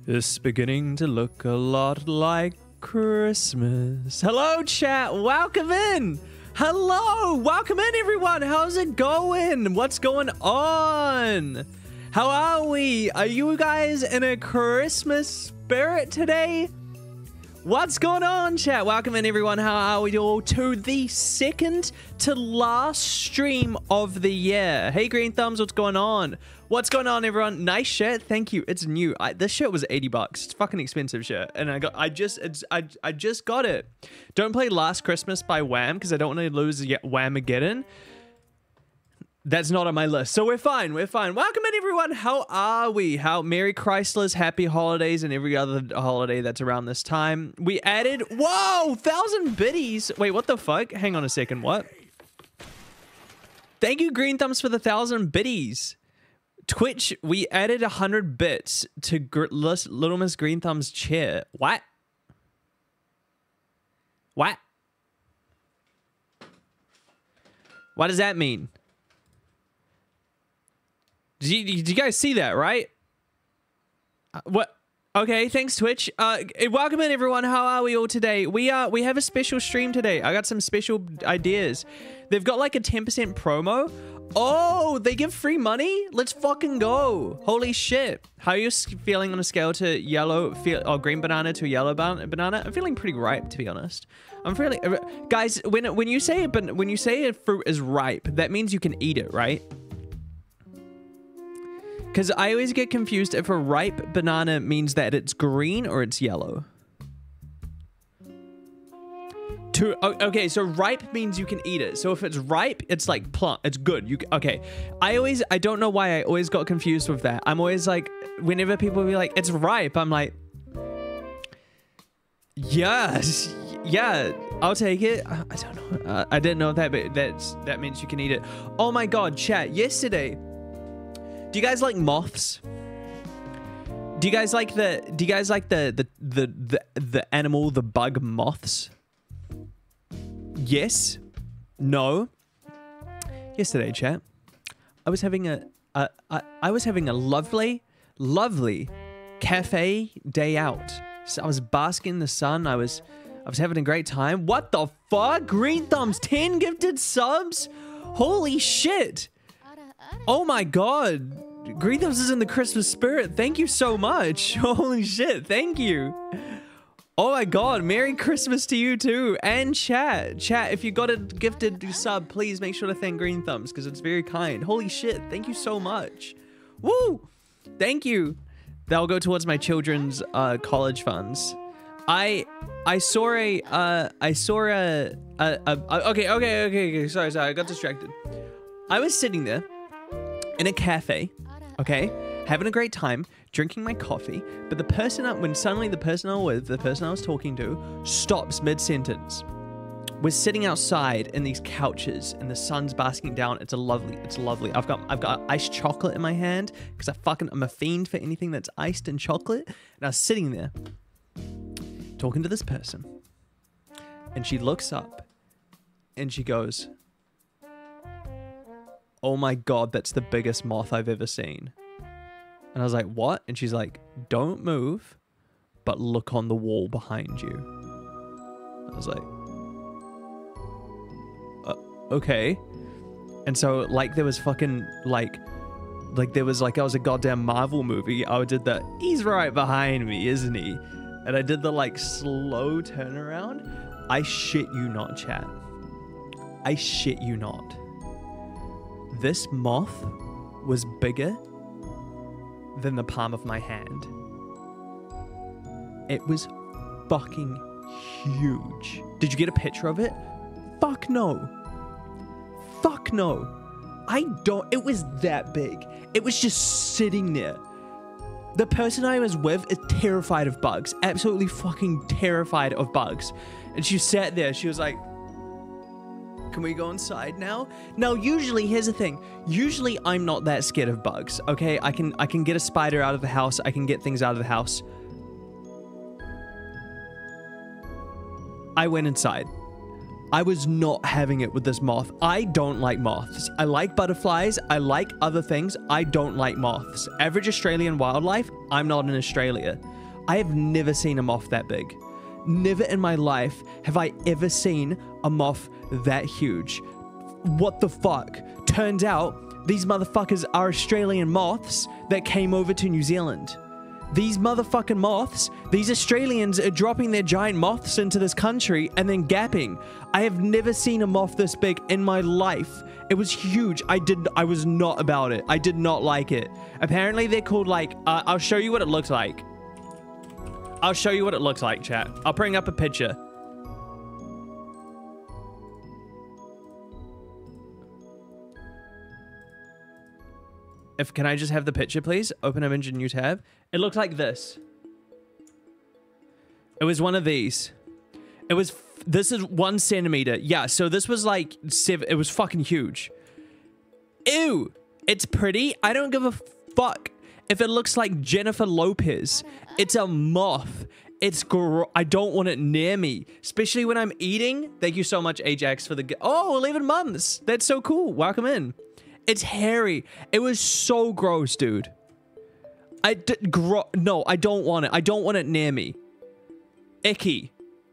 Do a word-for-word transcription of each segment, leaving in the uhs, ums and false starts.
It's beginning to look a lot like Christmas. Hello, chat. Welcome in. Hello. Welcome in, everyone. How's it going? What's going on? How are we? Are you guys in a Christmas spirit today? What's going on, chat? Welcome in, everyone. How are we all to the second to last stream of the year? Hey, Green Thumbs, what's going on? What's going on, everyone? Nice shirt. Thank you. It's new. I, this shirt was eighty bucks. It's fucking expensive shirt. And I got, I just, it's, I, I just got it. Don't play Last Christmas by Wham because I don't want to lose Whamageddon. That's not on my list. So we're fine. We're fine. Welcome in, everyone. How are we? How Merry Chrysler's, Happy Holidays, and every other holiday that's around this time. We added, whoa, thousand biddies. Wait, what the fuck? Hang on a second. What? Thank you, Green Thumbs, for the thousand biddies. Twitch, we added a hundred bits to Gr Little Miss Green Thumb's chair. What? What? What does that mean? Did you, did you guys see that, right? Uh, what? Okay, thanks, Twitch. Uh, welcome in, everyone. How are we all today? We are. We have a special stream today. I got some special ideas. They've got like a ten percent promo. Oh, they give free money? Let's fucking go. Holy shit. How are you feeling on a scale to yellow, feel, or green banana to yellow ban banana? I'm feeling pretty ripe, to be honest. I'm feeling... Guys, when, when you say it, when you say a fruit is ripe, that means you can eat it, right? Because I always get confused if a ripe banana means that it's green or it's yellow. To, okay, so ripe means you can eat it. So if it's ripe, it's like plump. It's good. You okay? I always, I don't know why I always got confused with that. I'm always like, whenever people be like, it's ripe, I'm like, yes, yeah, I'll take it. I, I don't know. Uh, I didn't know that, but that's that means you can eat it. Oh my god, chat! Yesterday, do you guys like moths? Do you guys like the? Do you guys like the the the the, the animal, the bug moths? Yes. No. Yesterday, chat, I was having a, a, a I was having a lovely, lovely cafe day out. So I was basking in the sun. I was, I was having a great time. What the fuck? Green Thumbs, ten gifted subs. Holy shit. Oh my god. Green Thumbs is in the Christmas spirit. Thank you so much. Holy shit. Thank you. Oh my god, Merry Christmas to you too. And chat. Chat, if you got a gifted sub, please make sure to thank Green Thumbs because it's very kind. Holy shit, thank you so much. Woo! Thank you. That'll go towards my children's uh, college funds. I I saw a uh, I saw a, a, a, a okay, okay, okay, okay, sorry, sorry, I got distracted. I was sitting there in a cafe, okay, having a great time, drinking my coffee, but the person up when suddenly the person I was with, the person I was talking to, stops mid-sentence. We're sitting outside in these couches and the sun's basking down. It's a lovely, it's lovely. I've got I've got iced chocolate in my hand because I fucking I'm a fiend for anything that's iced and chocolate. And I was sitting there talking to this person. And she looks up and she goes, "Oh my god, that's the biggest moth I've ever seen." And I was like, what? And she's like, don't move, but look on the wall behind you. I was like, uh, okay. And so, like, there was fucking, like, like, there was, like, I was a goddamn Marvel movie. I did that, he's right behind me, isn't he? And I did the, like, slow turnaround. I shit you not, chat. I shit you not. This moth was bigger than the palm of my hand. It was fucking huge. Did you get a picture of it? Fuck no. Fuck no. I don't. It was that big. It was just sitting there. The person I was with is terrified of bugs. Absolutely fucking terrified of bugs. And she sat there. She was like, can we go inside now? Now, usually, here's the thing. Usually, I'm not that scared of bugs, okay? I can I can get a spider out of the house. I can get things out of the house. I went inside. I was not having it with this moth. I don't like moths. I like butterflies. I like other things. I don't like moths. Average Australian wildlife, I'm not in Australia. I have never seen a moth that big. Never in my life have I ever seen a moth that huge. What the fuck? Turns out these motherfuckers are Australian moths that came over to New Zealand. These motherfucking moths, these Australians are dropping their giant moths into this country and then gapping. I have never seen a moth this big in my life. It was huge. I did. I was not about it. I did not like it. Apparently they're called like, uh, I'll show you what it looks like. I'll show you what it looks like, chat. I'll bring up a picture. If can I just have the picture, please? Open image in new tab. It looked like this. It was one of these. It was. This is one centimeter. Yeah. So this was like seven. It was fucking huge. Ew. It's pretty. I don't give a fuck if it looks like Jennifer Lopez. It's a moth. It's gro- I don't want it near me, especially when I'm eating. Thank you so much, Ajax, for the. Oh, eleven months. That's so cool. Welcome in. It's hairy. It was so gross, dude. I did gro- No, I don't want it. I don't want it near me. Icky.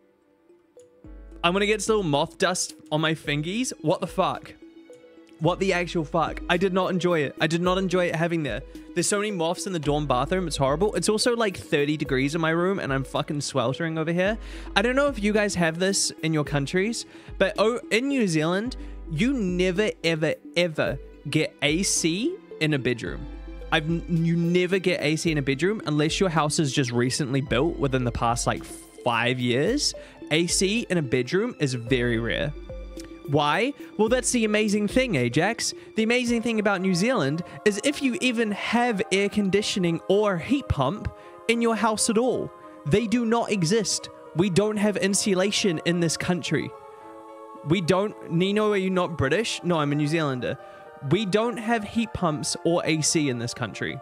I'm gonna get some little moth dust on my fingies. What the fuck? What the actual fuck? I did not enjoy it. I did not enjoy it having there. There's so many moths in the dorm bathroom. It's horrible. It's also like thirty degrees in my room and I'm fucking sweltering over here. I don't know if you guys have this in your countries, but oh, in New Zealand, you never, ever, ever get A C in a bedroom. I've you never get A C in a bedroom unless your house is just recently built within the past like five years. A C in a bedroom is very rare. Why? Well, that's the amazing thing, Ajax. The amazing thing about New Zealand is if you even have air conditioning or heat pump in your house at all, they do not exist. We don't have insulation in this country. We don't. Nino, are you not British? No, I'm a New Zealander. We don't have heat pumps or A C in this country.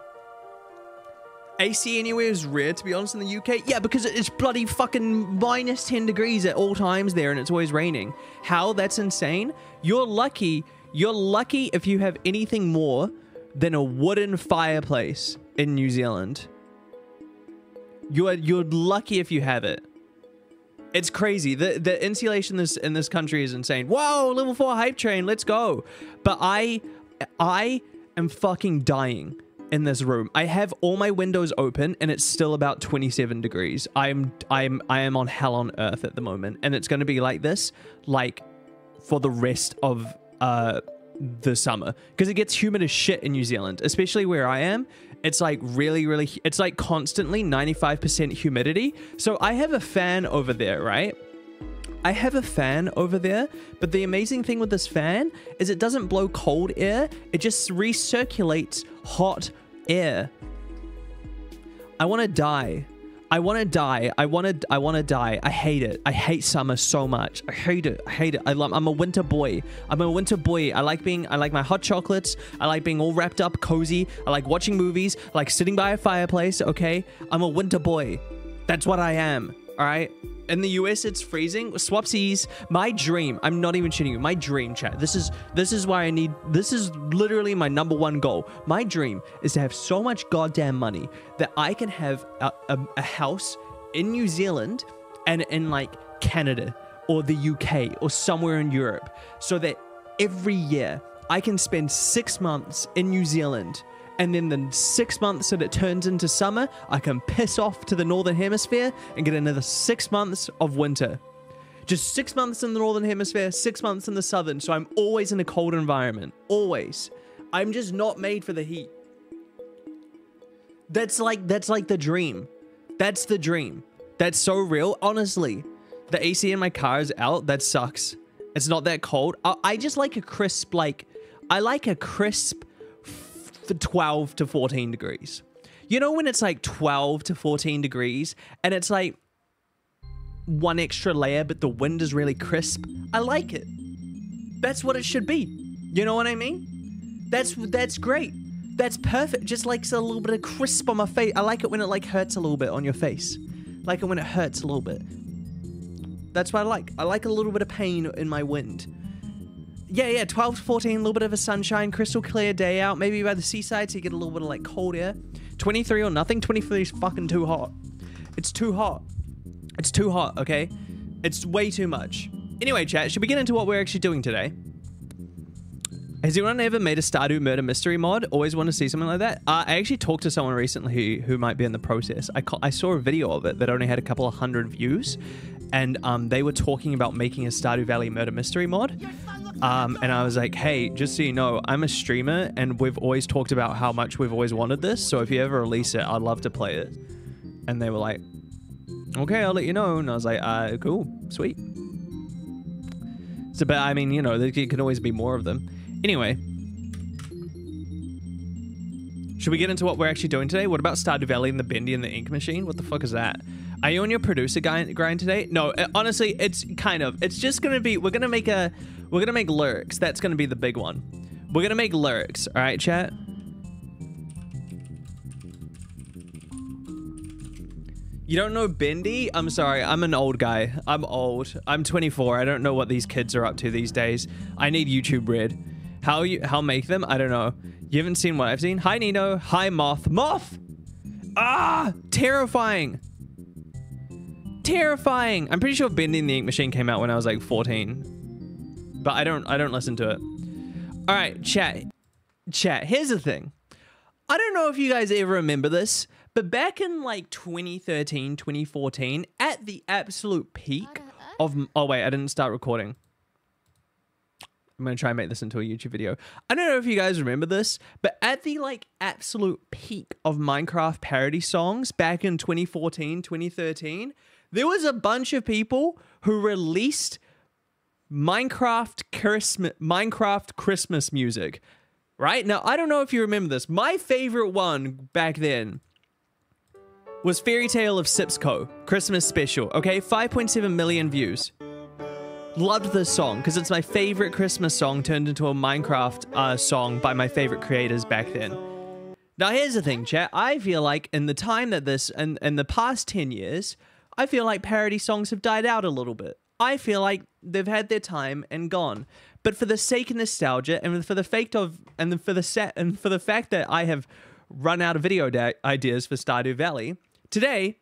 A C anywhere is rare, to be honest, in the U K. Yeah, because it's bloody fucking minus ten degrees at all times there and it's always raining. How? That's insane. You're lucky. You're lucky if you have anything more than a wooden fireplace in New Zealand. You're, you're lucky if you have it. It's crazy. The the insulation this in this country is insane. Whoa, level four hype train, let's go. But I I am fucking dying in this room. I have all my windows open and it's still about twenty-seven degrees. I'm I'm I am on hell on earth at the moment, and it's going to be like this like for the rest of uh the summer because it gets humid as shit in New Zealand, especially where I am. It's like really, really, it's like constantly ninety-five percent humidity. So I have a fan over there, right? I have a fan over there, but the amazing thing with this fan is it doesn't blow cold air. It just recirculates hot air. I want to die. I want to die. I want to I want to die. I hate it. I hate summer so much. I hate it. I hate it. I love, I'm a winter boy. I'm a winter boy. I like being I like my hot chocolates. I like being all wrapped up, cozy. I like watching movies. I like sitting by a fireplace, okay? I'm a winter boy. That's what I am. All right? In the U S, it's freezing. Swapsies. My dream. I'm not even shitting you. My dream, chat. This is this is why I need. This is literally my number one goal. My dream is to have so much goddamn money that I can have a, a, a house in New Zealand and in like Canada or the U K or somewhere in Europe, so that every year I can spend six months in New Zealand. And then the six months that it turns into summer, I can piss off to the Northern Hemisphere and get another six months of winter. Just six months in the Northern Hemisphere, six months in the Southern. So I'm always in a cold environment. Always. I'm just not made for the heat. That's like, that's like the dream. That's the dream. That's so real. Honestly, the A C in my car is out. That sucks. It's not that cold. I, I just like a crisp, like, I like a crisp twelve to fourteen degrees. You know when it's like twelve to fourteen degrees and it's like one extra layer but the wind is really crisp? I like it. That's what it should be. You know what I mean? That's that's great. That's perfect. Just like a little bit of crisp on my face. I like it when it like hurts a little bit on your face. Like it when it hurts a little bit. That's what I like. I like a little bit of pain in my wind. Yeah, yeah, twelve to fourteen, a little bit of a sunshine, crystal clear day out, maybe by the seaside so you get a little bit of like cold air. twenty-three or nothing, twenty-three is fucking too hot. It's too hot. It's too hot, okay? It's way too much. Anyway, chat, should we get into what we're actually doing today? Has anyone ever made a Stardew Murder Mystery mod? Always want to see something like that? Uh, I actually talked to someone recently who, who might be in the process. I, I saw a video of it that only had a couple of hundred views. And um, they were talking about making a Stardew Valley Murder Mystery mod. Um, and I was like, hey, just so you know, I'm a streamer and we've always talked about how much we've always wanted this. So if you ever release it, I'd love to play it. And they were like, okay, I'll let you know. And I was like, uh, cool, sweet. So, but I mean, you know, there can always be more of them. Anyway, should we get into what we're actually doing today? What about Stardew Valley and the Bendy and the Ink Machine? What the fuck is that? Are you on your producer grind, grind today? No, honestly, it's kind of. It's just gonna be. We're gonna make a. We're gonna make lyrics. That's gonna be the big one. We're gonna make lyrics. All right, chat. You don't know Bendy? I'm sorry. I'm an old guy. I'm old. I'm twenty-four. I don't know what these kids are up to these days. I need YouTube Red. How you how make them? I don't know. You haven't seen what I've seen? Hi Nino. Hi Moth. Moth! Ah! Terrifying. Terrifying. I'm pretty sure Bendy and the Ink Machine came out when I was like fourteen. But I don't I don't listen to it. Alright, chat. Chat. Here's the thing. I don't know if you guys ever remember this, but back in like twenty thirteen, twenty fourteen, at the absolute peak of oh wait, I didn't start recording. I'm going to try and make this into a YouTube video. I don't know if you guys remember this, but at the like absolute peak of Minecraft parody songs back in twenty fourteen, twenty thirteen, there was a bunch of people who released Minecraft Christmas, Minecraft Christmas music, right? Now, I don't know if you remember this. My favorite one back then was Fairy Tale of Sipsco, Christmas special, okay? five point seven million views. Loved this song because it's my favorite Christmas song turned into a Minecraft uh, song by my favorite creators back then. Now, here's the thing, chat. I feel like in the time that this, in, in the past ten years, I feel like parody songs have died out a little bit. I feel like they've had their time and gone. But for the sake of nostalgia and for the fact of, and for the set, and for the fact that I have run out of video ideas for Stardew Valley, today,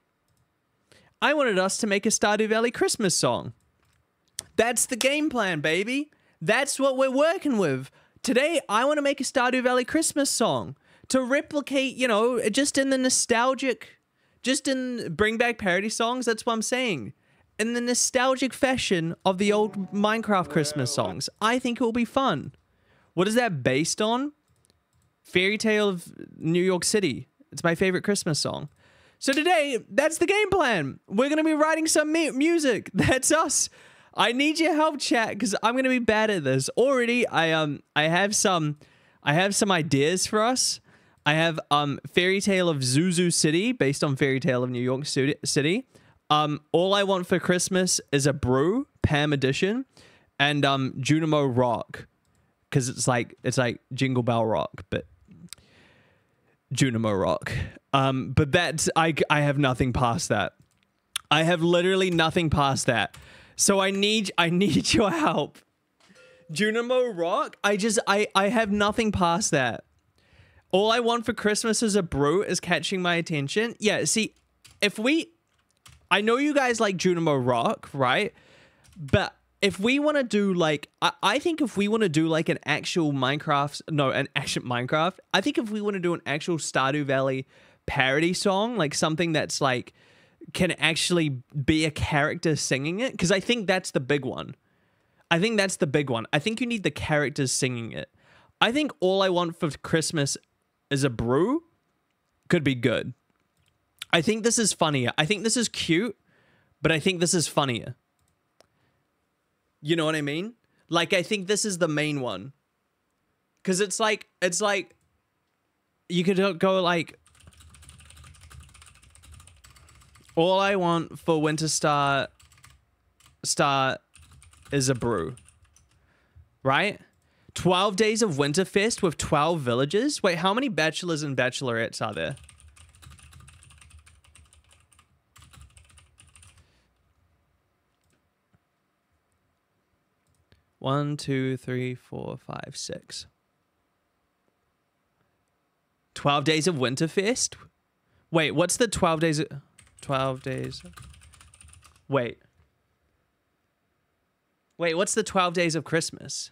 I wanted us to make a Stardew Valley Christmas song. That's the game plan, baby. That's what we're working with. Today, I want to make a Stardew Valley Christmas song to replicate, you know, just in the nostalgic, just in bring back parody songs. That's what I'm saying. In the nostalgic fashion of the old Minecraft Christmas songs. I think it will be fun. What is that based on? Fairy Tale of New York City. It's my favorite Christmas song. So today, that's the game plan. We're going to be writing some music. That's us. I need your help, chat, because I'm gonna be bad at this. Already, I um I have some I have some ideas for us. I have um Fairy Tale of Zuzu City, based on Fairy Tale of New York City. Um, All I Want for Christmas is a Brew, Pam Edition, and um Junimo Rock, because it's like it's like Jingle Bell Rock, but Junimo Rock. Um, but that's I I have nothing past that. I have literally nothing past that. So I need I need your help. Junimo Rock? I just I I have nothing past that. All I Want for Christmas is a Brew is catching my attention. Yeah, see, if we I know you guys like Junimo Rock, right? But if we want to do like I, I think if we want to do like an actual Minecraft, no, an actual Minecraft, I think if we want to do an actual Stardew Valley parody song, like something that's like can actually be a character singing it, because I think that's the big one. I think that's the big one. I think you need the characters singing it. I think All I Want for Christmas is a Brew could be good. I think this is funnier. I think this is cute, but I think this is funnier. You know what I mean? Like, I think this is the main one. Because it's like, it's like, you could go like, all I want for Winter Star Star is a Brew. Right? twelve days of Winterfest with twelve villages? Wait, how many bachelors and bachelorettes are there? One, two, three, four, five, six. twelve days of Winterfest? Wait, what's the twelve days of... twelve days. Wait. Wait, what's the twelve days of Christmas?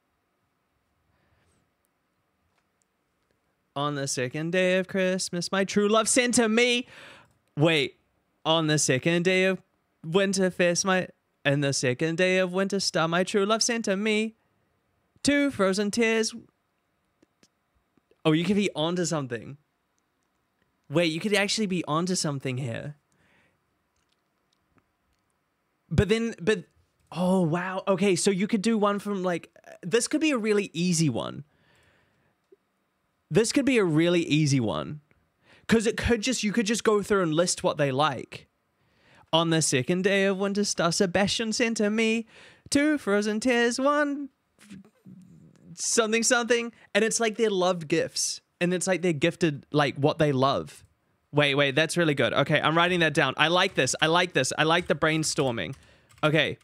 On the second day of Christmas, my true love sent to me. Wait, on the second day of Winterfest, my and the second day of Winter Star, my true love sent to me two frozen tears. Oh, you could be onto something. Wait, you could actually be onto something here. But then, but oh wow, okay, so you could do one from like this could be a really easy one. This could be a really easy one. Because it could just, you could just go through and list what they like. On the second day of Winter Star, Sebastian sent to me two frozen tears, one something something. And it's like their loved gifts. And it's like they're gifted like what they love. Wait, wait, that's really good. Okay, I'm writing that down. I like this. I like this. I like the brainstorming. Okay.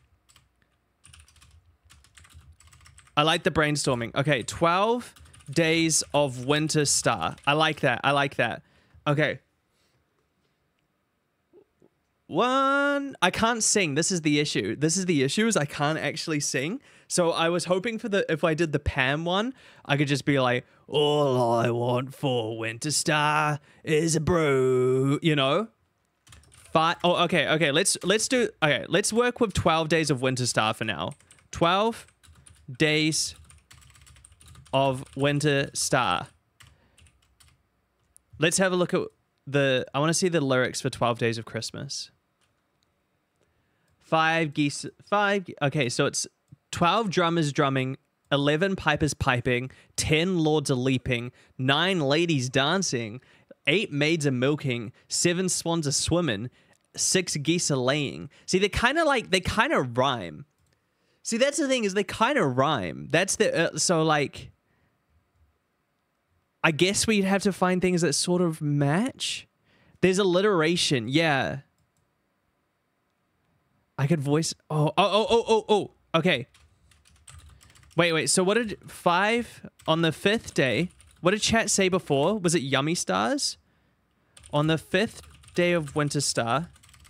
I like the brainstorming. Okay, twelve days of Winter Star. I like that. I like that. Okay. One. I can't sing. This is the issue. This is the issue is I can't actually sing. So I was hoping for the, if I did the Pam one, I could just be like, all I want for Winter Star is a brew, you know? But, oh, okay, okay. Let's, let's do, okay. Let's work with twelve days of Winter Star for now. twelve days of Winter Star. Let's have a look at the, I want to see the lyrics for twelve days of Christmas. Five geese, five, okay, so it's twelve drummers drumming, eleven pipers piping, ten lords are leaping, nine ladies dancing, eight maids are milking, seven swans are swimming, six geese are laying. See, they kind of like, they kind of rhyme. See, that's the thing is they kind of rhyme. That's the, uh, so like, I guess we'd have to find things that sort of match. There's alliteration. Yeah. I could voice. Oh, oh, oh, oh, oh, oh. Okay. Wait, wait. So what did five on the fifth day? What did chat say before? Was it Yummy Stars? On the fifth day of Winter Star,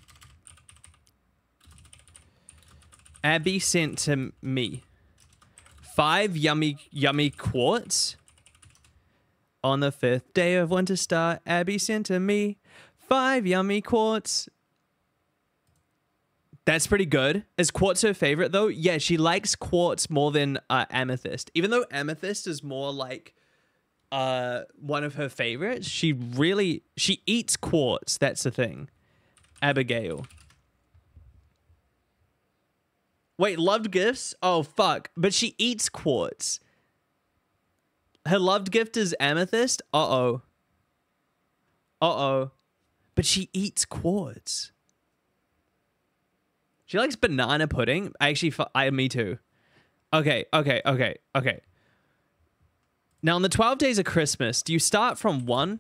Abby sent to me five yummy, yummy quarts. On the fifth day of Winter Star, Abby sent to me five yummy quartz. That's pretty good. Is quartz her favorite though? Yeah, she likes quartz more than uh, amethyst. Even though amethyst is more like uh, one of her favorites, she really, she eats quartz. That's the thing. Abigail. Wait, loved gifts? Oh, fuck. But she eats quartz. Her loved gift is amethyst? Uh-oh. Uh-oh. But she eats quartz. She likes banana pudding. I actually, I, me too. Okay, okay, okay, okay. Now, on the twelve days of Christmas, do you start from one?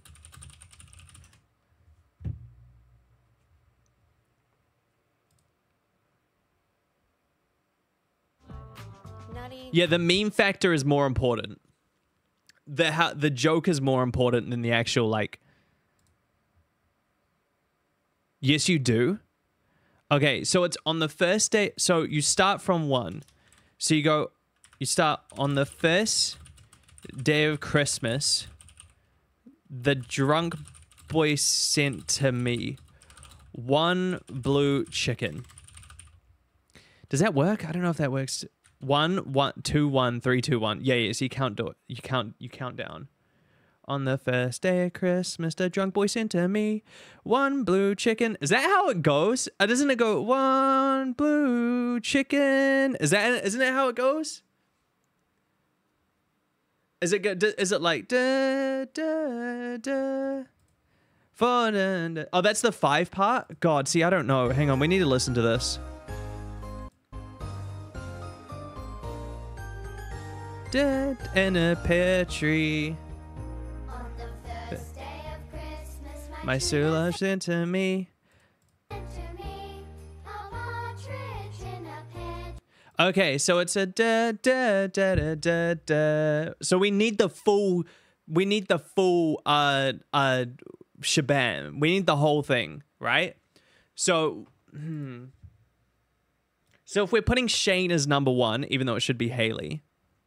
Yeah, the meme factor is more important. The ha the joke is more important than the actual, like... Yes, you do. Okay, so it's on the first day. So you start from one. So you go... You start on the first day of Christmas. The drunk boy sent to me one blue chicken. Does that work? I don't know if that works. One, one, two, one, three, two, one. Yeah, yeah. So you count do it. You count. You count down. On the first day of Christmas, the drunk boy sent to me one blue chicken. Is that how it goes? Uh, doesn't it go one blue chicken? Is that? Isn't that how it goes? Is it good? Is it like da da da? For da, da. Oh, that's the five part. God, see, I don't know. Hang on, we need to listen to this. Dead in a pear tree. On the first day of Christmas, my, my true love sent to me. Okay, so it's a da da da da da da. So we need the full, we need the full uh uh shebang. We need the whole thing, right? So, hmm. So if we're putting Shane as number one, even though it should be Haley.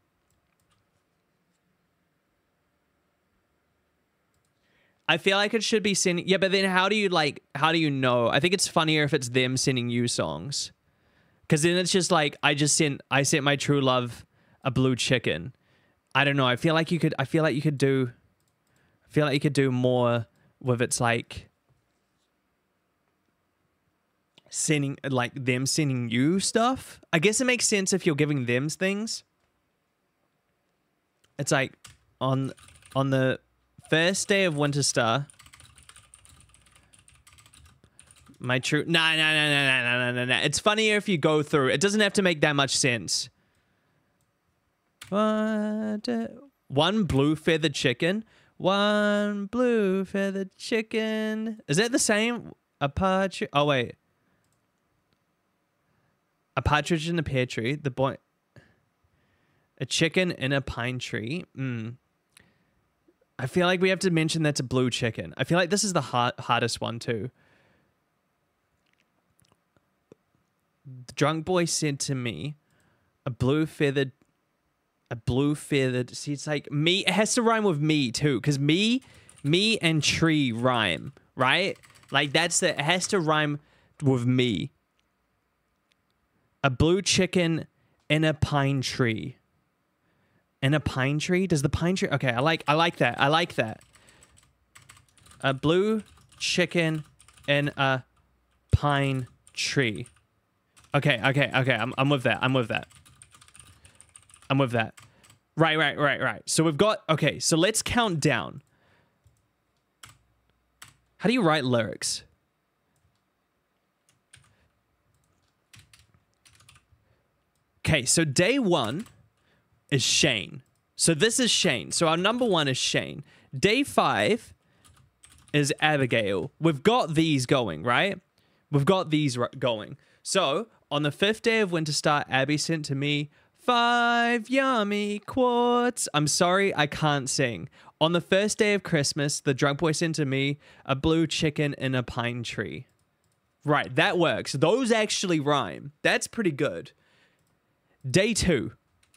I feel like it should be sending... Yeah, but then how do you, like... How do you know? I think it's funnier if it's them sending you songs. Because then it's just like, I just sent... I sent my true love a blue chicken. I don't know. I feel like you could... I feel like you could do... I feel like you could do more with it's like... Sending... Like, them sending you stuff. I guess it makes sense if you're giving them things. It's like, on... On the... First day of Winter Star. My true... Nah, nah, nah, nah, nah, nah, nah, nah. It's funnier if you go through. It doesn't have to make that much sense. What? One blue feathered chicken. One blue feathered chicken. Is that the same? A partridge... Oh, wait. A partridge in a pear tree. The boy... A chicken in a pine tree. Hmm. I feel like we have to mention that's a blue chicken. I feel like this is the hard, hardest one too. The drunk boy said to me, a blue feathered, a blue feathered, see it's like me, it has to rhyme with me too. Cause me, me and tree rhyme, right? Like that's the, it has to rhyme with me. A blue chicken in a pine tree. In a pine tree? Does the pine tree... Okay, I like I like that. I like that. A blue chicken in a pine tree. Okay, okay, okay. I'm, I'm with that. I'm with that. I'm with that. Right, right, right, right. So we've got... Okay, so let's count down. How do you write lyrics? Okay, so day one... is Shane. So this is Shane. So our number one is Shane. Day five is Abigail. We've got these going, right? We've got these going. So on the fifth day of Winter Star, Abby sent to me five yummy quarts. I'm sorry, I can't sing. On the first day of Christmas, the drunk boy sent to me a blue chicken in a pine tree. Right, that works. Those actually rhyme. That's pretty good. Day two.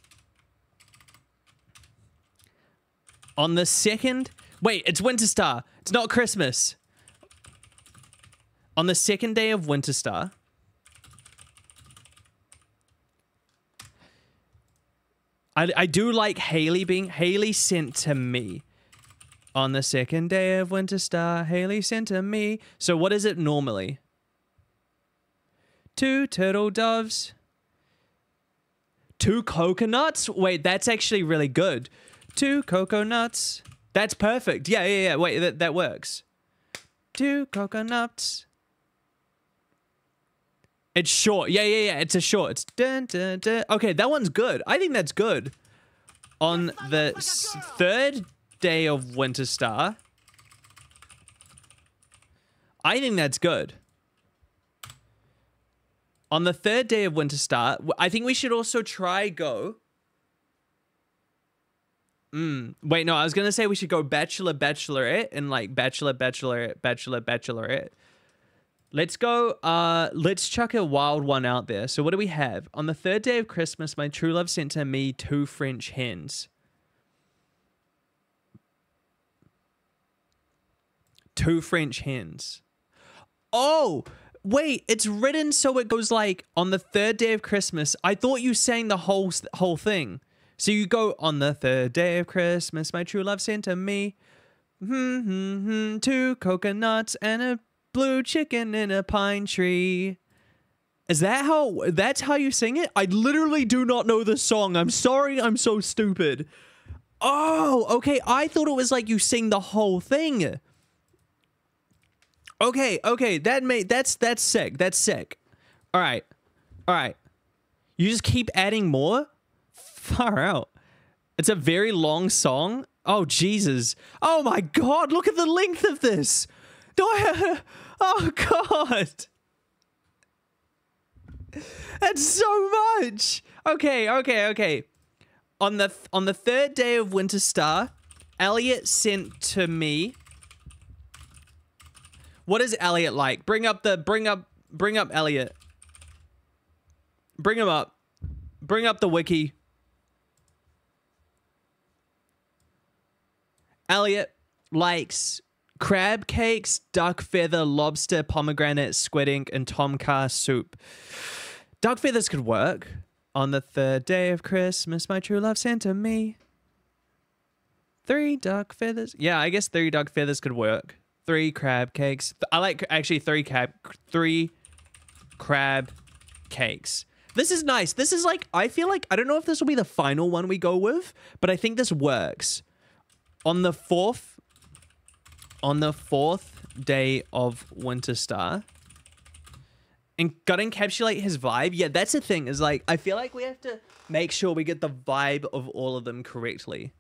On the second... Wait, it's Winter Star. It's not Christmas. On the second day of Winter Star... I, I do like Haley being... Haley sent to me. On the second day of Winter Star, Haley sent to me. So what is it normally? Two turtle doves. Two coconuts? Wait, that's actually really good. Two coconuts. That's perfect. Yeah, yeah, yeah. Wait, that, that works. Two coconuts. It's short. Yeah, yeah, yeah. It's a short. It's dun, dun, dun. Okay, that one's good. I think that's good. On the s third day of Winter Star, I think that's good. On the third day of Winter Star, I think we should also try go... Mm. Wait, no, I was going to say we should go Bachelor, Bachelorette, and like Bachelor, Bachelorette, Bachelor, Bachelorette. Let's go, uh, let's chuck a wild one out there. So what do we have? On the third day of Christmas, my true love sent to me two French hens. Two French hens. Oh, wait, it's written so it goes like, on the third day of Christmas. I thought you sang the whole, whole thing. So you go, on the third day of Christmas, my true love sent to me hmm, hmm, hmm, two coconuts and a blue chicken in a pine tree. Is that how, that's how you sing it? I literally do not know the song. I'm sorry, I'm so stupid. Oh, okay, I thought it was like you sing the whole thing. Okay, okay, that made, that's, that's sick, that's sick. All right, all right. You just keep adding more? Far out. It's a very long song. Oh, Jesus. Oh, my God. Look at the length of this. Do I... Oh, God. That's so much. Okay, okay, okay. On the, on the third day of Winter Star, Elliot sent to me What is Elliot like? Bring up the, bring up, bring up Elliot. Bring him up. Bring up the wiki. Elliot likes crab cakes, duck feather, lobster, pomegranate, squid ink, and tom kha soup. Duck feathers could work. On the third day of Christmas, my true love sent to me three duck feathers. Yeah, I guess three duck feathers could work. Three crab cakes. I like actually three crab, three crab cakes. This is nice. This is like, I feel like, I don't know if this will be the final one we go with, but I think this works. On the fourth, on the fourth day of Winter Star, and gotta encapsulate his vibe. Yeah, that's the thing, is like, I feel like we have to make sure we get the vibe of all of them correctly.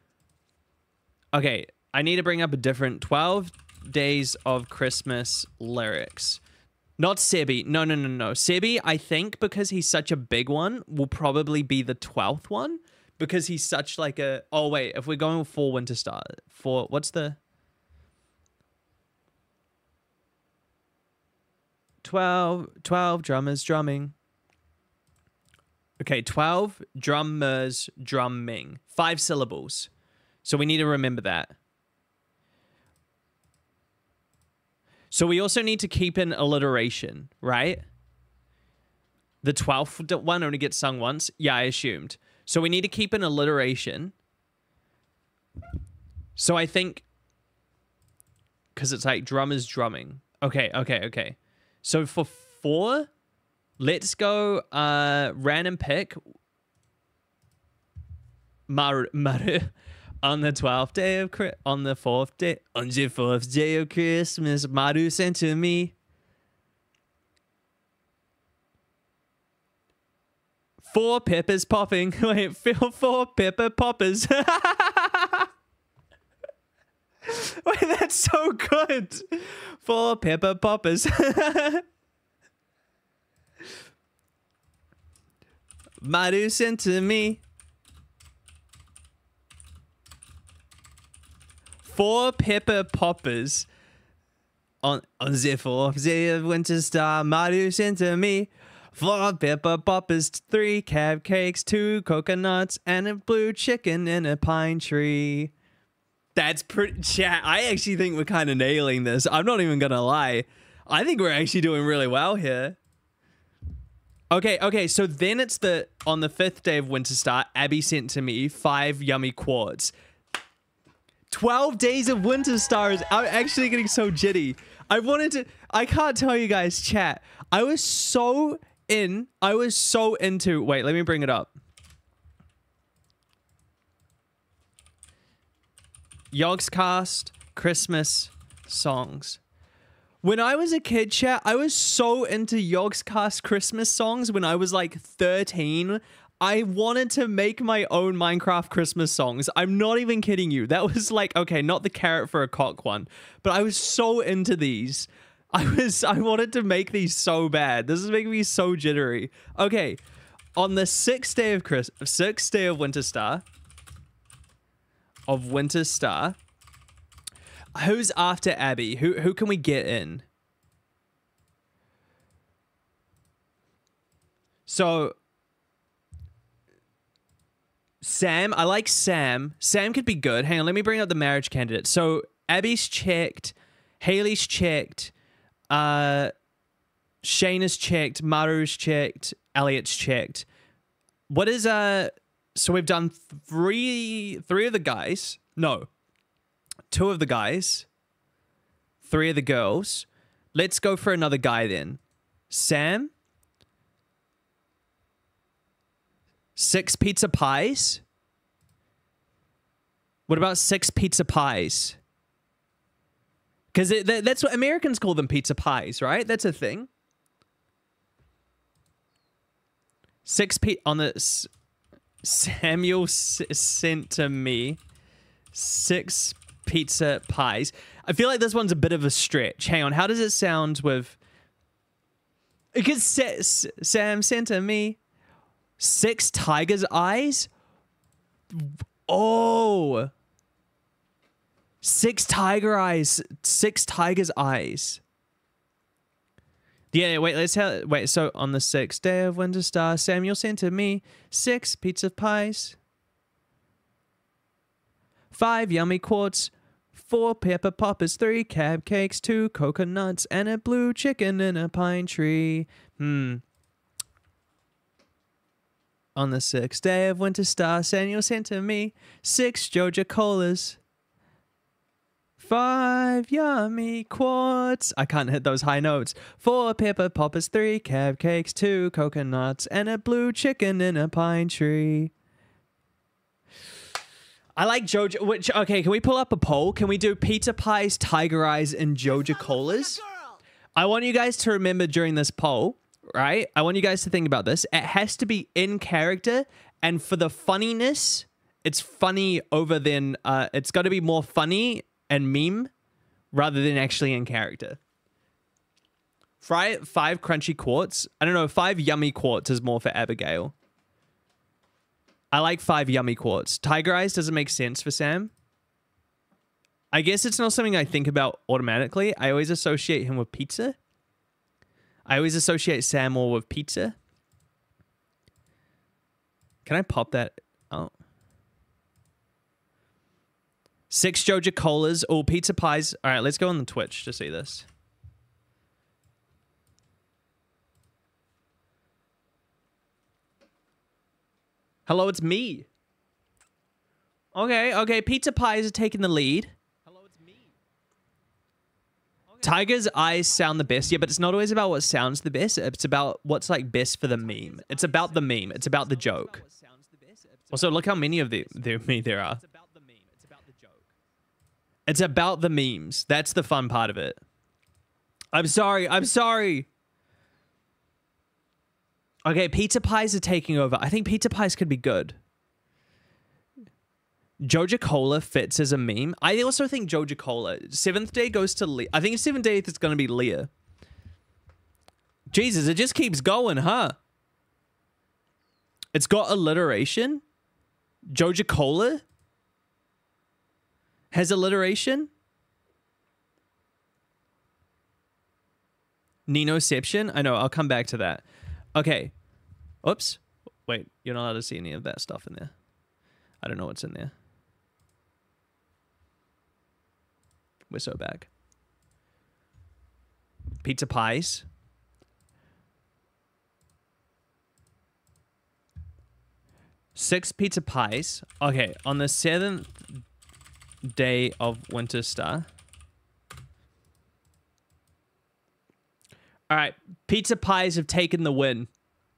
Okay, I need to bring up a different twelve days of Christmas lyrics. Not Sebi. No, no, no, no. Sebi, I think, because he's such a big one, will probably be the twelfth one. Because he's such like a... Oh, wait. If we're going for Winter Star... For... What's the... twelve... twelve drummers drumming. Okay, twelve drummers drumming. Five syllables. So we need to remember that. So we also need to keep in alliteration, right? The twelfth one only gets sung once. Yeah, I assumed. So we need to keep an alliteration. So I think... Because it's like drummers drumming. Okay, okay, okay. So for four, let's go uh, random pick. Maru, Maru. On the twelfth day of Christmas, on the fourth day, on the fourth day of Christmas, Maru sent to me four peppers popping. Wait, feel four pepper poppers. Wait, that's so good. Four pepper poppers. Maru sent to me four pepper poppers on on the fourth day of Winter Star. Maru sent to me four pepper poppers, three crab cakes, two coconuts, and a blue chicken in a pine tree. That's pretty... Chat, I actually think we're kind of nailing this. I'm not even gonna lie. I think we're actually doing really well here. Okay, okay, so then it's the... On the fifth day of Winter Star, Abby sent to me five yummy quarts. twelve days of Winter Star is... I'm actually getting so jitty. I wanted to... I can't tell you guys, chat. I was so in... I was so into... Wait, let me bring it up. Yogscast Christmas songs. When I was a kid, chat, I was so into Yogscast Christmas songs when I was like thirteen. I wanted to make my own Minecraft Christmas songs. I'm not even kidding you. That was like, okay, not the carrot for a cock one, but I was so into these. I was, I wanted to make these so bad. This is making me so jittery. Okay, on the sixth day of Chris, sixth day of Winter Star, of Winter Star, who's after Abby? Who who can we get in? So Sam, I like Sam. Sam could be good. Hang on, let me bring up the marriage candidate. So Abby's checked, Haley's checked, uh, Shayna's checked, Maru's checked, Elliot's checked. What is uh? So we've done three, three of the guys. No, two of the guys, three of the girls. Let's go for another guy then. Sam. Six pizza pies. What about six pizza pies? Because that, that's what Americans call them, pizza pies, right? That's a thing. Six pe on the s Samuel s sent to me six pizza pies. I feel like this one's a bit of a stretch. Hang on, how does it sound with? Because Sa Sam sent to me six tiger's eyes. Oh, Six tiger eyes. Six tiger's eyes. Yeah, wait, let's have, wait, so on the sixth day of Winter Star, Samuel sent to me six pizza pies, five yummy quarts, four pepper poppers, three cab cakes, two coconuts, and a blue chicken in a pine tree. Hmm. On the sixth day of Winter Star, Samuel sent to me six Joja Colas, five yummy quarts. I can't hit those high notes. Four pepper poppers, three cab cakes, two coconuts, and a blue chicken in a pine tree. I like Joja. Which okay? Can we pull up a poll? Can we do pizza pies, tiger eyes, and Joja Colas? I want you guys to remember during this poll, right? I want you guys to think about this. It has to be in character, and for the funniness, it's funny over than uh, it's got to be more funny and meme rather than actually in character. Fry five crunchy quarts. I don't know, five yummy quarts is more for Abigail. I like five yummy quarts. Tiger eyes doesn't make sense for Sam. I guess it's not something I think about automatically. I always associate him with pizza. I always associate Sam more with pizza. Can I pop that? Oh. Six Joja Colas, all pizza pies. All right, let's go on the Twitch to see this. Hello, it's me. Okay, okay, pizza pies are taking the lead. Hello, it's me. Okay. Tiger's eyes sound the best. Yeah, but it's not always about what sounds the best. It's about what's like best for the meme. It's about the meme. It's about the joke. Also, look how many of the, the me there are. It's about the memes. That's the fun part of it. I'm sorry. I'm sorry. Okay, pizza pies are taking over. I think pizza pies could be good. Joja Cola fits as a meme. I also think Joja Cola. Seventh day goes to Leah. I think seventh day is going to be Leah. Jesus, it just keeps going, huh? It's got alliteration. Joja Cola has alliteration. Ninoception. I know. I'll come back to that. Okay. Oops. Wait. You're not allowed to see any of that stuff in there. I don't know what's in there. We're so back. Pizza pies. Six pizza pies. Okay. On the seventh day of Winter Star. All right, pizza pies have taken the win.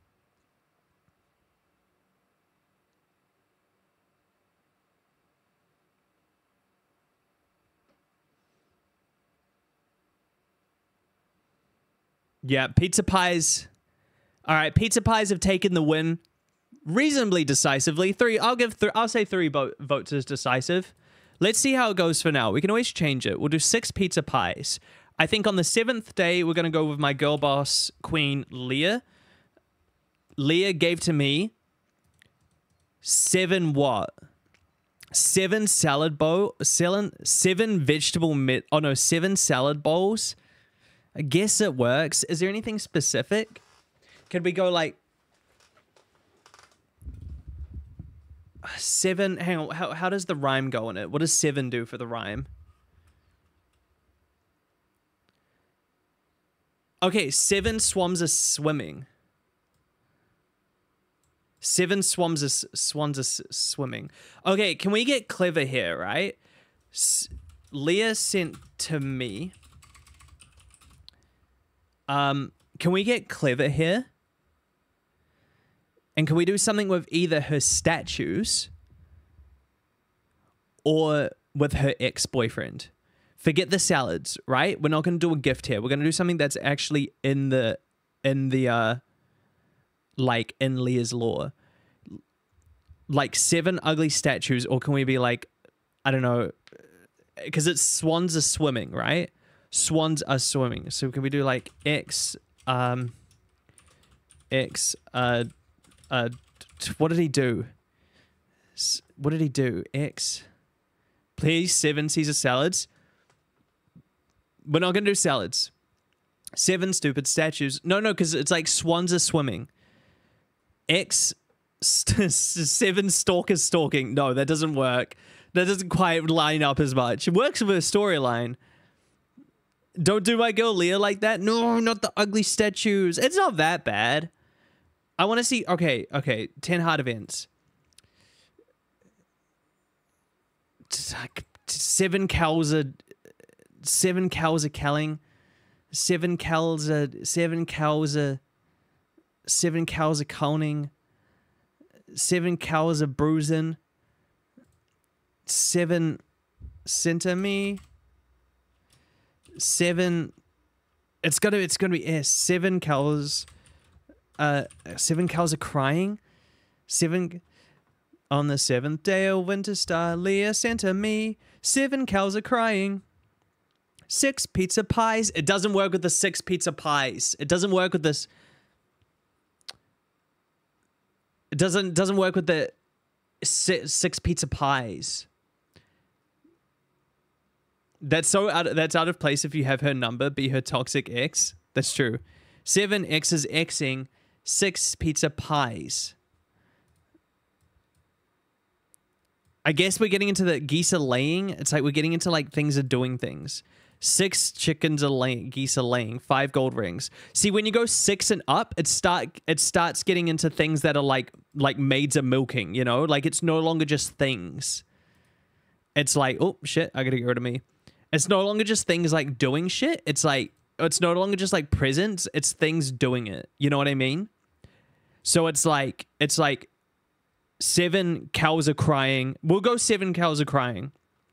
Yeah, pizza pies. All right, pizza pies have taken the win reasonably decisively. Three. I'll give. Th I'll say three vote votes is decisive. Let's see how it goes for now. We can always change it. We'll do six pizza pies. I think on the seventh day, we're going to go with my girl boss queen, Leah. Leah gave to me seven what? Seven salad bowl, seven, seven vegetable mit. Oh no, seven salad bowls. I guess it works. Is there anything specific? Could we go like seven? Hang on. How how does the rhyme go on it? What does seven do for the rhyme? Okay, seven swans are swimming. Seven swans are, swans are swimming. Okay, can we get clever here, right? S Leah sent to me. Um, can we get clever here? And can we do something with either her statues or with her ex-boyfriend? Forget the salads, right? We're not going to do a gift here. We're going to do something that's actually in the, in the, uh, like in Leah's lore. Like seven ugly statues, or can we be like, I don't know, because it's swans are swimming, right? Swans are swimming. So can we do like X, um, X, uh, uh, what did he do? What did he do? X, Please, seven Caesar salads. We're not going to do salads. Seven stupid statues. No, no, because it's like swans are swimming. X, st seven stalkers stalking. No, that doesn't work. That doesn't quite line up as much. It works with a storyline. Don't do my girl Leah like that. No, not the ugly statues. It's not that bad. I want to see... Okay, okay. ten hard events. Seven cows are... Seven cows are calling. Seven cows are... Seven cows are... Seven cows are coning. Seven cows are bruising. Seven... Center me. Seven... It's gotta... It's gonna be S. Seven cows... Uh, seven cows are crying. Seven... On the seventh day of winter star, Leah sent to me. Seven cows are crying. Six pizza pies. It doesn't work with the six pizza pies. It doesn't work with this. It doesn't doesn't work with the six, six pizza pies. That's so out. That's out of place if you have her number be her toxic ex. That's true. Seven X is Xing six pizza pies. I guess we're getting into the geese are laying. It's like we're getting into like things are doing things. Six chickens are laying, geese are laying, five gold rings. See, when you go six and up, it start it starts getting into things that are like like maids are milking, you know? Like it's no longer just things. It's like, oh shit, I gotta get rid of me. It's no longer just things like doing shit. It's like it's no longer just like presents, it's things doing it. You know what I mean? So it's like it's like seven cows are crying. We'll go seven cows are crying.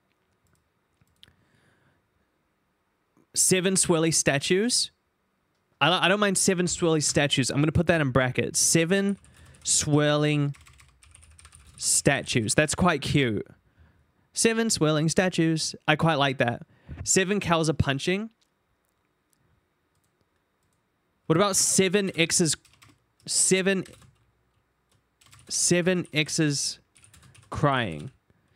Seven swirly statues. I don't, I don't mind seven swirly statues. I'm going to put that in brackets. Seven swirling statues. That's quite cute. Seven swirling statues. I quite like that. Seven cows are punching. What about seven X's? Seven... Seven X's crying.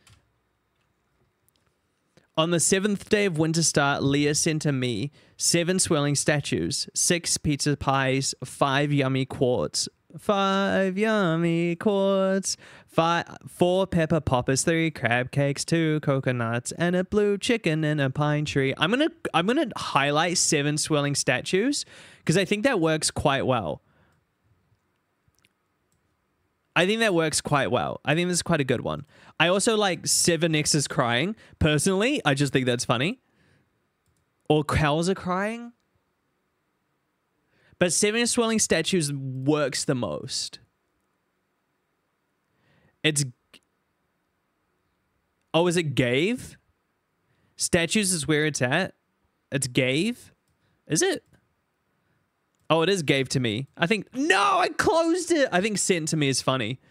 On the seventh day of winter star, Leah sent to me seven swirling statues, six pizza pies, five yummy quarts, five yummy quarts, five, four pepper poppers, three crab cakes, two coconuts, and a blue chicken in a pine tree. I'm gonna I'm gonna highlight seven swirling statues because I think that works quite well. I think that works quite well. I think this is quite a good one. I also like seven X's crying. Personally, I just think that's funny. Or cows are crying. But seven swirling statues works the most. It's... Oh, is it Gave? Statues is where it's at. It's Gave? Is it? Oh, it is Gave to me. I think... No, I closed it! I think Sent to me is funny.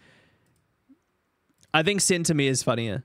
I think Sent to me is funnier.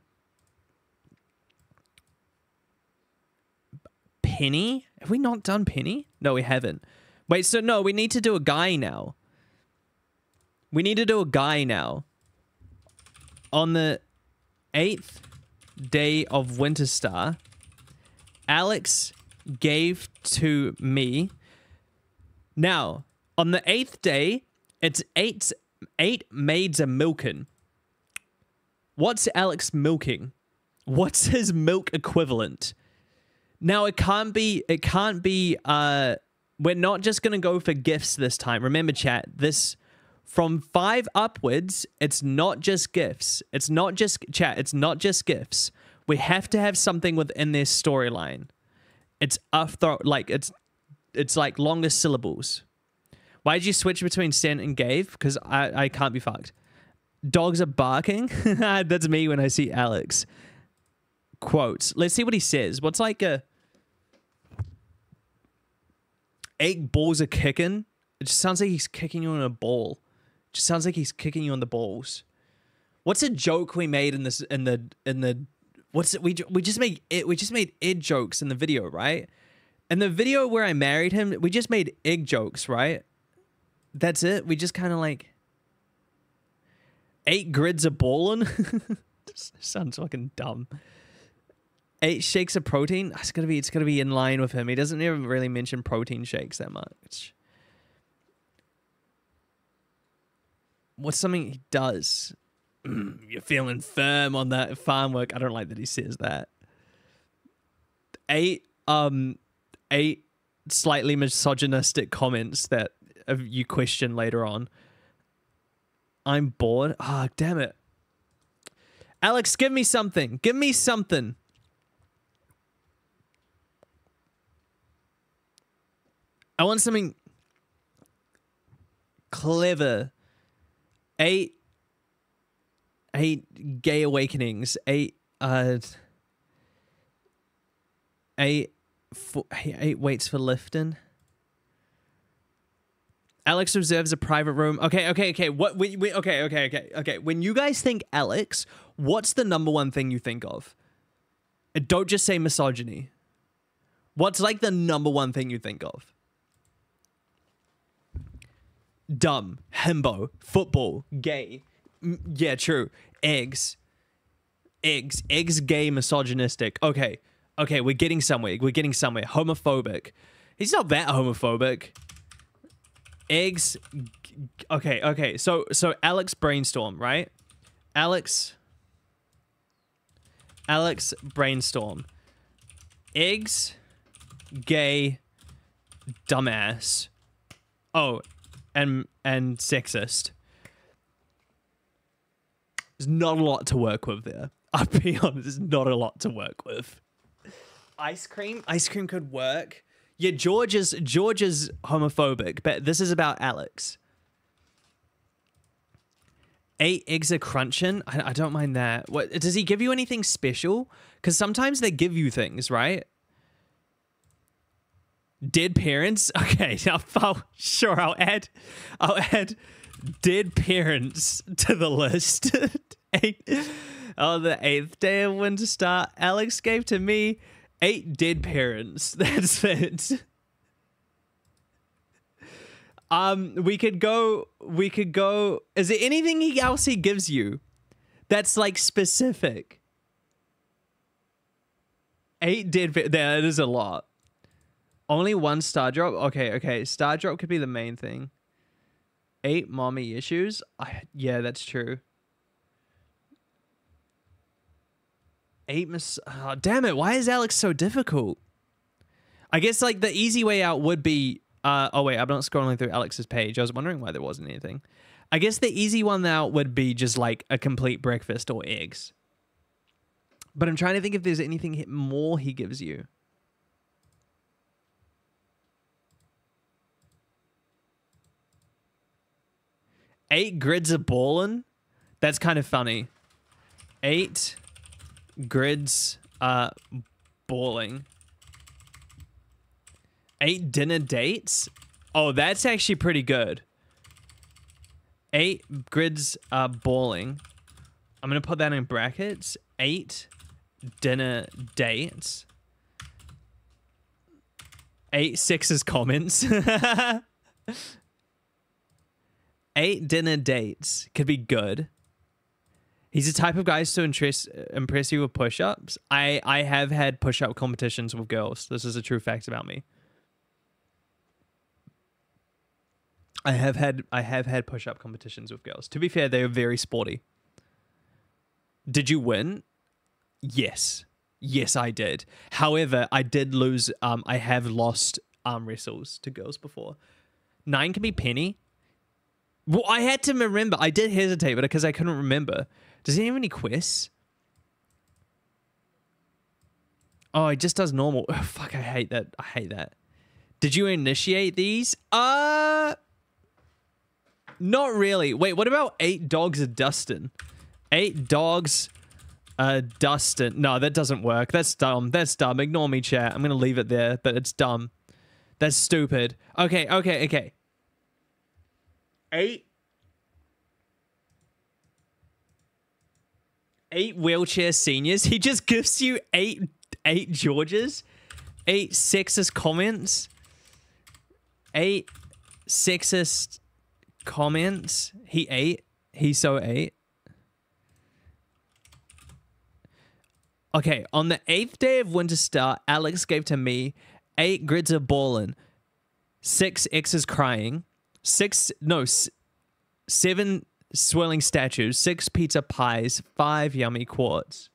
Penny? Have we not done Penny? No, we haven't. Wait, so no, we need to do a guy now. We need to do a guy now. On the eighth day of Winter Star, Alex gave to me... Now, on the eighth day, it's eight, eight maids are milking. What's Alex milking? What's his milk equivalent? Now, it can't be, it can't be, uh, we're not just going to go for gifts this time. Remember, chat, this, from five upwards, it's not just gifts. It's not just, chat, it's not just gifts. We have to have something within their storyline. It's after, like, it's, It's like longer syllables. Why did you switch between sent and gave? Because I, I can't be fucked. Dogs are barking. That's me when I see Alex. Quotes. Let's see what he says. What's like a... Eight balls are kicking. It just sounds like he's kicking you in a ball. It just sounds like he's kicking you on the balls. What's a joke we made in this in the in the what's it we we just made it we just made Ed jokes in the video, right? In the video where I married him, we just made egg jokes, right? That's it. We just kind of like... Eight grids of ballin'? Sounds fucking dumb. Eight shakes of protein. It's gonna be. It's gonna be in line with him. He doesn't even really mention protein shakes that much. What's something he does? Mm, you're feeling firm on that farm work. I don't like that he says that. Eight. Um. Eight slightly misogynistic comments that you question later on. I'm bored. Ah, oh, damn it. Alex, give me something. Give me something. I want something clever. Eight. Eight gay awakenings. Eight. Uh. Eight. Four, eight weights for lifting. Alex reserves a private room. Okay, okay, okay. What? We, we, okay, okay, okay, okay. When you guys think Alex, what's the number one thing you think of? Don't just say misogyny. What's like the number one thing you think of? Dumb, himbo, football, gay. M yeah, true. Eggs. Eggs. Eggs, gay, misogynistic. Okay. Okay, we're getting somewhere. We're getting somewhere. Homophobic. He's not that homophobic. Eggs. Okay, okay. So, so Alex brainstorm, right? Alex. Alex brainstorm. Eggs. Gay. Dumbass. Oh, and and sexist. There's not a lot to work with there. I'll be honest, there's not a lot to work with. Ice cream? Ice cream could work. Yeah, George is, George is homophobic, but this is about Alex. Eight eggs are crunching? I, I don't mind that. What, does he give you anything special? Because sometimes they give you things, right? Dead parents? Okay, I'll, I'll, sure, I'll add, I'll add dead parents to the list. Eight, oh, the eighth day of winter star. Alex gave to me eight dead parents. That's it. Um, we could go, we could go, is there anything he, else he gives you that's like specific? Eight dead, that is a lot. Only one star drop? Okay, okay, star drop could be the main thing. Eight mommy issues? I, yeah, that's true. Eight mis- oh, damn it, why is Alex so difficult? I guess like the easy way out would be uh oh wait, I'm not scrolling through Alex's page. I was wondering why there wasn't anything. I guess the easy one out would be just like a complete breakfast or eggs. But I'm trying to think if there's anything more he gives you. Eight grids of ballin'? That's kind of funny. Eight grids uh balling. Eight dinner dates? Oh, that's actually pretty good. Eight grids uh balling. I'm gonna put that in brackets. Eight dinner dates. Eight sixes comments. Eight dinner dates could be good. He's the type of guy to interest, impress you with push-ups. I, I have had push-up competitions with girls. This is a true fact about me. I have had I have had push-up competitions with girls. To be fair, they were very sporty. Did you win? Yes. Yes, I did. However, I did lose. Um, I have lost arm wrestles to girls before. Nine can be penny. Well, I had to remember. I did hesitate, but because I couldn't remember. Does he have any quests? Oh, he just does normal. Oh, fuck, I hate that. I hate that. Did you initiate these? Uh, not really. Wait, what about eight dogs of Dustin? Eight dogs uh, Dustin. No, that doesn't work. That's dumb. That's dumb. Ignore me, chat. I'm going to leave it there, but it's dumb. That's stupid. Okay, okay, okay. Eight. Eight wheelchair seniors. He just gives you eight eight Georges. Eight sexist comments. Eight sexist comments. He ate. He so ate. Okay, on the eighth day of Winter Star, Alex gave to me eight grids of ballin', six X's crying, six, no, s- seven swirling statues, six pizza pies, five yummy quarts.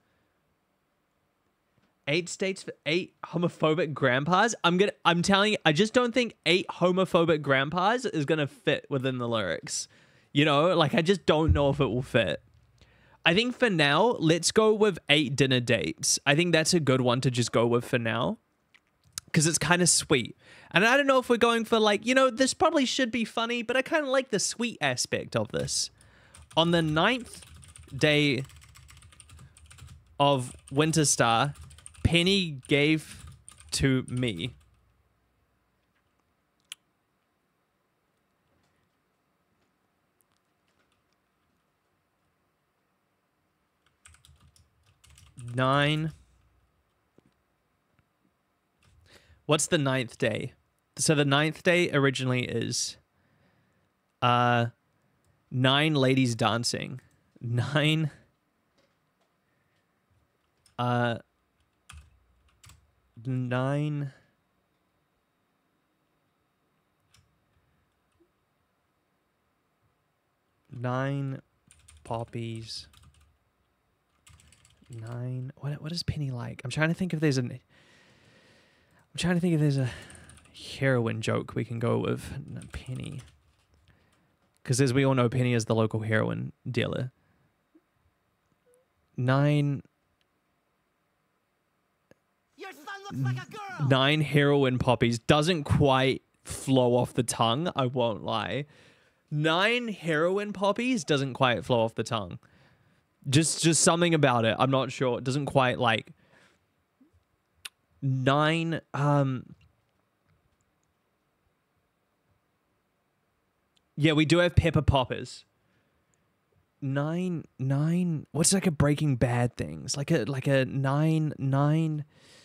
Eight states for eight homophobic grandpas. I'm gonna. I'm telling you, I just don't think eight homophobic grandpas is gonna fit within the lyrics. You know, like I just don't know if it will fit. I think for now, let's go with eight dinner dates. I think that's a good one to just go with for now, because it's kind of sweet. And I don't know if we're going for like, you know, this probably should be funny, but I kind of like the sweet aspect of this. On the ninth day of Winter Star, Penny gave to me. Nine. What's the ninth day? So the ninth day originally is uh nine ladies dancing. Nine uh nine nine poppies. Nine. What what is Penny like? I'm trying to think if there's an. I'm trying to think if there's a heroin joke we can go with. No, Penny. Because as we all know, Penny is the local heroin dealer. Nine. Your son looks like a girl. Nine heroin poppies doesn't quite flow off the tongue. I won't lie. Nine heroin poppies doesn't quite flow off the tongue. Just just something about it. I'm not sure. It doesn't quite like nine um yeah, we do have pepper poppers. Nine nine what's like a Breaking Bad thing? It's like a like a nine nine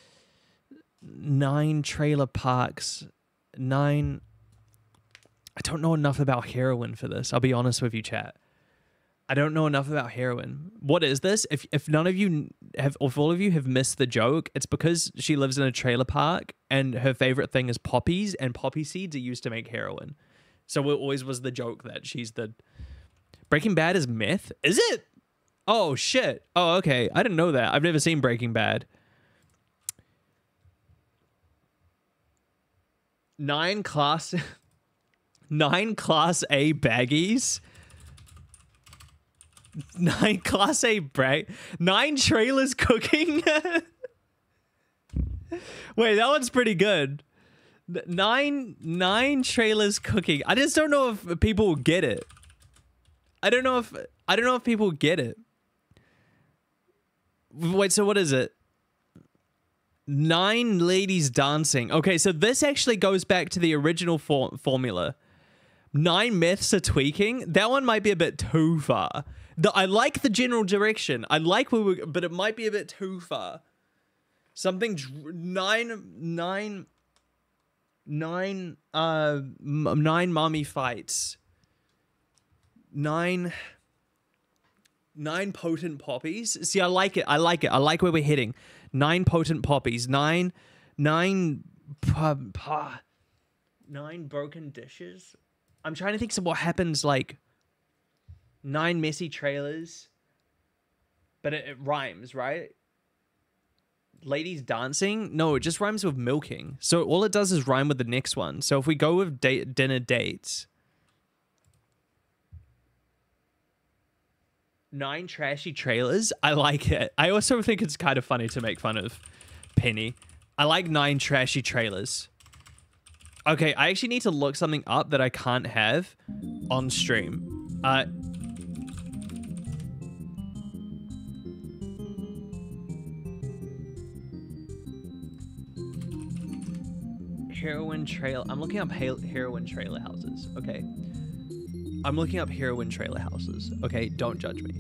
nine trailer parks. Nine I don't know enough about heroin for this. I'll be honest with you, chat. I don't know enough about heroin. What is this? If if none of you have, if all of you have missed the joke, it's because she lives in a trailer park and her favorite thing is poppies, and poppy seeds are used to make heroin. So it always was the joke that she's the... Breaking Bad is meth? Is it? Oh, shit. Oh, okay. I didn't know that. I've never seen Breaking Bad. Nine class... Nine class A baggies... Nine class A brag. Nine trailers cooking. Wait, that one's pretty good. Nine nine trailers cooking. I just don't know if people will get it. I don't know if I don't know if people get it. Wait, so what is it? Nine ladies dancing. Okay, so this actually goes back to the original for formula. Nine myths are tweaking. That one might be a bit too far. The, I like the general direction. I like where we, but it might be a bit too far. Something nine, nine, nine, uh, m nine mommy fights. Nine, nine potent poppies. See, I like it. I like it. I like where we're heading. Nine potent poppies. Nine, nine, uh, uh, nine broken dishes. I'm trying to think of what happens like. Nine messy trailers. But it, it rhymes, right? Ladies dancing? No, it just rhymes with milking. So all it does is rhyme with the next one. So if we go with date, dinner dates. Nine trashy trailers. I like it. I also think it's kind of funny to make fun of Penny. I like nine trashy trailers. Okay, I actually need to look something up that I can't have on stream. Uh... Heroin trail. I'm looking up heroin trailer houses. Okay. I'm looking up heroin trailer houses. Okay, don't judge me.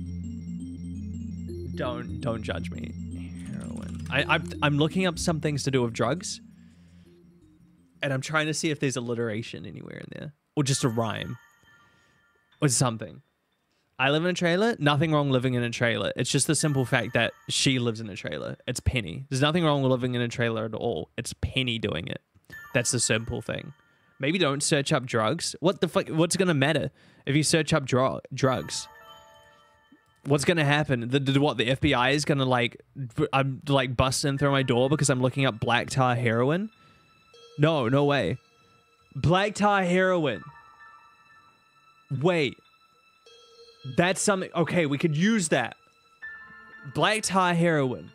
Don't don't judge me. Heroin. I I'm, I'm looking up some things to do with drugs, and I'm trying to see if there's alliteration anywhere in there, or just a rhyme, or something. I live in a trailer. Nothing wrong living in a trailer. It's just the simple fact that she lives in a trailer. It's Penny. There's nothing wrong with living in a trailer at all. It's Penny doing it. That's the simple thing. Maybe don't search up drugs. What the fuck? What's gonna matter if you search up dro drugs? What's gonna happen? The, the what? The F B I is gonna like, I'm like bust in through my door because I'm looking up black tar heroin? No, no way. Black tar heroin. Wait. That's something. Okay, we could use that. Black tar heroin.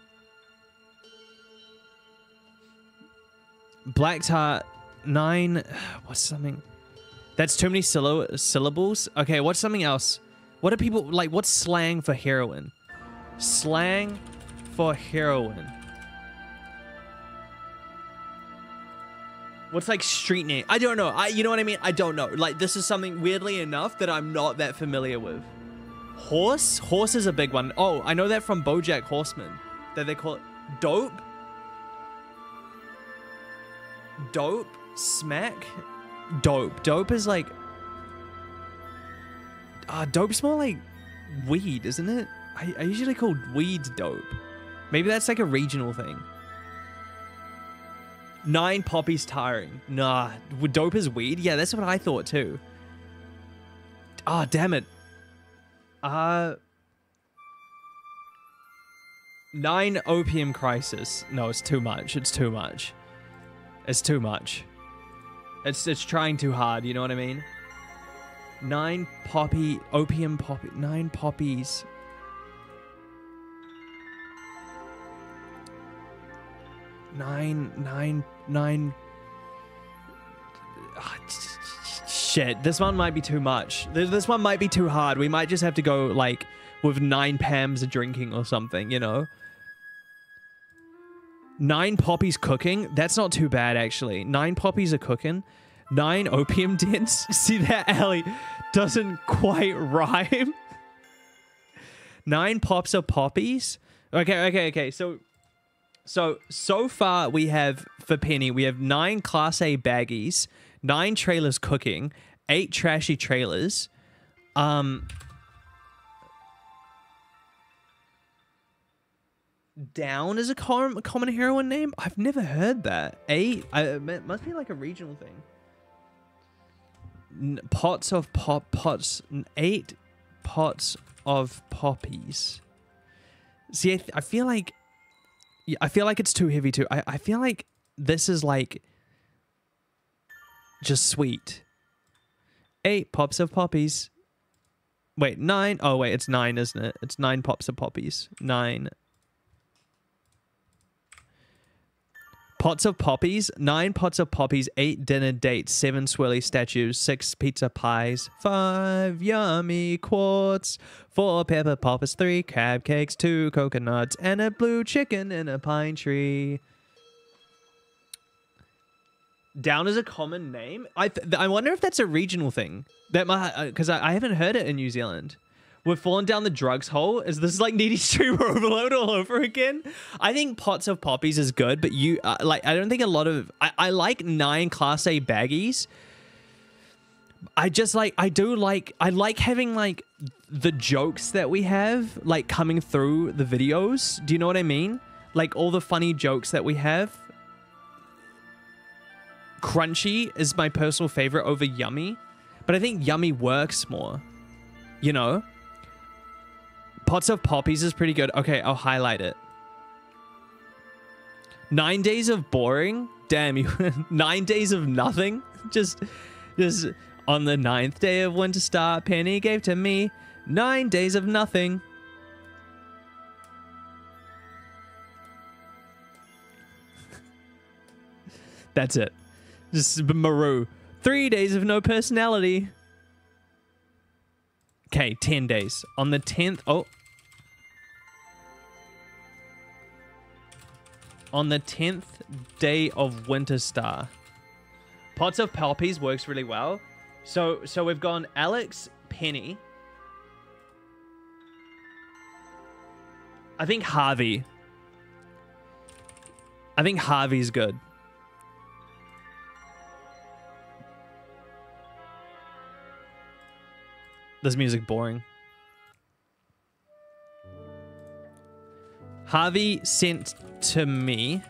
Black tar nine. What's something? That's too many sylla syllables. Okay, what's something else? What are people like? What's slang for heroin? Slang for heroin. What's like street name? I don't know. I you know what I mean? I don't know. Like this is something weirdly enough that I'm not that familiar with. Horse? Horse is a big one. Oh, I know that from BoJack Horseman. That they call it dope. Dope? Smack? Dope. Dope is like... Uh, dope's more like weed, isn't it? I, I usually call weed dope. Maybe that's like a regional thing. Nine poppies tiring. Nah. Dope is weed? Yeah, that's what I thought too. Ah, oh, damn it. Uh... Nine opium crisis. No, it's too much. It's too much. It's too much. It's it's trying too hard, you know what I mean? Nine poppy... Opium poppy... Nine poppies. Nine... Nine... Nine... Ah, shit, this one might be too much. This one might be too hard. We might just have to go, like, with nine Pams of drinking or something, you know? Nine poppies cooking? That's not too bad, actually. Nine poppies are cooking. Nine opium dens? See, that alley doesn't quite rhyme. Nine pops of poppies? Okay, okay, okay. So, so, so far we have, for Penny, we have nine Class A baggies, nine trailers cooking, eight trashy trailers. Um... Down is a com common heroin name? I've never heard that. Eight? I, it must be like a regional thing. N pots of pop pots. Eight pots of poppies. See, I, th I feel like... I feel like it's too heavy too. I, I feel like this is like... just sweet. Eight pops of poppies. Wait, nine? Oh, wait, it's nine, isn't it? It's nine pops of poppies. Nine... Pots of poppies, nine pots of poppies, eight dinner dates, seven swirly statues, six pizza pies, five yummy quarts, four pepper poppers, three crab cakes, two coconuts, and a blue chicken in a pine tree. Down is a common name? I th I wonder if that's a regional thing. That might, because I, I haven't heard it in New Zealand. We've fallen down the drugs hole. Is this like Needy Streamer Overload all over again? I think Pots of Poppies is good, but you uh, like I don't think a lot of I, I like nine Class A baggies. I just like I do like I like having like the jokes that we have like coming through the videos. Do you know what I mean? Like all the funny jokes that we have. Crunchy is my personal favorite over Yummy, but I think Yummy works more. You know? Pots of Poppies is pretty good. Okay, I'll highlight it. Nine days of boring? Damn, you. Nine days of nothing? Just, just on the ninth day of Winter Star, Penny gave to me nine days of nothing. That's it. Just Maru. Three days of no personality. Okay, ten days. On the tenth... Oh. On the tenth day of Winter Star. Pots of Poppies works really well. So, so we've gone Alex, Penny. I think Harvey. I think Harvey's good. This music boring. Harvey sent to me.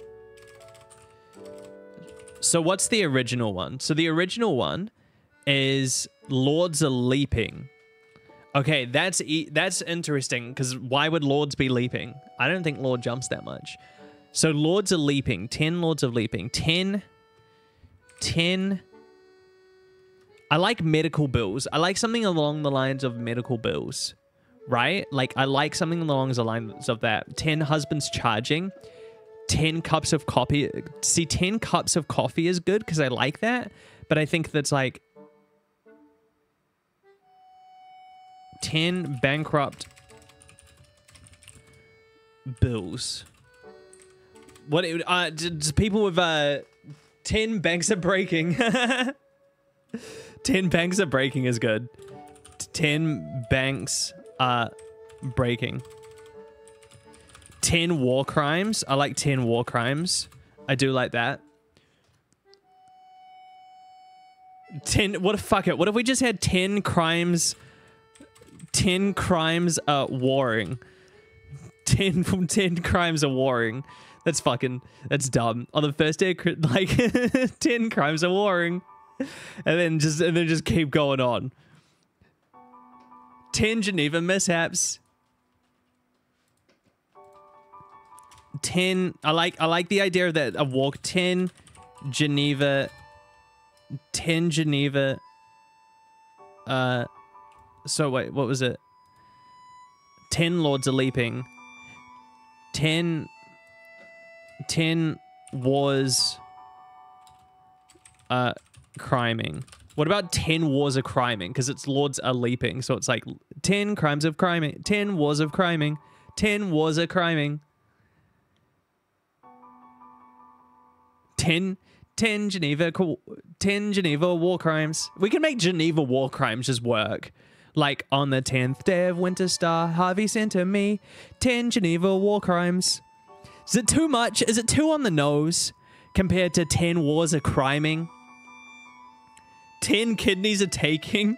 So what's the original one? So the original one is Lords are leaping. Okay, that's e that's interesting because why would Lords be leaping? I don't think Lord jumps that much. So Lords are leaping. ten Lords of leaping. ten. ten. I like medical bills. I like something along the lines of medical bills. Right? Like, I like something along the lines of that. ten husbands charging. ten cups of coffee. See, ten cups of coffee is good because I like that. But I think that's like... ten bankrupt bills. What? It, uh, just people with uh, ten banks are breaking. ten banks are breaking is good. ten banks are breaking. ten war crimes. I like ten war crimes. I do like that. ten. What if, fuck it. What if we just had ten crimes? ten crimes are warring. ten from ten crimes are warring. That's fucking, that's dumb. On the first day, like, ten crimes are warring. And then just, and then just keep going on. ten Geneva mishaps. ten, I like, I like the idea of that, a walk. ten Geneva, ten Geneva, uh, so wait, what was it? ten Lords are leaping. ten... ten wars... Uh, criming. What about ten wars are criming? Because it's Lords are leaping. So it's like ten crimes of criming. ten wars of criming. ten wars are criming. ten... ten Geneva... ten Geneva war crimes. We can make Geneva war crimes just work. Like, on the tenth day of Winter Star, Harvey sent to me ten Geneva war crimes. Is it too much? Is it too on the nose compared to ten wars are criming? ten kidneys are taking?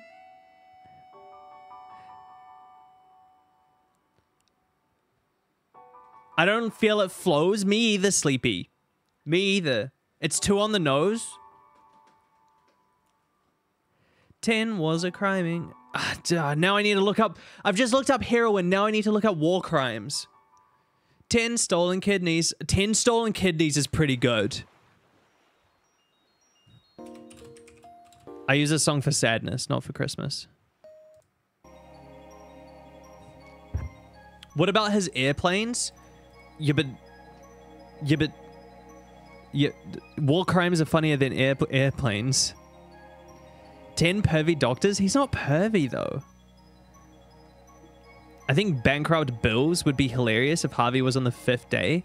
I don't feel it flows. Me either, Sleepy. Me either. It's too on the nose. ten wars are criming. Ah, duh, now I need to look up... I've just looked up heroin. Now I need to look up war crimes. ten stolen kidneys. ten stolen kidneys is pretty good. I use this song for sadness, not for Christmas. What about his airplanes? Yeah, but... Yeah, but... Yeah, war crimes are funnier than air, airplanes. ten pervy doctors? He's not pervy, though. I think bankrupt bills would be hilarious if Harvey was on the fifth day.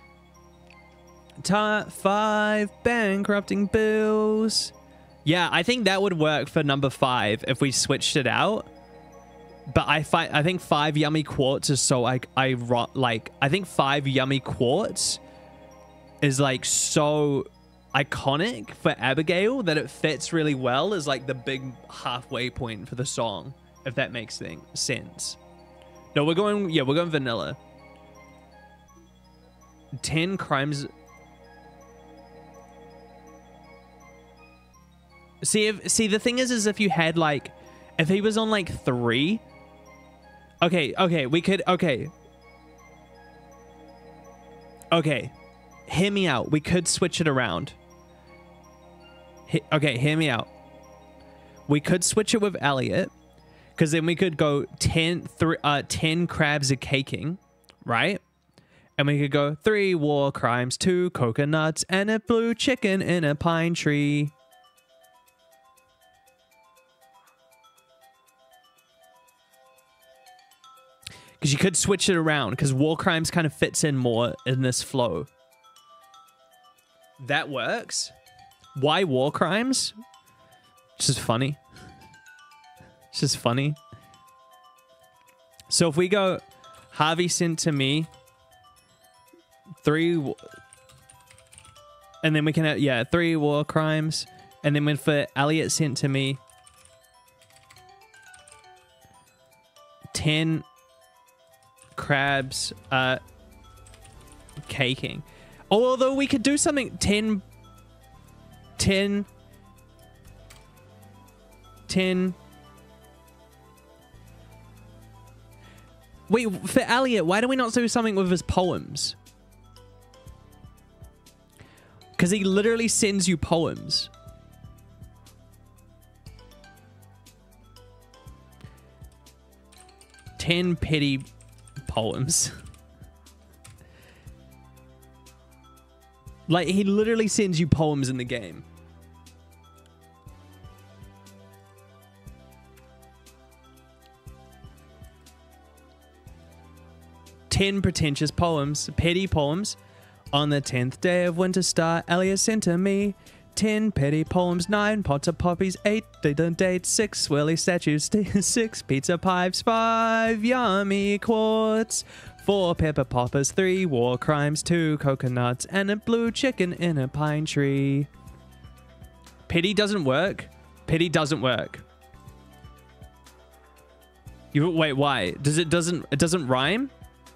Top five bankrupting bills. Yeah, I think that would work for number five if we switched it out. But I find I think five yummy quartz is so like I like I think five yummy quartz is like so iconic for Abigail that it fits really well as like the big halfway point for the song, if that makes thing sense. No, we're going, yeah, we're going vanilla. ten crimes. See, if, see, the thing is, is if you had like, if he was on like three. Okay, okay, we could, okay. Okay, hear me out. We could switch it around. Okay, hear me out. We could switch it with Elliot, because then we could go ten, three, uh, ten crabs are caking, right? And we could go three war crimes, two coconuts, and a blue chicken in a pine tree. Because you could switch it around, because war crimes kind of fits in more in this flow. That works. Why war crimes? It's just funny. It's just funny. So if we go, Harvey sent to me three, and then we can have, yeah, three war crimes, and then when for Elliot sent to me ten crabs, uh, caking. Oh, although we could do something ten, ten, ten. Wait, for Elliot, why do we not do something with his poems? Because he literally sends you poems. ten petty poems. Like, he literally sends you poems in the game. ten pretentious poems, petty poems. On the tenth day of winter star, Elliot sent to me ten petty poems, nine pots of poppies, eight didn't date, six swirly statues, six pizza pipes, five yummy quarts, four pepper poppers, three war crimes, two coconuts, and a blue chicken in a pine tree. Petty doesn't work. Petty doesn't work. You wait, why? Does it doesn't it doesn't rhyme?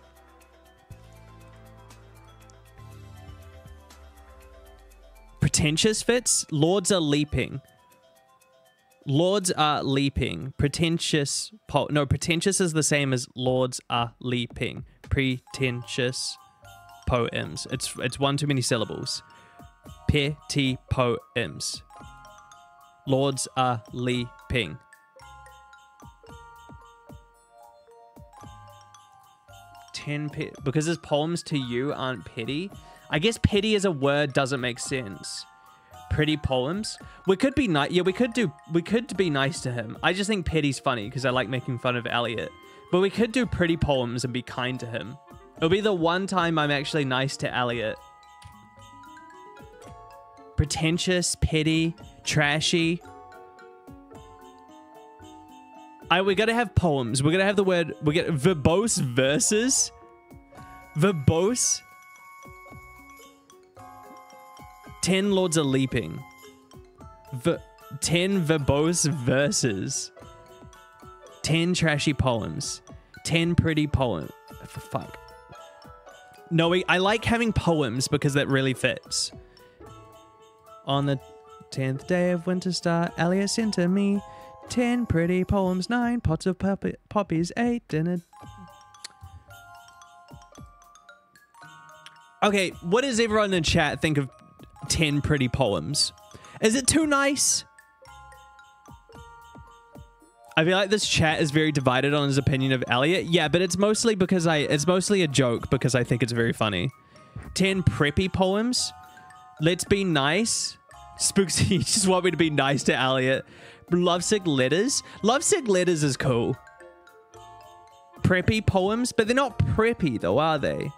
Pretentious fits. Lords are leaping. Lords are leaping. Pretentious. Po no, pretentious is the same as lords are leaping. Pretentious poems. It's it's one too many syllables. Petty poems. Lords are leaping. Ten pe because his poems to you aren't petty. I guess petty as a word doesn't make sense. Pretty poems. We could be nice. Yeah, we could do. We could be nice to him. I just think petty's funny because I like making fun of Elliot. But we could do pretty poems and be kind to him. It'll be the one time I'm actually nice to Elliot. Pretentious, petty, trashy. I we gotta have poems. We're gonna have the word. We get verbose verses. Verbose. Ten lords are leaping. Ver ten verbose verses. Ten trashy poems. Ten pretty poems. For fuck. No, we, I like having poems because that really fits. On the tenth day of winter star, Elliot sent to me ten pretty poems, nine pots of poppy poppies, eight dinner. Okay, what does everyone in chat think of ten pretty poems? Is it too nice? I feel like this chat is very divided on his opinion of Elliot. Yeah, but it's mostly because I it's mostly a joke because I think it's very funny. ten preppy poems. Let's be nice. Spooks, you just want me to be nice to Elliot. Lovesick letters. Lovesick letters is cool. Preppy poems, but they're not preppy though, are they?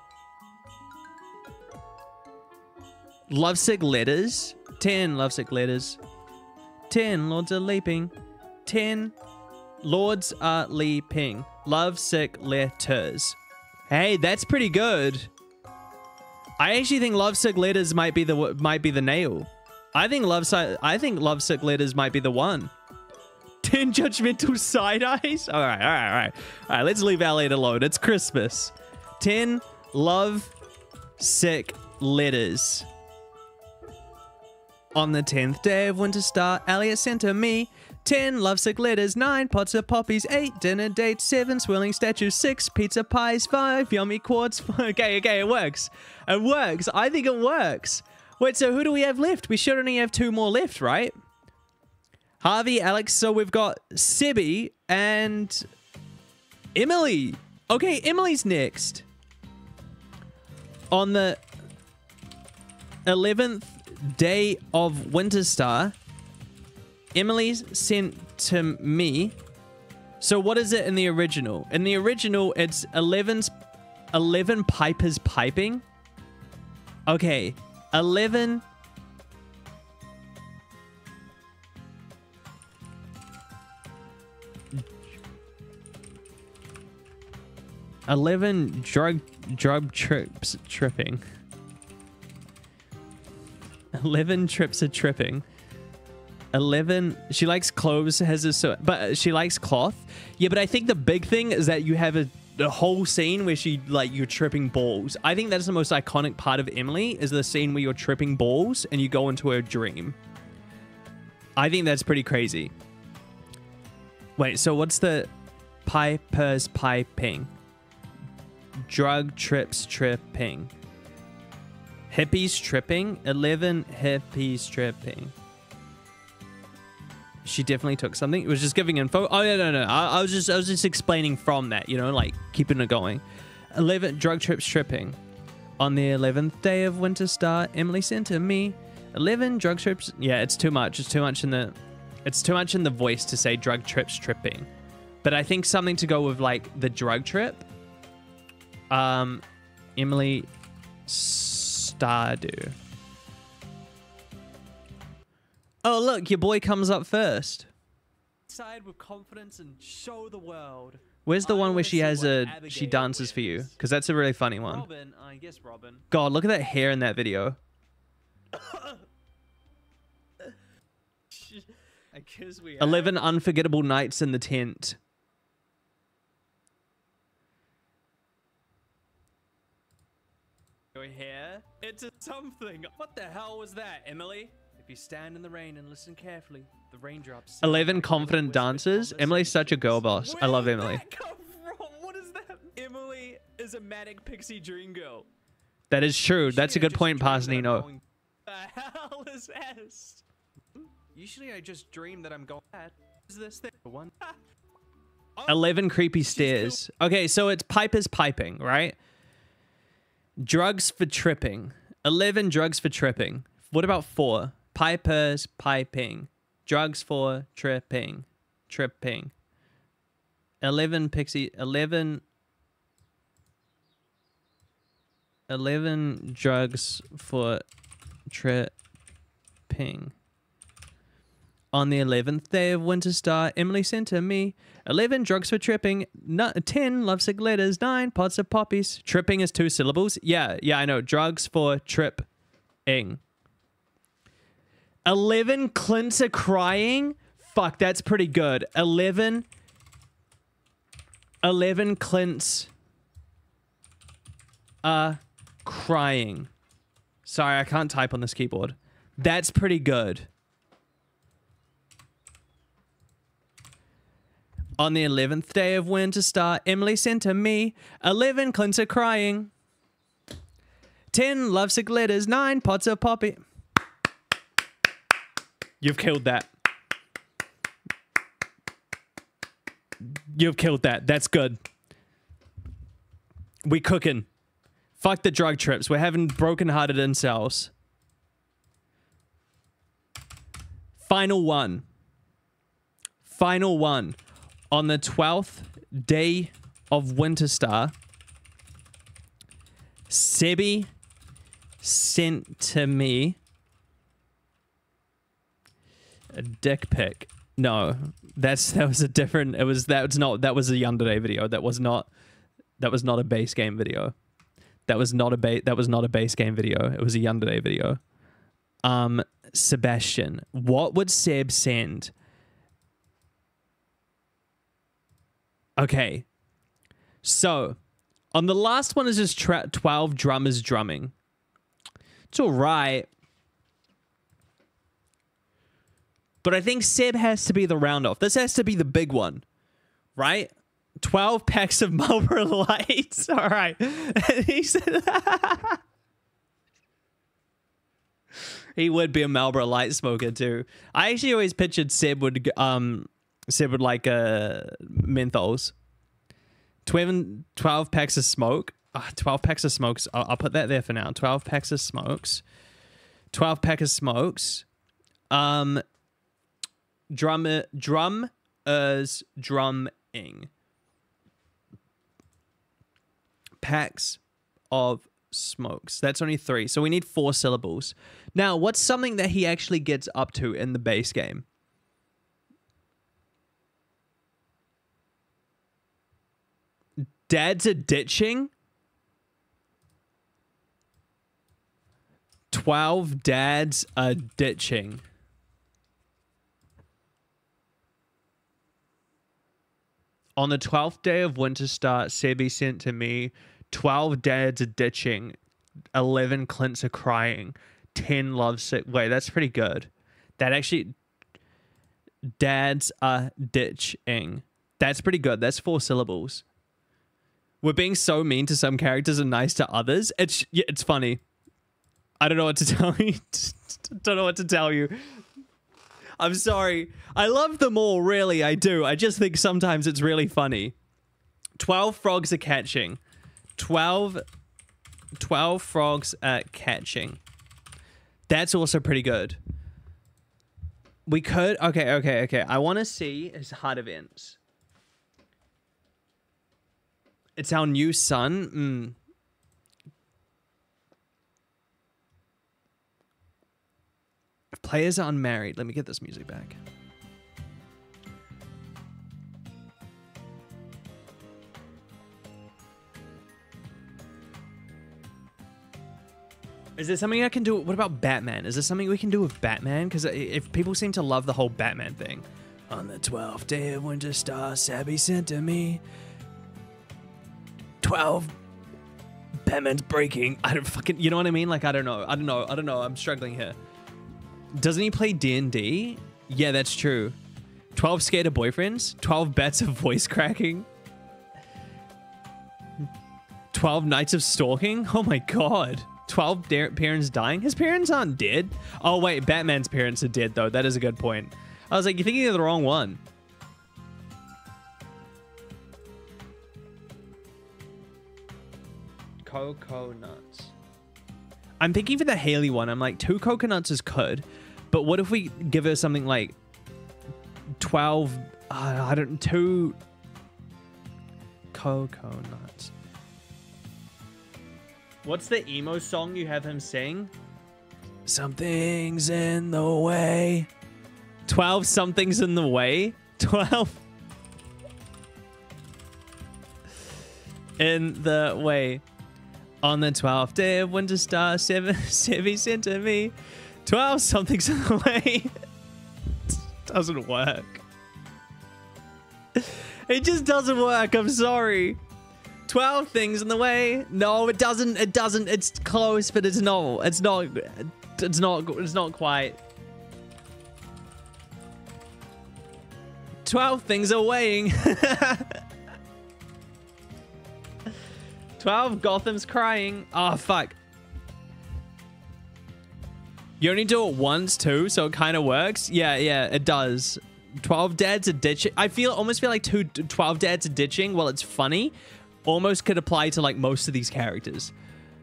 Lovesick letters. ten lovesick letters. ten lords are leaping. ten lords are leaping. Lovesick letters. Hey, that's pretty good. I actually think lovesick letters might be the might be the nail. I think lovesick I think lovesick letters might be the one. ten judgmental side eyes. All right, all right, all right. All right, let's leave Elliot alone. It's Christmas. ten love sick letters. On the tenth day of winter star, Elliot sent to me ten lovesick letters, nine pots of poppies, eight dinner dates, seven swirling statues, six pizza pies, five yummy quarts. Okay, okay, it works. It works. I think it works. Wait, so who do we have left? We should only have two more left, right? Harvey, Alex, so we've got Sibby and Emily. Okay, Emily's next. On the eleventh day of winter star, Emily's sent to me. So what is it in the original? In the original, it's eleven's, eleven pipers piping. Okay, eleven. eleven drug drug trips tripping. eleven trips of tripping. eleven. She likes clothes, has a so, but she likes cloth. Yeah, but I think the big thing is that you have a the whole scene where she, like, you're tripping balls. I think that's the most iconic part of Emily, is the scene where you're tripping balls and you go into her dream. I think that's pretty crazy. Wait, so what's the Piper's piping? Drug trips tripping. Hippies tripping? eleven hippies tripping. She definitely took something. It was just giving info. Oh, no, no, no. I, I was just I was just explaining from that, you know, like keeping it going. eleven drug trips tripping. On the eleventh day of Winter Star, Emily sent to me eleven drug trips. Yeah, it's too much. It's too much in the it's too much in the voice to say drug trips tripping. But I think something to go with like the drug trip. Um Emily Stardew. Oh, look, your boy comes up first. Side with confidence and show the world. Where's the I one where she has a Abigail she dances wins. For you? Because that's a really funny one. Robin, I guess Robin. God, look at that hair in that video. I guess we eleven unforgettable nights in the tent. Your hair? It's a something. What the hell was that, Emily? If you stand in the rain and listen carefully, the raindrops. eleven confident dancers. Emily's such a girl boss. Where I love Emily. That come from? What is that? Emily is a manic pixie dream girl. That is true. That's a good point, Parsnino. The hell is this? Usually I just dream that I'm going. Is this thing one? eleven creepy stairs. Okay, so it's Piper's piping, right? Drugs for tripping. eleven drugs for tripping. What about four? Piper's piping. Drugs for tripping. Tripping. eleven pixie. eleven. eleven drugs for tripping. On the eleventh day of Winter Star, Emily sent to me eleven drugs for tripping, ten lovesick letters, nine pots of poppies. Tripping is two syllables. Yeah, yeah, I know. Drugs for tripping. eleven Clints are crying? Fuck, that's pretty good. eleven. eleven Clints are crying. Sorry, I can't type on this keyboard. That's pretty good. On the eleventh day of Winter Star, Emily sent to me eleven Clints are crying. ten lovesick letters, nine pots of poppy. You've killed that. You've killed that. That's good. We cooking. Fuck the drug trips. We're having broken-hearted incels. Final one. Final one. On the twelfth day of Winter Star, Sebi sent to me a dick pic. No, that's that was a different. It was that was not that was a Yandere video. That was not that was not a base game video. That was not a base. That was not a base game video. It was a Yandere video. Um, Sebastian, what would Seb send? Okay, so on the last one is just tra twelve drummers drumming. It's all right. But I think Seb has to be the round off. This has to be the big one, right? twelve packs of Marlboro Lights. All right. And he said he would be a Marlboro Light smoker too. I actually always pictured Seb would um Seb would like uh menthols. twelve, twelve packs of smoke. Oh, twelve packs of smokes. I'll, I'll put that there for now. twelve packs of smokes. twelve pack of smokes. Um Drum drummers drumming. Packs of smokes. That's only three. So we need four syllables. Now, what's something that he actually gets up to in the base game? Dads are ditching? twelve dads are ditching. On the twelfth day of winter start, Sebi sent to me, twelve dads are ditching, eleven Clints are crying, ten love sick. Wait, that's pretty good. That actually, dads are ditching. That's pretty good. That's four syllables. We're being so mean to some characters and nice to others. It's yeah, it's funny. I don't know what to tell you. Don't know what to tell you. I'm sorry. I love them all, really. I do. I just think sometimes it's really funny. twelve frogs are catching. twelve, twelve frogs are catching. That's also pretty good. We could... Okay, okay, okay. I want to see his hard events. It's our new son. Mm. If players are unmarried, let me get this music back. Is there something I can do? What about Batman? Is there something we can do with Batman? Because if people seem to love the whole Batman thing. On the twelfth day of winter star, Sabby sent to me. twelve. Batman's breaking. I don't fucking... You know what I mean? Like, I don't know. I don't know. I don't know. I'm struggling here. Doesn't he play D and D? Yeah, that's true. twelve skater boyfriends? twelve bets of voice cracking? twelve nights of stalking? Oh my god. twelve parents dying? His parents aren't dead. Oh wait, Batman's parents are dead though. That is a good point. I was like, you're thinking of the wrong one. Coconuts. I'm thinking for the Haley one, I'm like, two coconuts is good, but what if we give her something like twelve, uh, I don't, two coconuts. What's the emo song you have him sing? Something's in the way. twelve something's in the way? twelve in the way. On the twelfth day of winter star, seven, Sevi sent to me. twelve something's in the way. Doesn't work. It just doesn't work. I'm sorry. twelve things in the way. No, it doesn't. It doesn't. It's close, but it's not. It's not. It's not. It's not quite. twelve things are weighing. twelve Gotham's crying. Oh, fuck. You only do it once, too, so it kind of works. Yeah, yeah, it does. twelve dads are ditching. I feel almost feel like two, twelve dads are ditching. Well, it's funny. Almost could apply to, like, most of these characters.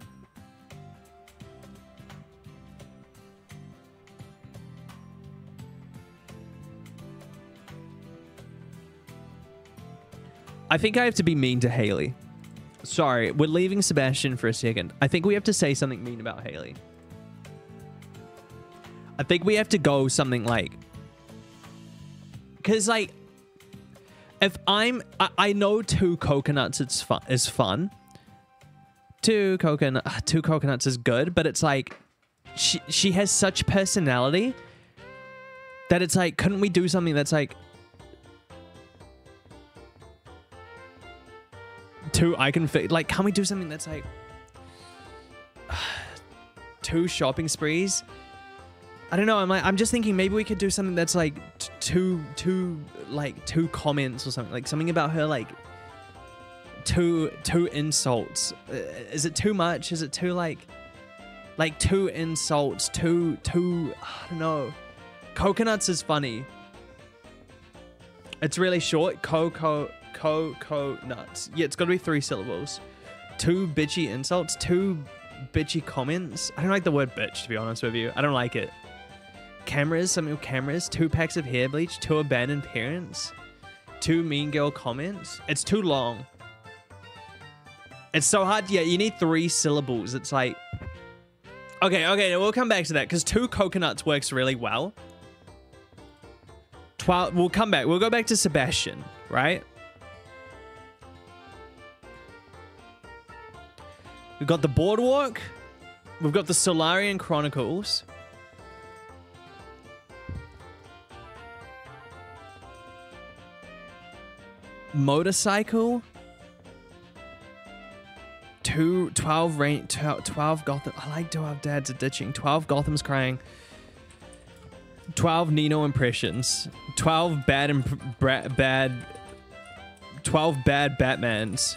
I think I have to be mean to Haley. Sorry, we're leaving Sebastian for a second. I think we have to say something mean about Haley. I think we have to go something like... Because, like... If I'm... I, I know two coconuts it's fun, is fun. Two, coconut, two coconuts is good, but it's like... She, she has such personality that it's like, couldn't we do something that's like... Two, I can fit. Like, can we do something that's like two shopping sprees? I don't know. I'm like, I'm just thinking maybe we could do something that's like t two, two, like two comments or something. Like something about her, like two, two insults. Uh, is it too much? Is it too like, like two insults? Two, two. I don't know. Coconuts is funny. It's really short. Coco. Coconuts. Yeah, it's got to be three syllables. Two bitchy insults. Two bitchy comments. I don't like the word bitch, to be honest with you. I don't like it. Cameras. Something with cameras. Two packs of hair bleach. Two abandoned parents. Two mean girl comments. It's too long. It's so hard. Yeah, you need three syllables. It's like... Okay, okay, we'll come back to that, because two coconuts works really well. Twelve... We'll come back. We'll go back to Sebastian, right? We've got the Boardwalk. We've got the Solarian Chronicles. Motorcycle. Two, twelve rain, twelve Gotham. I like twelve dads are ditching. twelve Gotham's crying. twelve Nino impressions. twelve bad imp bad. twelve bad Batmans.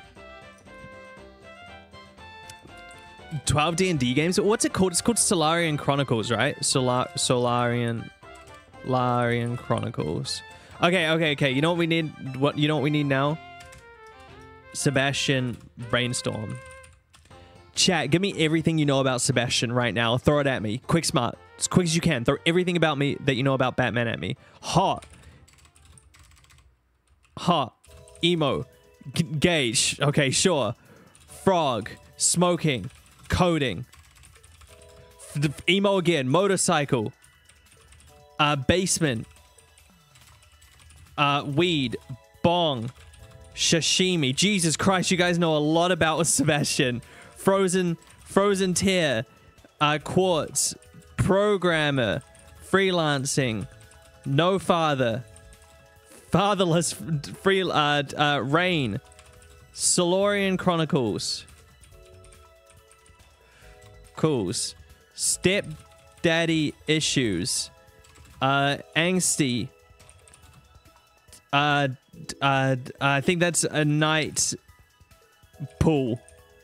twelve D and D games. What's it called? It's called Solarian Chronicles, right? Solar Solarian Solarian Chronicles. Okay, okay, okay. You know what we need? What you know what we need now? Sebastian Brainstorm. Chat, give me everything you know about Sebastian right now. Throw it at me. Quick smart. As quick as you can. Throw everything about me that you know about Batman at me. Hot. Hot. Emo. G Gage. Okay, sure. Frog. Smoking. Coding. F emo again. Motorcycle. Uh, basement. Uh, weed. Bong. Sashimi. Jesus Christ, you guys know a lot about Sebastian. Frozen, Frozen Tear, uh, Quartz, Programmer, Freelancing, No Father, Fatherless, Free, uh, uh, Rain, Solarian Chronicles, Cools, Stepdaddy Issues, uh, Angsty, uh, uh, I think that's a night pool.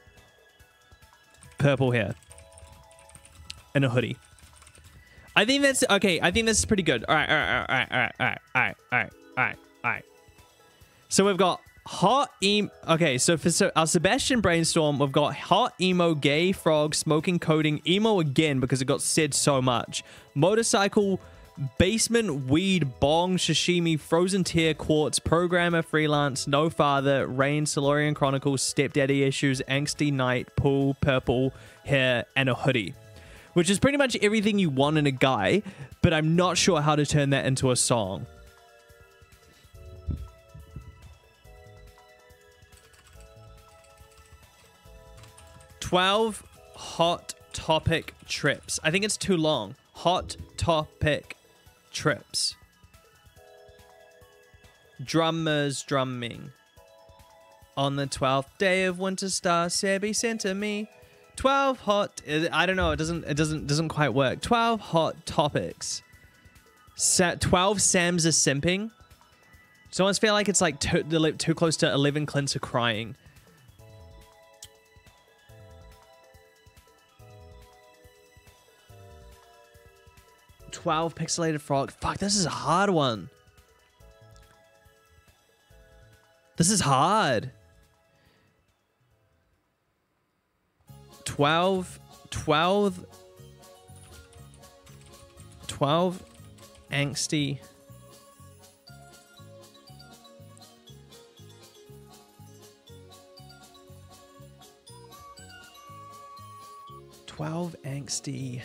Purple hair. And a hoodie. I think that's okay. I think that's pretty good. All right, all right, all right, all right, all right, all right, all right, all right, all right. So we've got hot emo. Okay, so for so our Sebastian Brainstorm, we've got hot emo, gay frog, smoking, coding, emo again because it got said so much. Motorcycle. Basement, weed, bong, sashimi, frozen tear, quartz, programmer, freelance, no father, rain, Solarian Chronicles, stepdaddy issues, angsty night, pool, purple hair, and a hoodie. Which is pretty much everything you want in a guy, but I'm not sure how to turn that into a song. twelve hot topic trips. I think it's too long. Hot topic trips. Drummers drumming. On the twelfth day of winter star, Sebi sent to me. twelve hot. I don't know. It doesn't. It doesn't. Doesn't quite work. twelve hot topics. Sa twelve Sam's are simping. So I almost feel like it's like too, too close to eleven Clint's are crying. twelve pixelated frog. Fuck, this is a hard one. This is hard. twelve, twelve, twelve angsty. twelve angsty.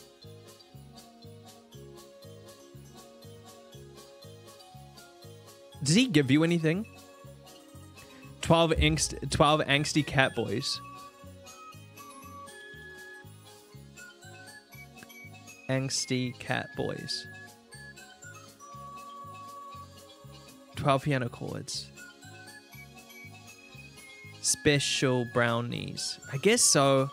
Does he give you anything? twelve angst, twelve angsty cat boys. Angsty cat boys. twelve piano chords. Special brownies. I guess so.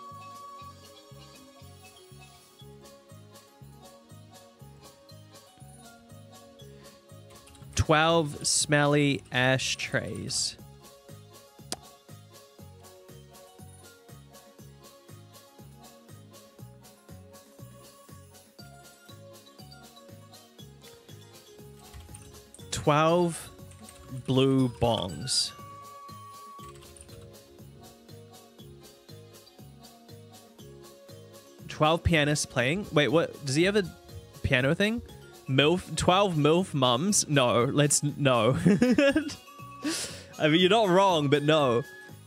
twelve smelly ashtrays. twelve blue bongs. twelve pianists playing. Wait, what? Does he have a piano thing? MILF, twelve MILF mums? No, let's, no. I mean, you're not wrong, but no.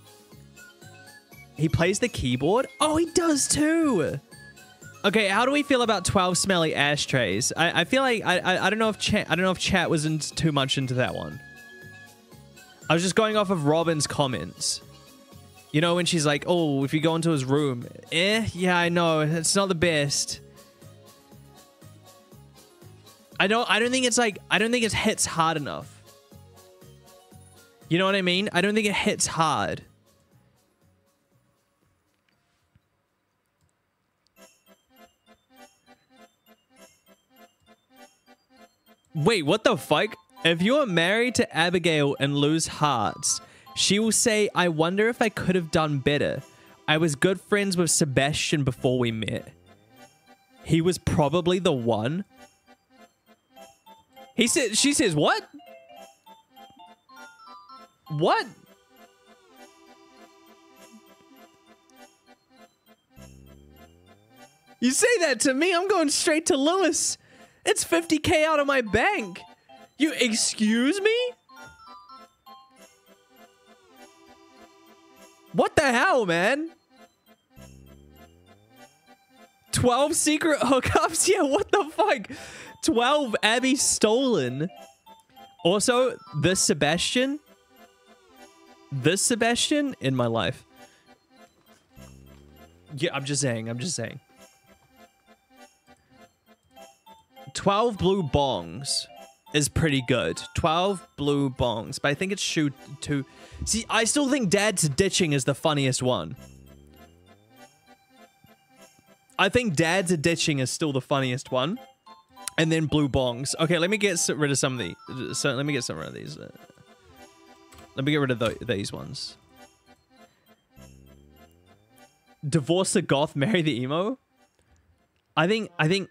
He plays the keyboard? Oh, he does too! Okay, how do we feel about twelve smelly ashtrays? I, I feel like, I, I I don't know if chat, I don't know if chat was in, too much into that one. I was just going off of Robin's comments. You know, when she's like, oh, if you go into his room. Eh, yeah, I know, it's not the best. I don't I don't think it's like I don't think it hits hard enough. You know what I mean? I don't think it hits hard. Wait, what the fuck? If you're married to Abigail and lose hearts, she will say, I wonder if I could have done better. I was good friends with Sebastian before we met. He was probably the one. He said, she says, what? What? You say that to me, I'm going straight to Lewis. It's fifty K out of my bank. You excuse me? What the hell, man? twelve secret hookups? Yeah, what the fuck? twelve Abby stolen. Also, this Sebastian. This Sebastian in my life. Yeah, I'm just saying. I'm just saying. twelve blue bongs is pretty good. twelve blue bongs. But I think it's shoot two. See, I still think Dad's ditching is the funniest one. I think Dad's ditching is still the funniest one. And then blue bongs. Okay, let me get rid of some of these. So let me get some rid of these. Uh, let me get rid of the, these ones. Divorce the goth, marry the emo. I think, I think.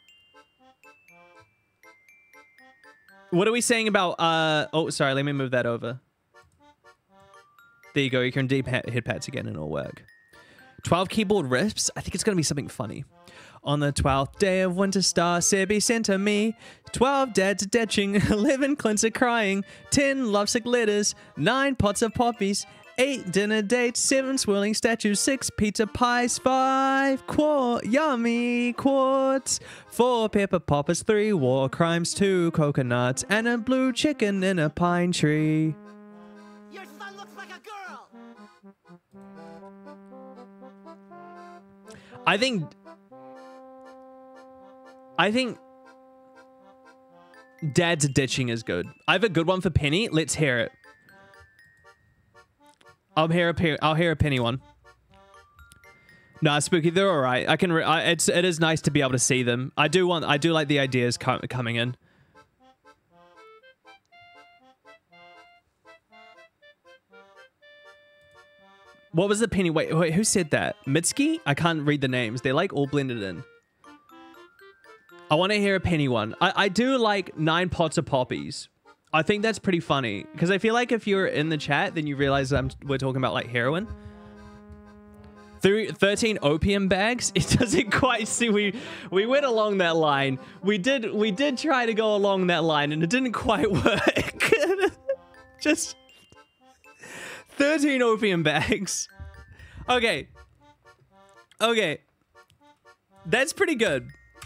What are we saying about, uh, oh, sorry, let me move that over. There you go, you can deep hit pads again and it'll work. twelve keyboard riffs, I think it's gonna be something funny. On the twelfth day of Winter Star, Sibby sent to me twelve dads ditching, eleven cleanser crying, ten lovesick letters, nine pots of poppies, eight dinner dates, seven swirling statues, six pizza pies, five quart yummy quarts, four pepper poppers, three war crimes, two coconuts, and a blue chicken in a pine tree. Your son looks like a girl. I think... I think... Dad's ditching is good. I have a good one for Penny. Let's hear it. I'll hear a pe I'll hear a Penny one. Nah, Spooky, they're all right. I can. Re I, it's it is nice to be able to see them. I do want. I do like the ideas co coming in. What was the Penny? Wait, wait. Who said that? Mitski? I can't read the names. They're like all blended in. I want to hear a Penny one. I I do like nine pots of poppies. I think that's pretty funny because I feel like if you're in the chat, then you realize I'm, we're talking about like heroin. Three, thirteen opium bags. It doesn't quite see. We we went along that line. We did we did try to go along that line, and it didn't quite work. Just thirteen opium bags. Okay. Okay. That's pretty good.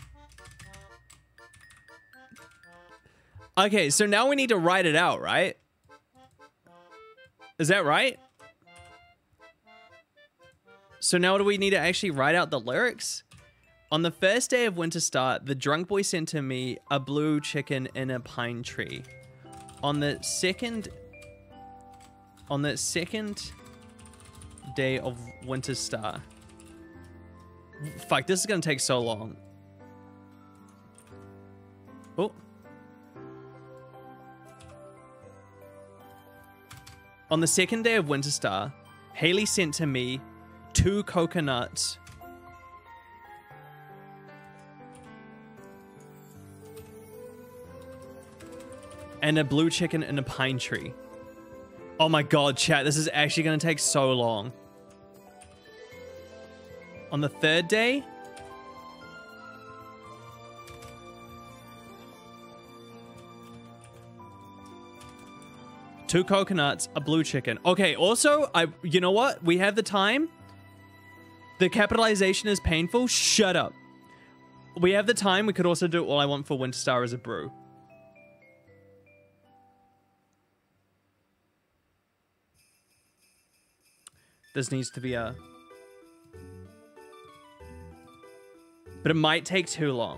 Okay, so now we need to write it out, right? Is that right? So now do we need to actually write out the lyrics? On the first day of Winter Star, the drunk boy sent to me a blue chicken in a pine tree. On the second... On the second day of Winter Star... Fuck, this is gonna take so long. Oh. On the second day of Winter Star, Haley sent to me two coconuts and a blue chicken in a pine tree. Oh my god, chat, this is actually going to take so long. On the third day, two coconuts, a blue chicken. Okay, also, I you know what? We have the time. The capitalization is painful. Shut up. We have the time. We could also do All I Want for Winter Star as a brew. This needs to be a... But it might take too long.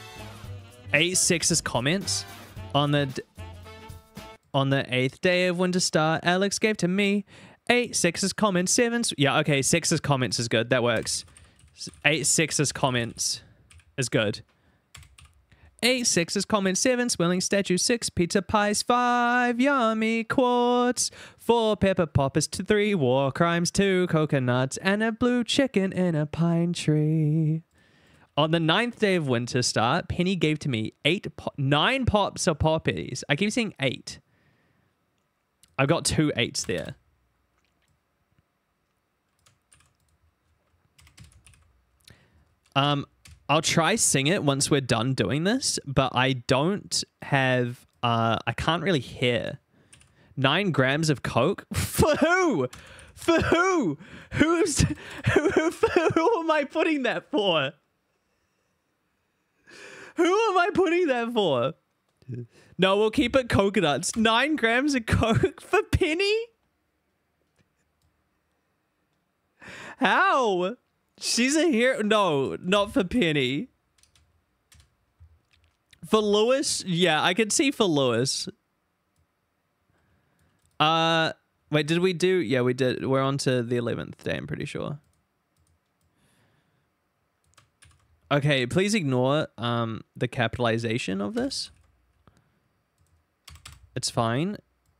Eight sexist comments on the d- on the eighth day of Winter Star. Alex gave to me eight sexist comments. Seven. s- Yeah, okay. Sexist comments is good. That works. S- Eight sexist comments is good. Eight sexist comments. Seven swilling statues. Six pizza pies. Five yummy quartz. Four pepper poppers. Two, three war crimes. Two coconuts and a blue chicken in a pine tree. On the ninth day of Winter Star, Penny gave to me eight, po- nine pops of poppies. I keep saying eight. I've got two eights there. Um, I'll try sing it once we're done doing this, but I don't have. Uh, I can't really hear. Nine grams of coke for who? For who? Who's who? Who, who am I putting that for? Who am I putting that for? No, we'll keep it coconuts. Nine grams of coke for Penny? How? She's a hero. No, not for Penny. For Lewis? Yeah, I could see for Lewis. Uh, wait, did we do? Yeah, we did. We're on to the eleventh day, I'm pretty sure. Okay, please ignore um the capitalization of this. It's fine.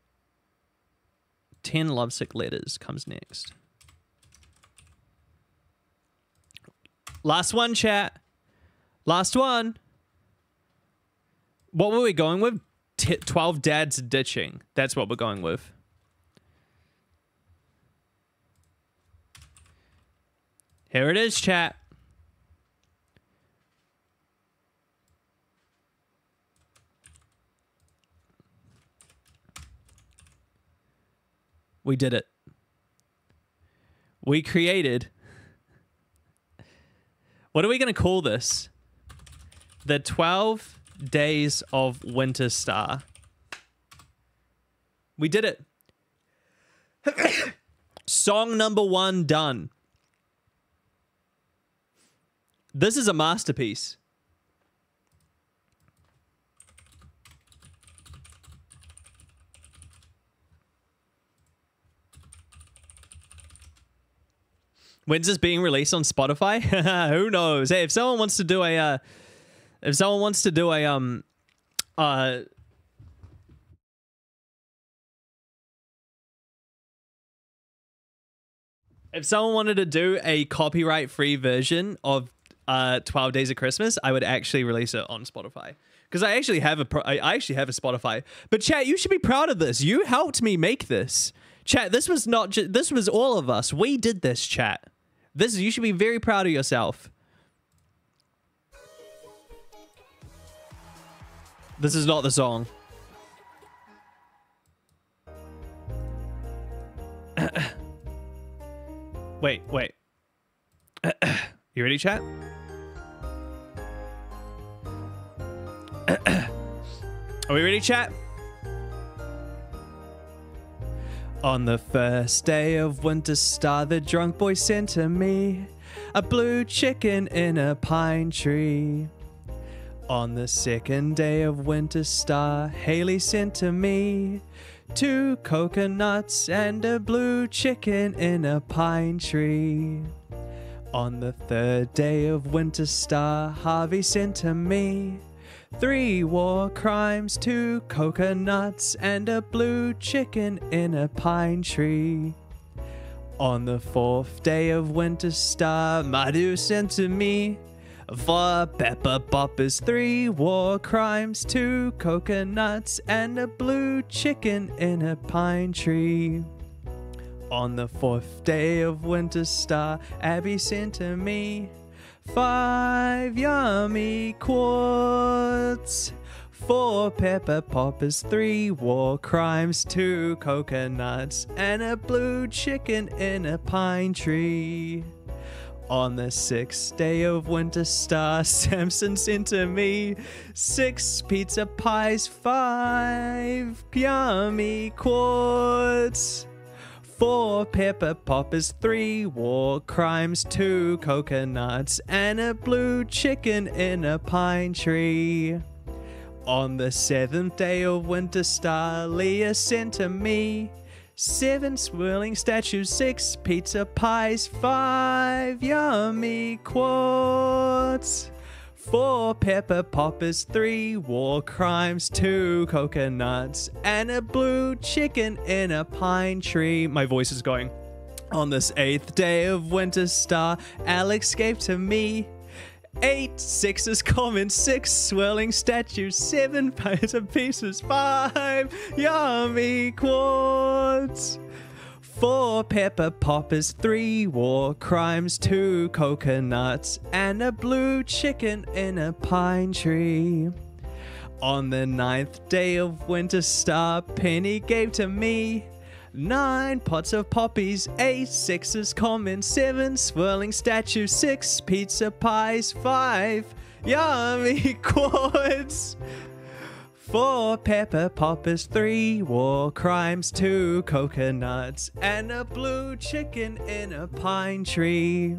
Ten lovesick letters comes next. Last one, chat. Last one. What were we going with? T- twelve dads ditching. That's what we're going with. Here it is, chat. We did it. We created. What are we going to call this? The twelve Days of Winter Star. We did it. Song number one done. This is a masterpiece. When's this being released on Spotify? Who knows? Hey, if someone wants to do a, uh, if someone wants to do a, um, uh, if someone wanted to do a copyright-free version of uh, twelve Days of Christmas, I would actually release it on Spotify. Because I actually have a, pro I actually have a Spotify. But chat, you should be proud of this. You helped me make this. Chat, this was not just, this was all of us. We did this, chat. This, you should be very proud of yourself. This is not the song. Wait, wait. You ready, chat? Are we ready, chat? On the first day of Winter Star, the drunk boy sent to me a blue chicken in a pine tree. On the second day of Winter Star, Haley sent to me two coconuts and a blue chicken in a pine tree. On the third day of Winter Star, Harvey sent to me three war crimes, two coconuts, and a blue chicken in a pine tree. On the fourth day of Winter Star, Madhu sent to me four pepper poppers, three war crimes, two coconuts, and a blue chicken in a pine tree. On the fourth day of Winter Star, Abby sent to me five yummy quarts, four pepper poppers, three war crimes, two coconuts, and a blue chicken in a pine tree. On the sixth day of Winter Star, Samson sent to me six pizza pies, five yummy quarts, four pepper poppers, three war crimes, two coconuts, and a blue chicken in a pine tree. On the seventh day of winter star, Leah sent to me seven swirling statues, six pizza pies, five yummy quarts, four pepper poppers, three war crimes, two coconuts, and a blue chicken in a pine tree. My voice is going. On this eighth day of winter star, Alex gave to me eight sixes common, six swirling statues, seven pizza pieces, five yummy quarts, four pepper poppers, three war crimes, two coconuts, and a blue chicken in a pine tree. On the ninth day of winter star, Penny gave to me nine pots of poppies, eight sixes common, seven swirling statues, six pizza pies, five yummy quarts, four pepper poppers, three war crimes, two coconuts, and a blue chicken in a pine tree.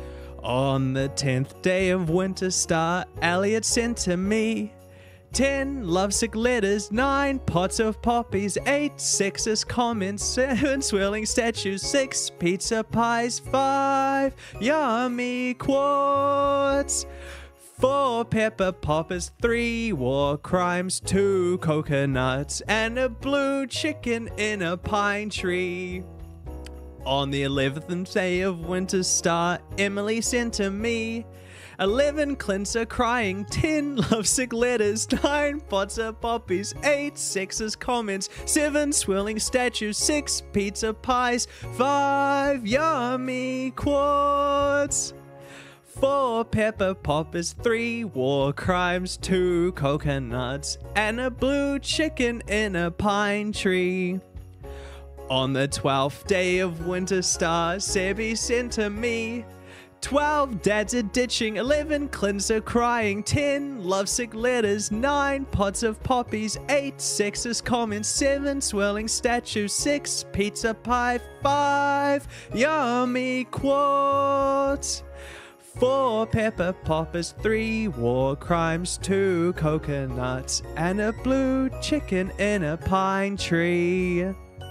On the tenth day of winter star, Elliot sent to me ten lovesick letters, nine pots of poppies, eight sixes common, seven swirling statues, six pizza pies, five yummy quarts, four pepper poppers, three war crimes, two coconuts, and a blue chicken in a pine tree. On the eleventh day of winter star, Emily sent to me eleven cleanser crying, ten lovesick letters, nine pots of poppies, eight sixes comments, seven swirling statues, six pizza pies, five yummy quarts, four pepper poppers, three war crimes, two coconuts, and a blue chicken in a pine tree. On the twelfth day of winter star, Sebi sent to me twelve dads are ditching, eleven cleanser crying, ten lovesick letters, nine pots of poppies, eight sixes comments, seven swirling statues, six pizza pie, five yummy quarts, four pepper poppers, three war crimes, two coconuts, and a blue chicken in a pine tree.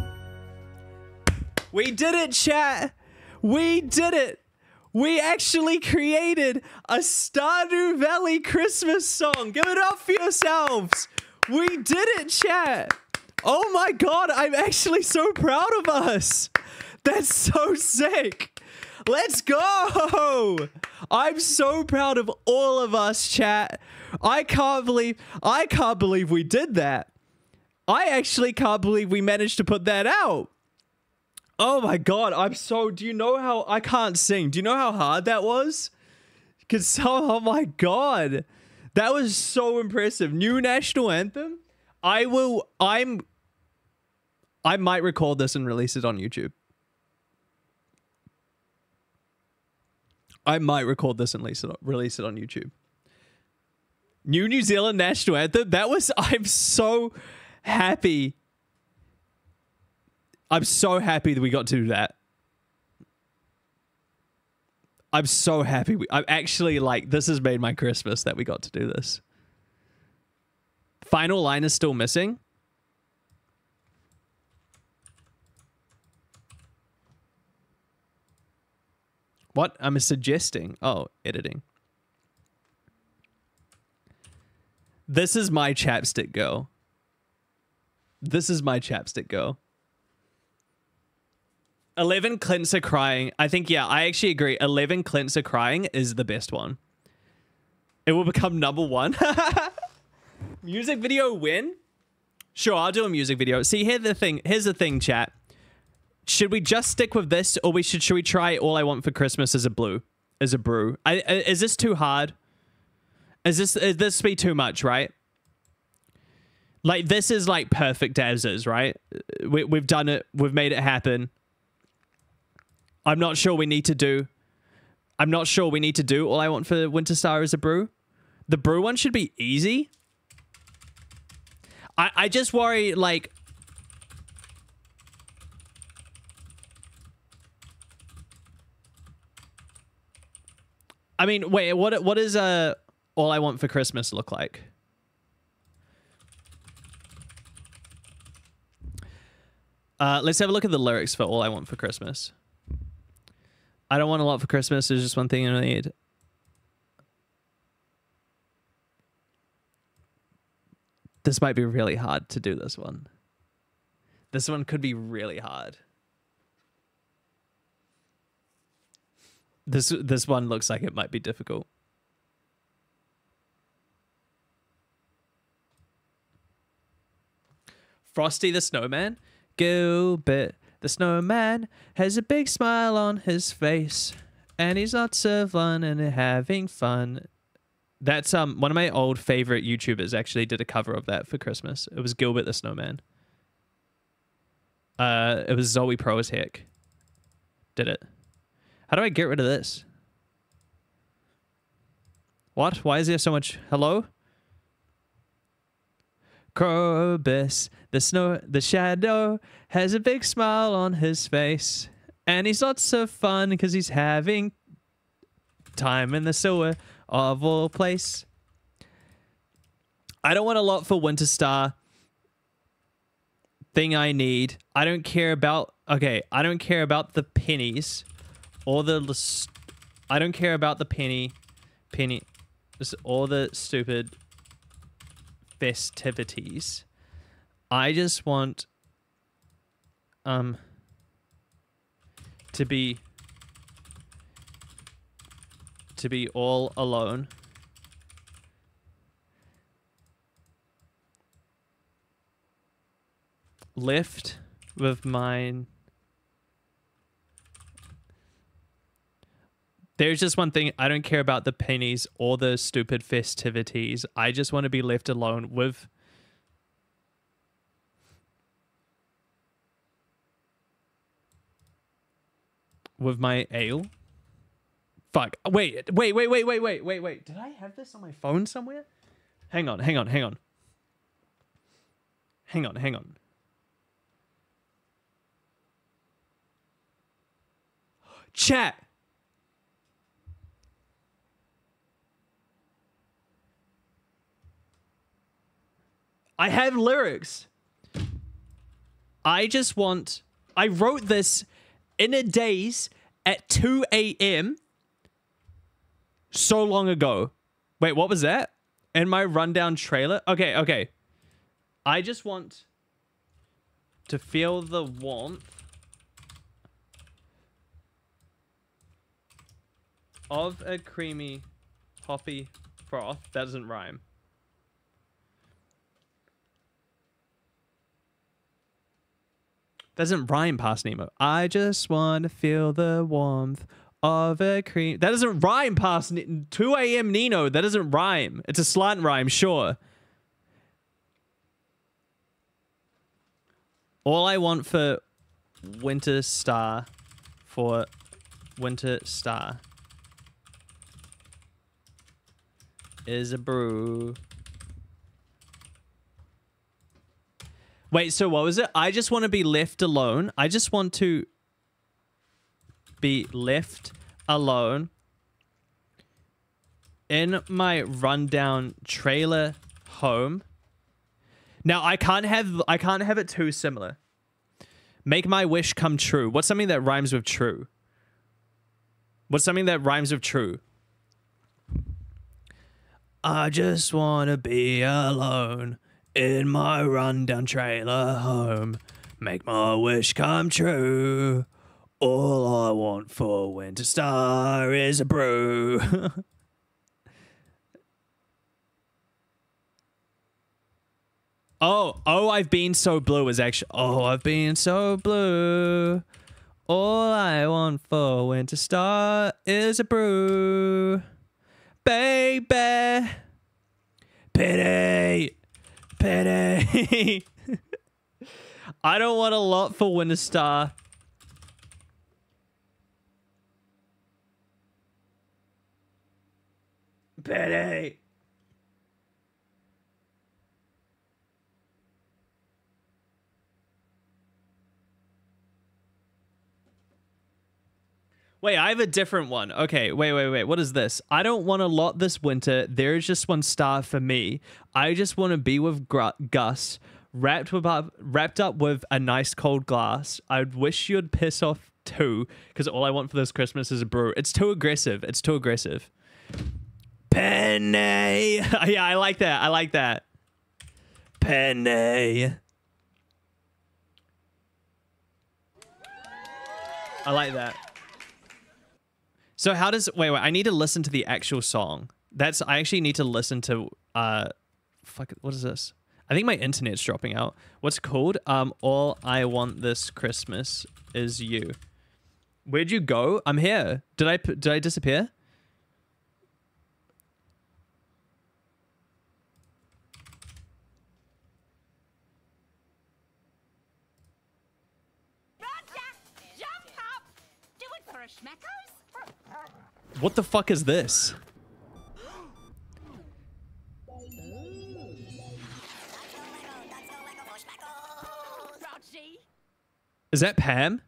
We did it, chat! We did it! We actually created a Stardew Valley Christmas song. Give it up for yourselves. We did it, chat. Oh my god, I'm actually so proud of us. That's so sick. Let's go. I'm so proud of all of us, chat. I can't believe, I can't believe we did that. I actually can't believe we managed to put that out. Oh my god, I'm so, do you know how, I can't sing. Do you know how hard that was? Because, so, oh my god. That was so impressive. New national anthem? I will, I'm, I might record this and release it on YouTube. I might record this and release it, release it on YouTube. New New Zealand national anthem? That was, I'm so happy. I'm so happy that we got to do that. I'm so happy. We, I'm actually like, this has made my Christmas that we got to do this. Final line is still missing. What? I'm suggesting. Oh, editing. This is my chapstick girl. This is my chapstick girl. eleven Clints are crying. I think, yeah, I actually agree. eleven Clints are crying is the best one. It will become number one. Music video win? Sure, I'll do a music video. See, here's the thing. Here's the thing, chat. Should we just stick with this, or we should should we try All I Want for Christmas as a blue, as a brew? I, I, is this too hard? Is this is this be too much, right? Like, this is like perfect as is, right? We, we've done it. We've made it happen. I'm not sure we need to do... I'm not sure we need to do All I Want for Winter Star as a brew. The brew one should be easy. I, I just worry, like... I mean, wait, what what does uh, All I Want for Christmas look like? Uh, let's have a look at the lyrics for All I Want for Christmas. I don't want a lot for Christmas. There's just one thing I need. This might be really hard to do this one. This one could be really hard. This this one looks like it might be difficult. Frosty the Snowman. Gilbert the Snowman has a big smile on his face, and he's lots of fun and having fun. That's um one of my old favorite YouTubers actually did a cover of that for Christmas. It was Gilbert the Snowman. Uh, it was Zoe Pro as heck. Did it? How do I get rid of this? What? Why is there so much? Hello? Krobus, the snow, the shadow has a big smile on his face, and he's lots of fun because he's having time in the sewer of all place. I don't want a lot for Winter Star. Thing I need. I don't care about. Okay, I don't care about the pennies, or the. I don't care about the penny, penny, or the stupid festivities. I just want um to be to be all alone. Left with mine. There's just one thing. I don't care about the pennies or the stupid festivities. I just want to be left alone with with my ale. Fuck. Wait, wait, wait, wait, wait, wait, wait, wait. Did I have this on my phone somewhere? Hang on, hang on, hang on. Hang on, hang on. Chat. I have lyrics. I just want... I wrote this in a daze at two A M so long ago. Wait, what was that? In my rundown trailer? Okay, okay. I just want to feel the warmth of a creamy hoppy froth. That doesn't rhyme. Doesn't rhyme past Nemo. I just want to feel the warmth of a cream. That doesn't rhyme past two A M Nino. That doesn't rhyme. It's a slant rhyme, sure. All I want for Winter Star, for Winter Star, is a brew. Wait, so what was it? I just want to be left alone. I just want to be left alone in my rundown trailer home. Now, I can't have I can't have it too similar. Make my wish come true. What's something that rhymes with true? What's something that rhymes with true? I just want to be alone in my rundown trailer home. Make my wish come true. All I want for Winter Star is a brew. oh, oh, I've been so blue is actually... Oh, I've been so blue. All I want for Winter Star is a brew. Baby. Pity. Pity. I don't want a lot for Winter Star. Pity. Wait, I have a different one. Okay, wait, wait, wait. What is this? I don't want a lot this winter. There is just one star for me. I just want to be with Gr Gus wrapped with up, wrapped up with a nice cold glass. I'd wish you'd piss off too, because all I want for this Christmas is a brew. It's too aggressive. It's too aggressive. Penny. Yeah, I like that. I like that. Penny. I like that. So how does wait wait I need to listen to the actual song. That's I actually need to listen to uh fuck what is this? I think my internet's dropping out. What's it called? Um All I Want This Christmas Is You. Where'd you go? I'm here. Did I did I disappear? What the fuck is this? Is that Pam?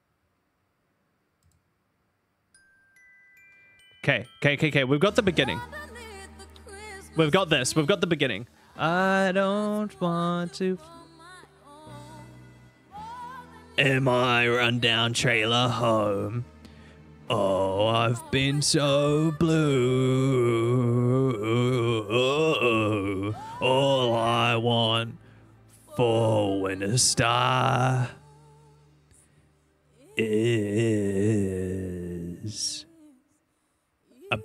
Okay, okay, okay, okay. We've got the beginning. We've got this. We've got the beginning. I don't want to. In my rundown trailer home. Oh, I've been so blue. All I want for Winter Star is a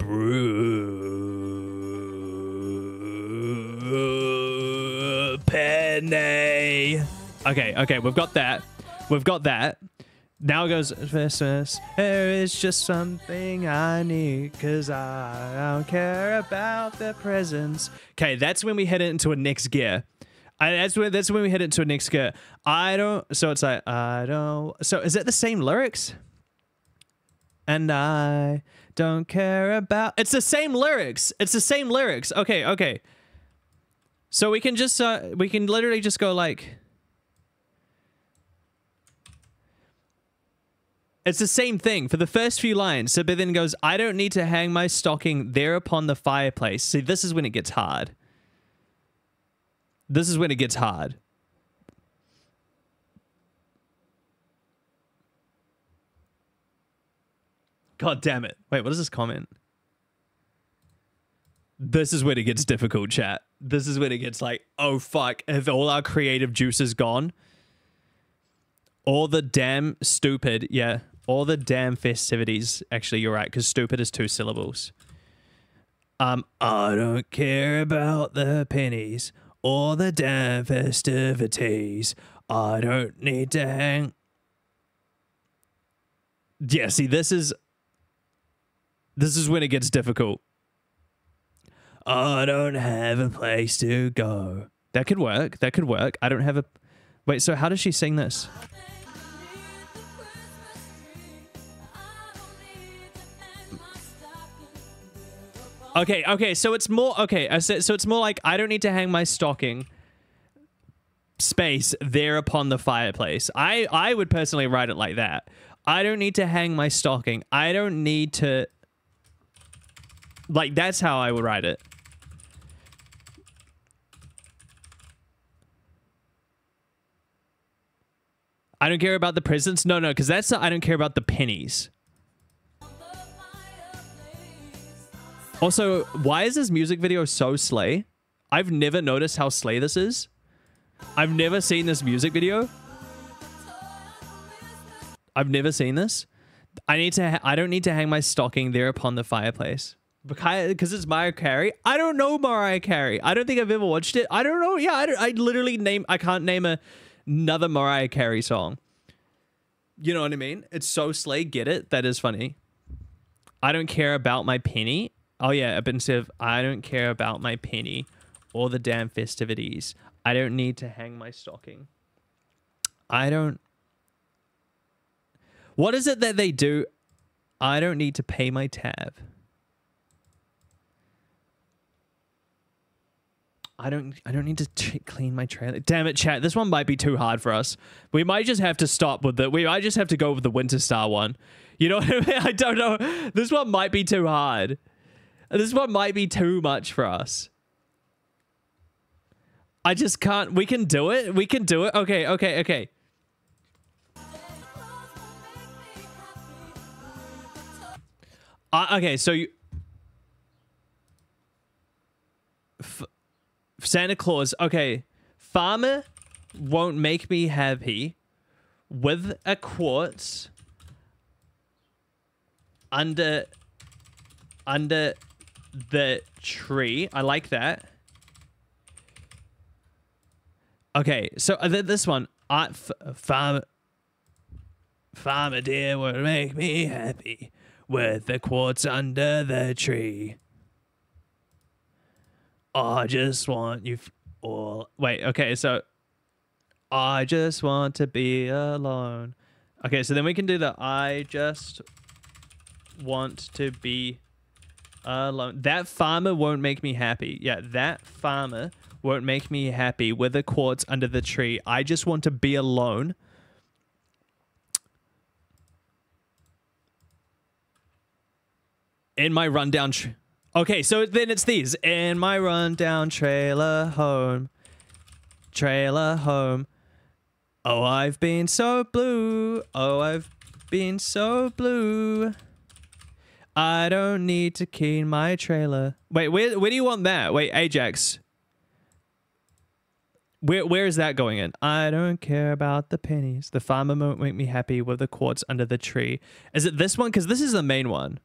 brew. Penny. Okay, okay, we've got that. We've got that. Now it goes, Christmas, there is just something I need, because I don't care about the presents. Okay, that's when we head into a next gear. I, that's when that's when we head into a next gear. I don't, so it's like, I don't, so is that the same lyrics? And I don't care about, it's the same lyrics. It's the same lyrics. Okay, okay. So we can just, uh, we can literally just go like, it's the same thing for the first few lines. So, but then goes, I don't need to hang my stocking there upon the fireplace. See, this is when it gets hard. This is when it gets hard. God damn it. Wait, what is this comment? This is when it gets difficult, chat. This is when it gets like, oh fuck, if all our creative juice is gone. All the damn stupid, yeah. All the damn festivities. Actually, you're right, because stupid is two syllables. Um, I don't care about the pennies or the damn festivities. I don't need to hang. Yeah, see, this is... This is when it gets difficult. I don't have a place to go. That could work. That could work. I don't have a... Wait, so how does she sing this? Okay, okay, so it's more... Okay, so, so it's more like, I don't need to hang my stocking space there upon the fireplace. I, I would personally write it like that. I don't need to hang my stocking. I don't need to... Like, that's how I would write it. I don't care about the presents. No, no, because that's the, I don't care about the pennies. Also, why is this music video so slay? I've never noticed how slay this is. I've never seen this music video. I've never seen this. I need to. Ha I don't need to hang my stocking there upon the fireplace because it's Mariah Carey. I don't know Mariah Carey. I don't think I've ever watched it. I don't know. Yeah, I, don't, I literally name. I can't name a, another Mariah Carey song. You know what I mean? It's so slay. Get it? That is funny. I don't care about my penny. Oh yeah, but instead of I don't care about my penny or the damn festivities. I don't need to hang my stocking. I don't. What is it that they do? I don't need to pay my tab. I don't I don't need to t clean my trailer. Damn it, chat. This one might be too hard for us. We might just have to stop with it. We might just have to go with the Winter Star one. You know what I mean? I don't know. This one might be too hard. This one might be too much for us. I just can't. We can do it. We can do it. Okay, okay, okay. Uh, okay, so you... F Santa Claus. Okay. Farmer won't make me happy with a quartz under under the tree. I like that. Okay, so uh, th this one, I f farmer farmer dear will make me happy with the quartz under the tree. I just want you f all. Wait, okay, so I just want to be alone. Okay, so then we can do the I just want to be alone. That farmer won't make me happy. Yeah, that farmer won't make me happy with the quartz under the tree. I just want to be alone. In my rundown... Tr okay, so then it's these. In my rundown trailer home. Trailer home. Oh, I've been so blue. Oh, I've been so blue. I don't need to clean my trailer. Wait, where where do you want that? Wait, Ajax. Where where is that going in? I don't care about the pennies. The farmer won't make me happy with the quartz under the tree. Is it this one? Because this is the main one.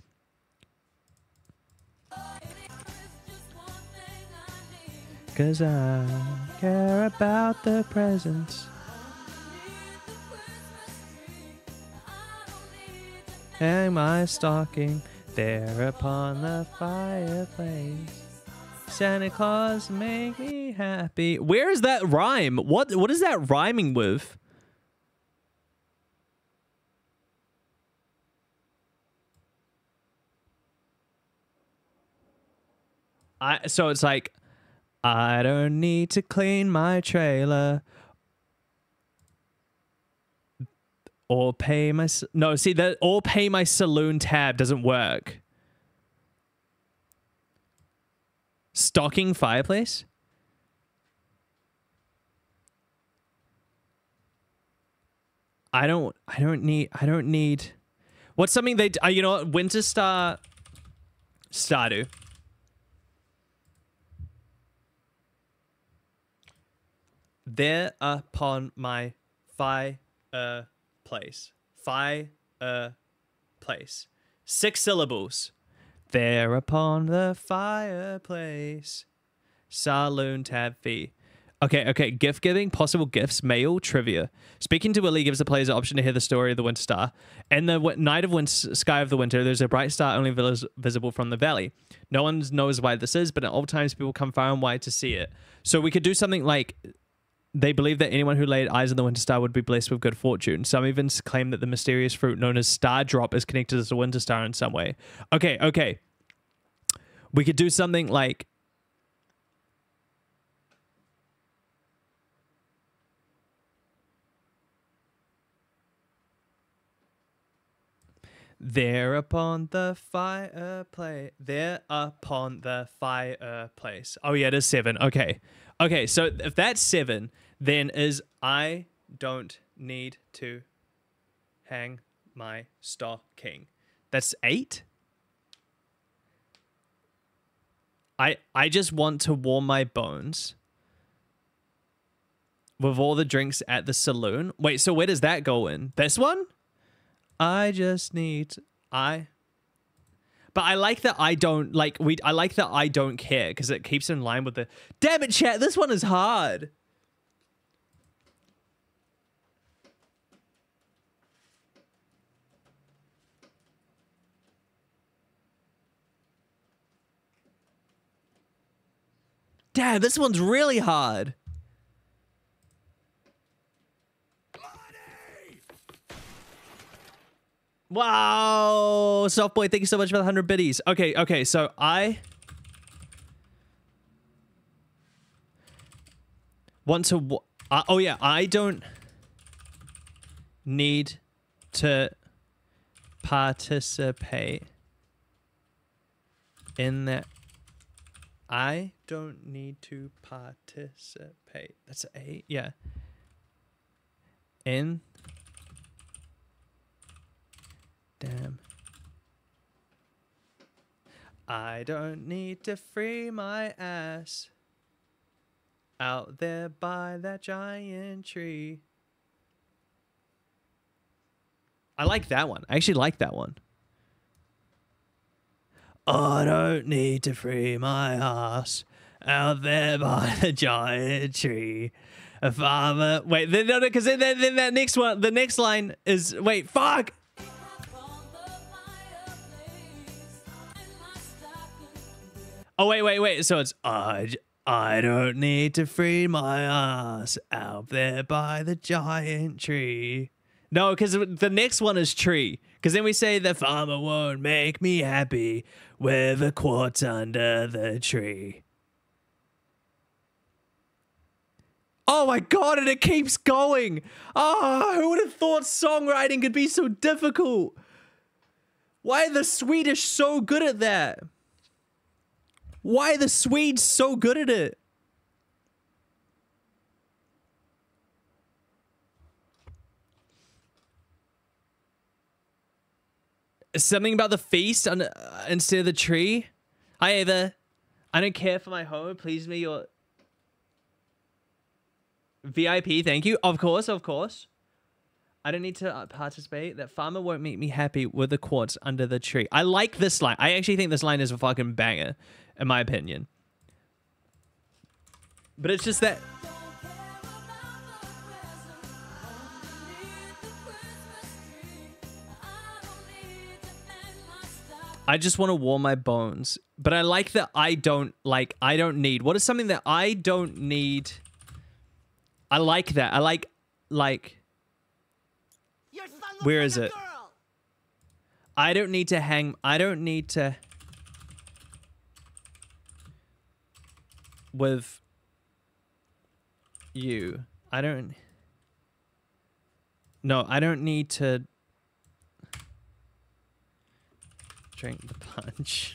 Cause I care about the presents. Hang my stocking there upon the fireplace. Santa Claus make me happy. Where is that rhyme? What what is that rhyming with? I so it's like I don't need to clean my trailer or pay my... No, see, that or pay my saloon tab doesn't work. Stocking fireplace? I don't... I don't need... I don't need... What's something they... Uh, you know what? Winter Star... Stardew. There upon my fireplace. Fireplace. Six syllables. There upon the fireplace. Saloon tab fee. Okay, okay. Gift giving, possible gifts, mail, trivia. Speaking to Willie gives the players the option to hear the story of the Winter Star. In the w night of winter, sky of the winter, there's a bright star only vis visible from the valley. No one knows why this is, but at all times people come far and wide to see it. So we could do something like... They believe that anyone who laid eyes on the Winter Star would be blessed with good fortune. Some even claim that the mysterious fruit known as Star Drop is connected to the Winter Star in some way. Okay, okay. We could do something like... There upon the fireplace. There upon the fireplace. Oh yeah, it is seven. Okay. Okay, so if that's seven, then is I don't need to hang my stocking. That's eight? I I just want to warm my bones with all the drinks at the saloon. Wait, so where does that go in? This one? I just need I But I like that I don't like we I like that I don't care because it keeps in line with the... Damn it, chat, this one is hard. Damn, this one's really hard. Wow, Softboy, thank you so much for the one hundred biddies. Okay, okay, so I want to... Uh, oh, yeah, I don't need to participate in that. I don't need to participate. That's A. Yeah. In. Damn. I don't need to free my ass out there by that giant tree. I like that one. I actually like that one. I don't need to free my ass out there by the giant tree. A farmer. Wait, no, no, because then, then, then that next one, the next line is wait, fuck. Oh wait, wait, wait. So it's I, I don't need to free my ass out there by the giant tree. No, because the next one is tree. Because then we say the farmer won't make me happy with a quartz under the tree. Oh my god, and it keeps going. Oh, who would have thought songwriting could be so difficult? Why are the Swedish so good at that? Why are the Swedes so good at it? Something about the feast on, uh, instead of the tree. Hi, Ava. I don't care for my home. Please me your V I P. Thank you. Of course, of course. I don't need to uh, participate. That farmer won't make me happy with the quartz under the tree. I like this line. I actually think this line is a fucking banger, in my opinion. But it's just that... I just want to warm my bones. But I like that I don't, like, I don't need. What is something that I don't need? I like that. I like, like... Your son looks Where like is a it? girl. I don't need to hang... I don't need to... With... You. I don't... No, I don't need to... Drink the punch.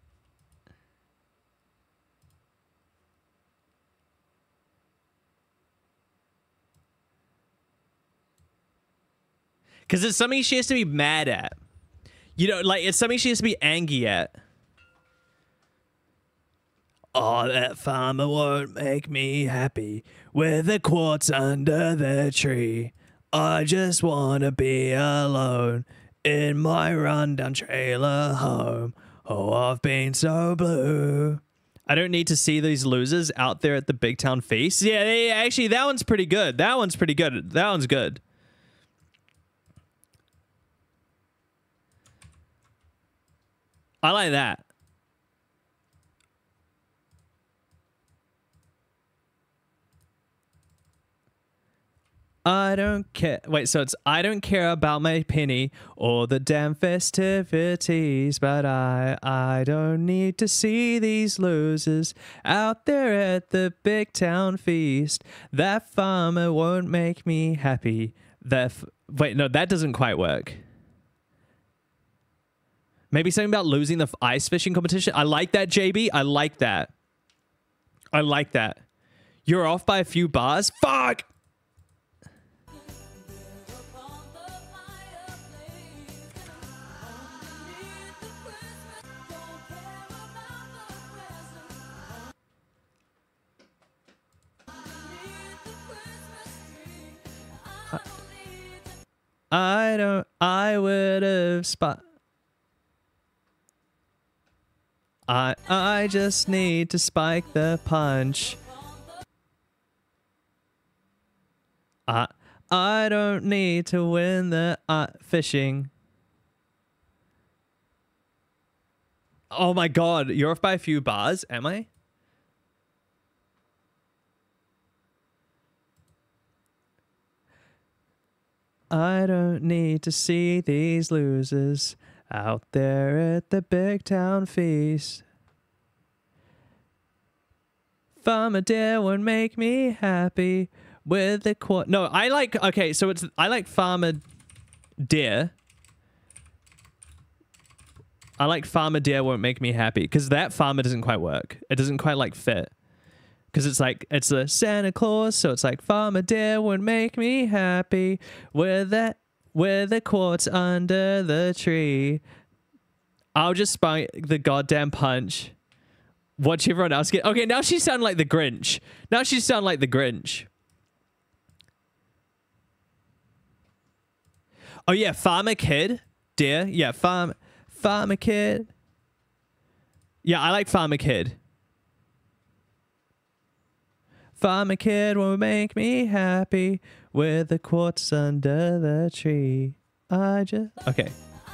Because it's something she has to be mad at. You know, like, it's something she has to be angry at. Oh, that farmer won't make me happy with the quartz under the tree. I just want to be alone in my rundown trailer home. Oh, I've been so blue. I don't need to see these losers out there at the big town feast. Yeah, yeah, actually, that one's pretty good. That one's pretty good. That one's good. I like that. I don't care. Wait, so it's I don't care about my penny or the damn festivities, but I I don't need to see these losers out there at the big town feast. That farmer won't make me happy. That f wait, no, that doesn't quite work. Maybe something about losing the ice fishing competition. I like that, J B. I like that. I like that. You're off by a few bars. Fuck! I don't... I would have spot... I I just need to spike the punch. I I don't need to win the uh, fishing. Oh my god, you're off by a few bars, am I? I don't need to see these losers out there at the big town feast. Farmer dear won't make me happy with the quart. No, I like, okay, so it's, I like Farmer dear. I like farmer deer won't make me happy because that farmer doesn't quite work. It doesn't quite like fit because it's like it's a Santa Claus, so it's like farmer deer won't make me happy with that with the quartz under the tree. I'll just spike the goddamn punch. Watch everyone else get. Okay, now she sound like the Grinch. Now she sound like the Grinch. Oh yeah, farmer kid, deer. Yeah, farm. Farmer kid. Yeah, I like farmer kid. Farmer kid will make me happy with the quartz under the tree. I just... Okay.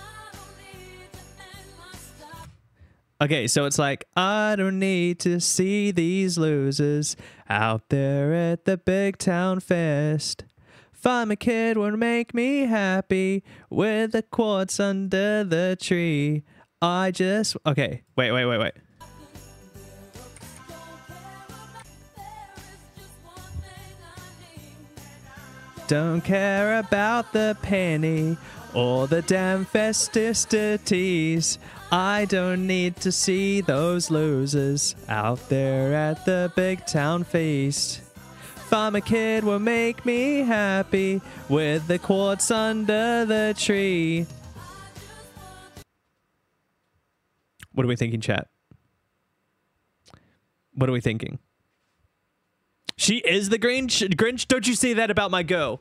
Okay, so it's like, I don't need to see these losers out there at the big town fest. Farmer kid will make me happy with the quartz under the tree. I just... Okay, wait, wait, wait, wait. Don't care about the penny or the damn festivities. I don't need to see those losers out there at the big town feast. Farmer kid will make me happy with the quartz under the tree. What are we thinking, chat? What are we thinking? She is the Grinch? Grinch? Don't you say that about my girl?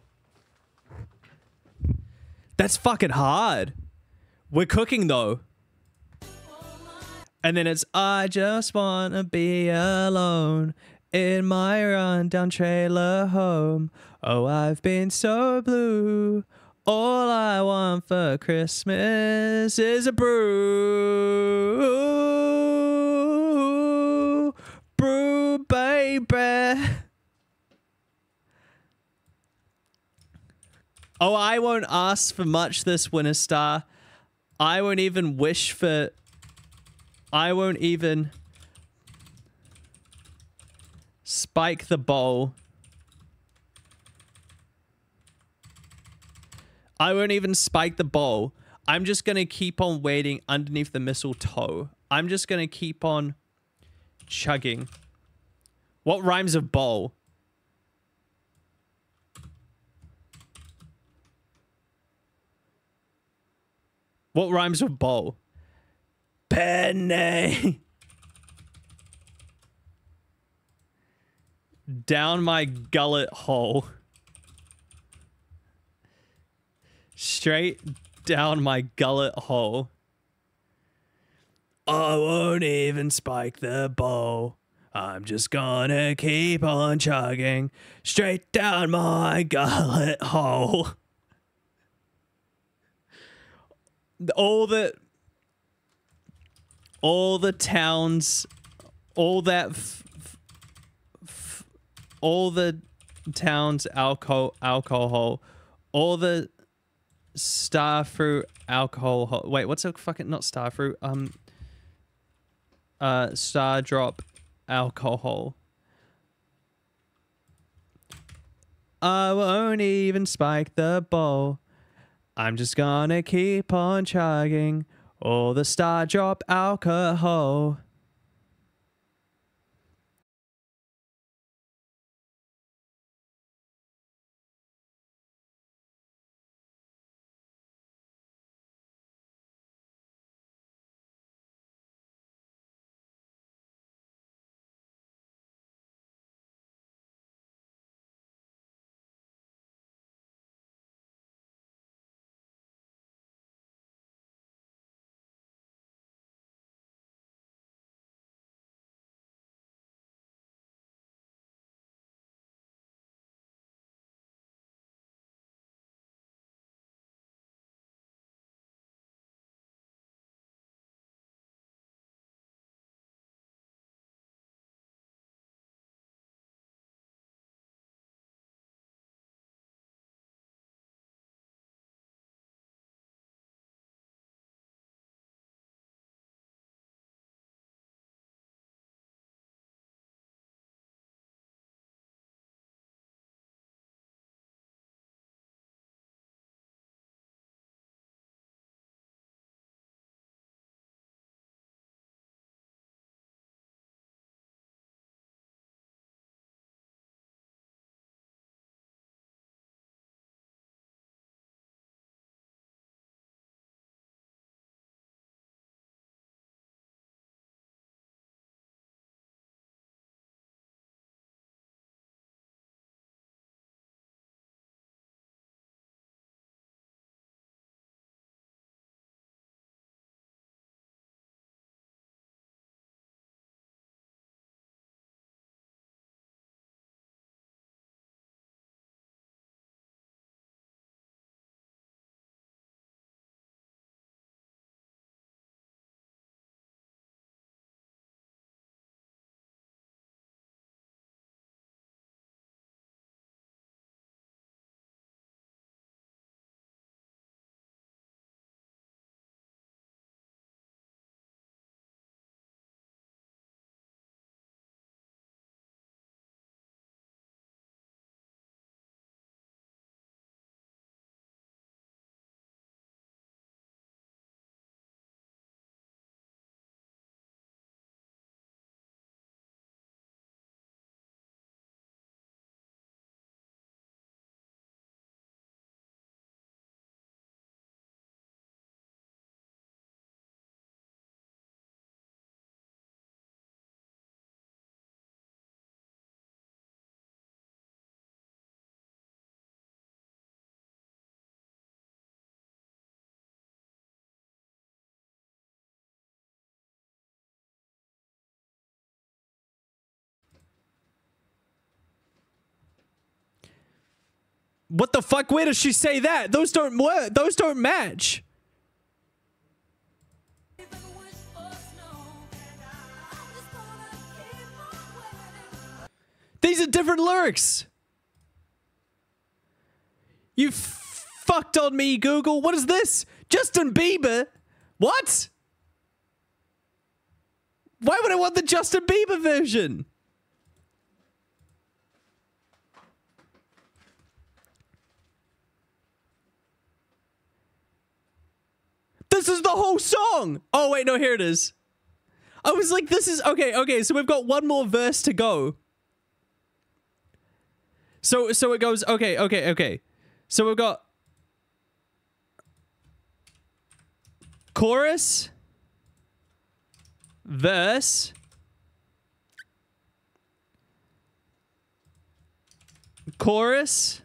That's fucking hard. We're cooking, though. And then it's, I just wanna be alone in my rundown trailer home. Oh, I've been so blue. All I want for Christmas is a brew. Brew, baby. Oh, I won't ask for much this winter star. I won't even wish for... I won't even... spike the bowl. I won't even spike the bowl. I'm just going to keep on waiting underneath the mistletoe. I'm just going to keep on chugging. What rhymes with bowl? What rhymes with bowl? Penny. Down my gullet hole. Straight down my gullet hole. I won't even spike the bowl. I'm just gonna keep on chugging straight down my gullet hole. All the... All the towns... All that... F f all the towns alcohol... Alcohol. All the... Star fruit alcohol... Wait, what's a fucking... Not star fruit. Um... Uh, star drop alcohol. I won't even spike the bowl. I'm just gonna keep on chugging all the star drop alcohol. What the fuck? Where does she say that? Those don't work. Those don't match. These are different lyrics. You f fucked on me, Google. What is this? Justin Bieber? What? Why would I want the Justin Bieber version? This is the whole song. Oh, wait, no, here it is. I was like, this is... Okay, okay, so we've got one more verse to go. So, so it goes... Okay, okay, okay. So we've got... Chorus... Verse. Chorus.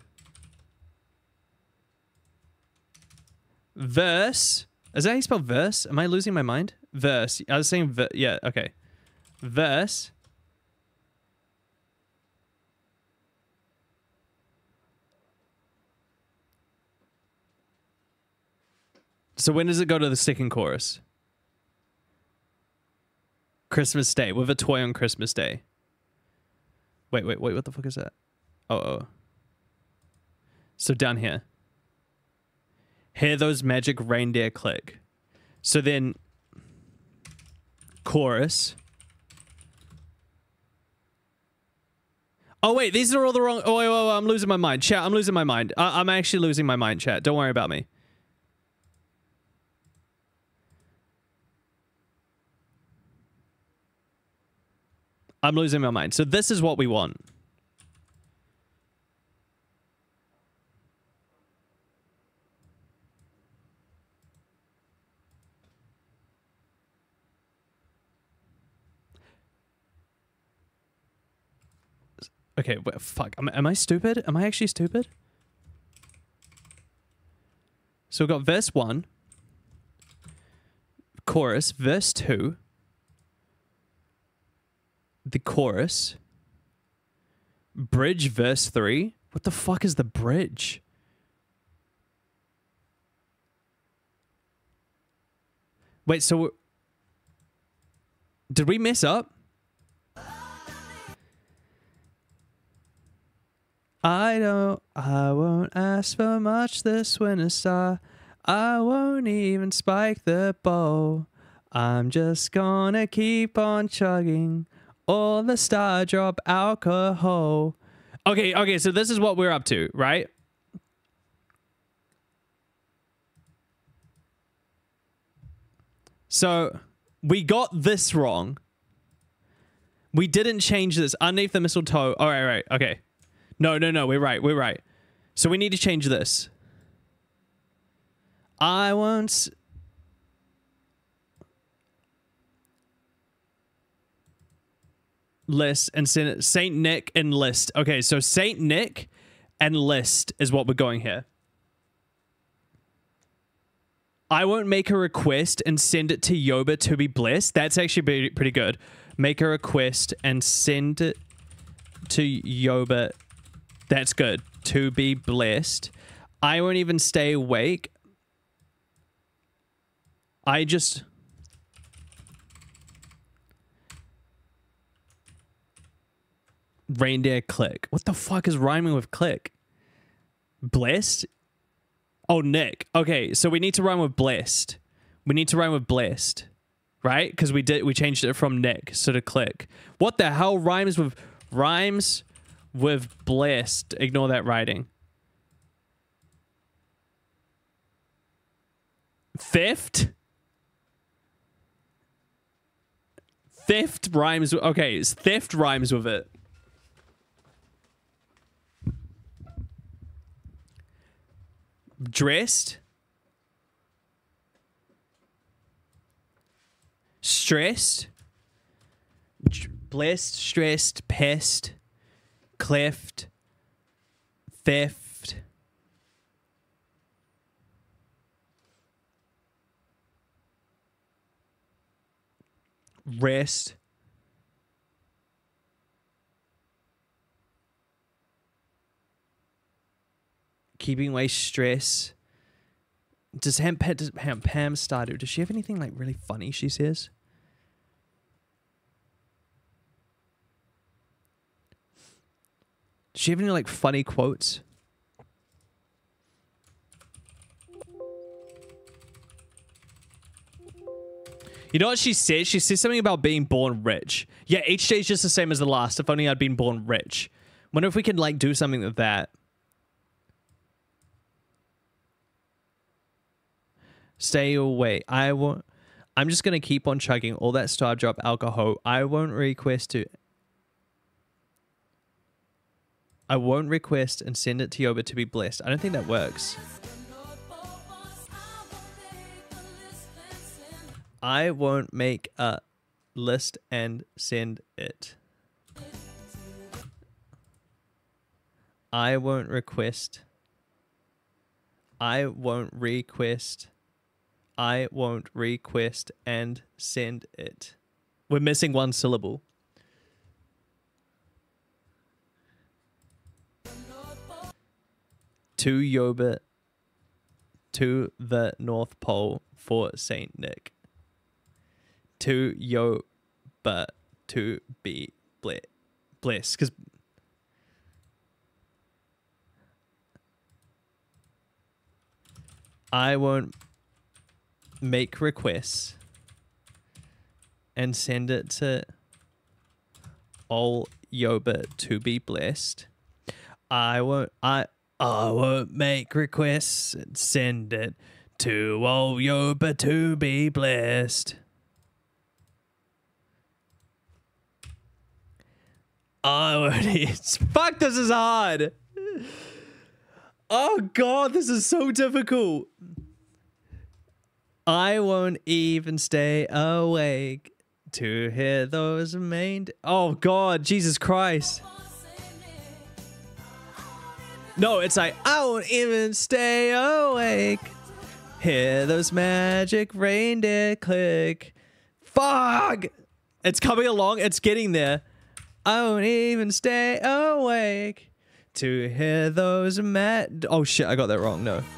Verse. Is that how you spell verse? Am I losing my mind? Verse. I was saying ver yeah, okay. Verse. So when does it go to the second chorus? Christmas Day, with a toy on Christmas Day. Wait, wait, wait, what the fuck is that? Oh, oh. So down here. Hear those magic reindeer click. So then, chorus. Oh wait, these are all the wrong, oh wait, wait, wait, I'm losing my mind. Chat, I'm losing my mind. I I'm actually losing my mind, chat. Don't worry about me. I'm losing my mind. So this is what we want. Okay, wait, fuck. Am, am I stupid? Am I actually stupid? So we've got verse one. Chorus. Verse two. The chorus. Bridge, verse three. What the fuck is the bridge? Wait, so... Did we mess up? I don't... I won't ask for much this winter star. I won't even spike the bow. I'm just gonna keep on chugging all the star drop alcohol. Okay, okay, so this is what we're up to, right? So, we got this wrong. We didn't change this. Underneath the mistletoe. All right, right, okay. No, no, no, we're right, we're right. So we need to change this. I won't... List and Saint Nick and list. Okay, so Saint Nick and list is what we're going here. I won't make a request and send it to Yoba to be blessed. That's actually pretty, pretty good. Make a request and send it to Yoba. That's good. To be blessed. I won't even stay awake. I just... Reindeer click. What the fuck is rhyming with click? Blessed? Oh, Nick. Okay, so we need to rhyme with blessed. We need to rhyme with blessed. Right? Because we did we changed it from Nick, so to click. What the hell rhymes with rhymes with blessed? Ignore that writing. Theft? Theft rhymes with... Okay, theft rhymes with it. Dressed. Stressed. Blessed, stressed, pest. Cleft. Theft. Rest. keeping away stress. Does Ham, does Ham, Pam Stardew, does she have anything like really funny she says? Does she have any like funny quotes? You know what she says? She says something about being born rich. Yeah, each day is just the same as the last. If only I'd been born rich. Wonder if we could like do something with that. Stay away. I won't. I'm just gonna keep on chugging all that Star Drop alcohol. I won't request to. I won't request and send it to Yoba to be blessed. I don't think that works. I won't make a list and send it. I won't request. I won't request. I won't request and send it. We're missing one syllable. To Yoba, to the North Pole for Saint Nick. To Yoba to be ble blessed. Because I won't make requests and send it to all Yoba to be blessed. I won't I I won't make requests and send it to all Yoba to be blessed. I won't. Fuck, this is hard. Oh god, this is so difficult. I won't even stay awake to hear those main. Oh god, Jesus Christ. No, it's like, I won't even stay awake. Hear those magic reindeer click. Fuck! It's coming along, it's getting there. I won't even stay awake to hear those mad. Oh shit, I got that wrong. No.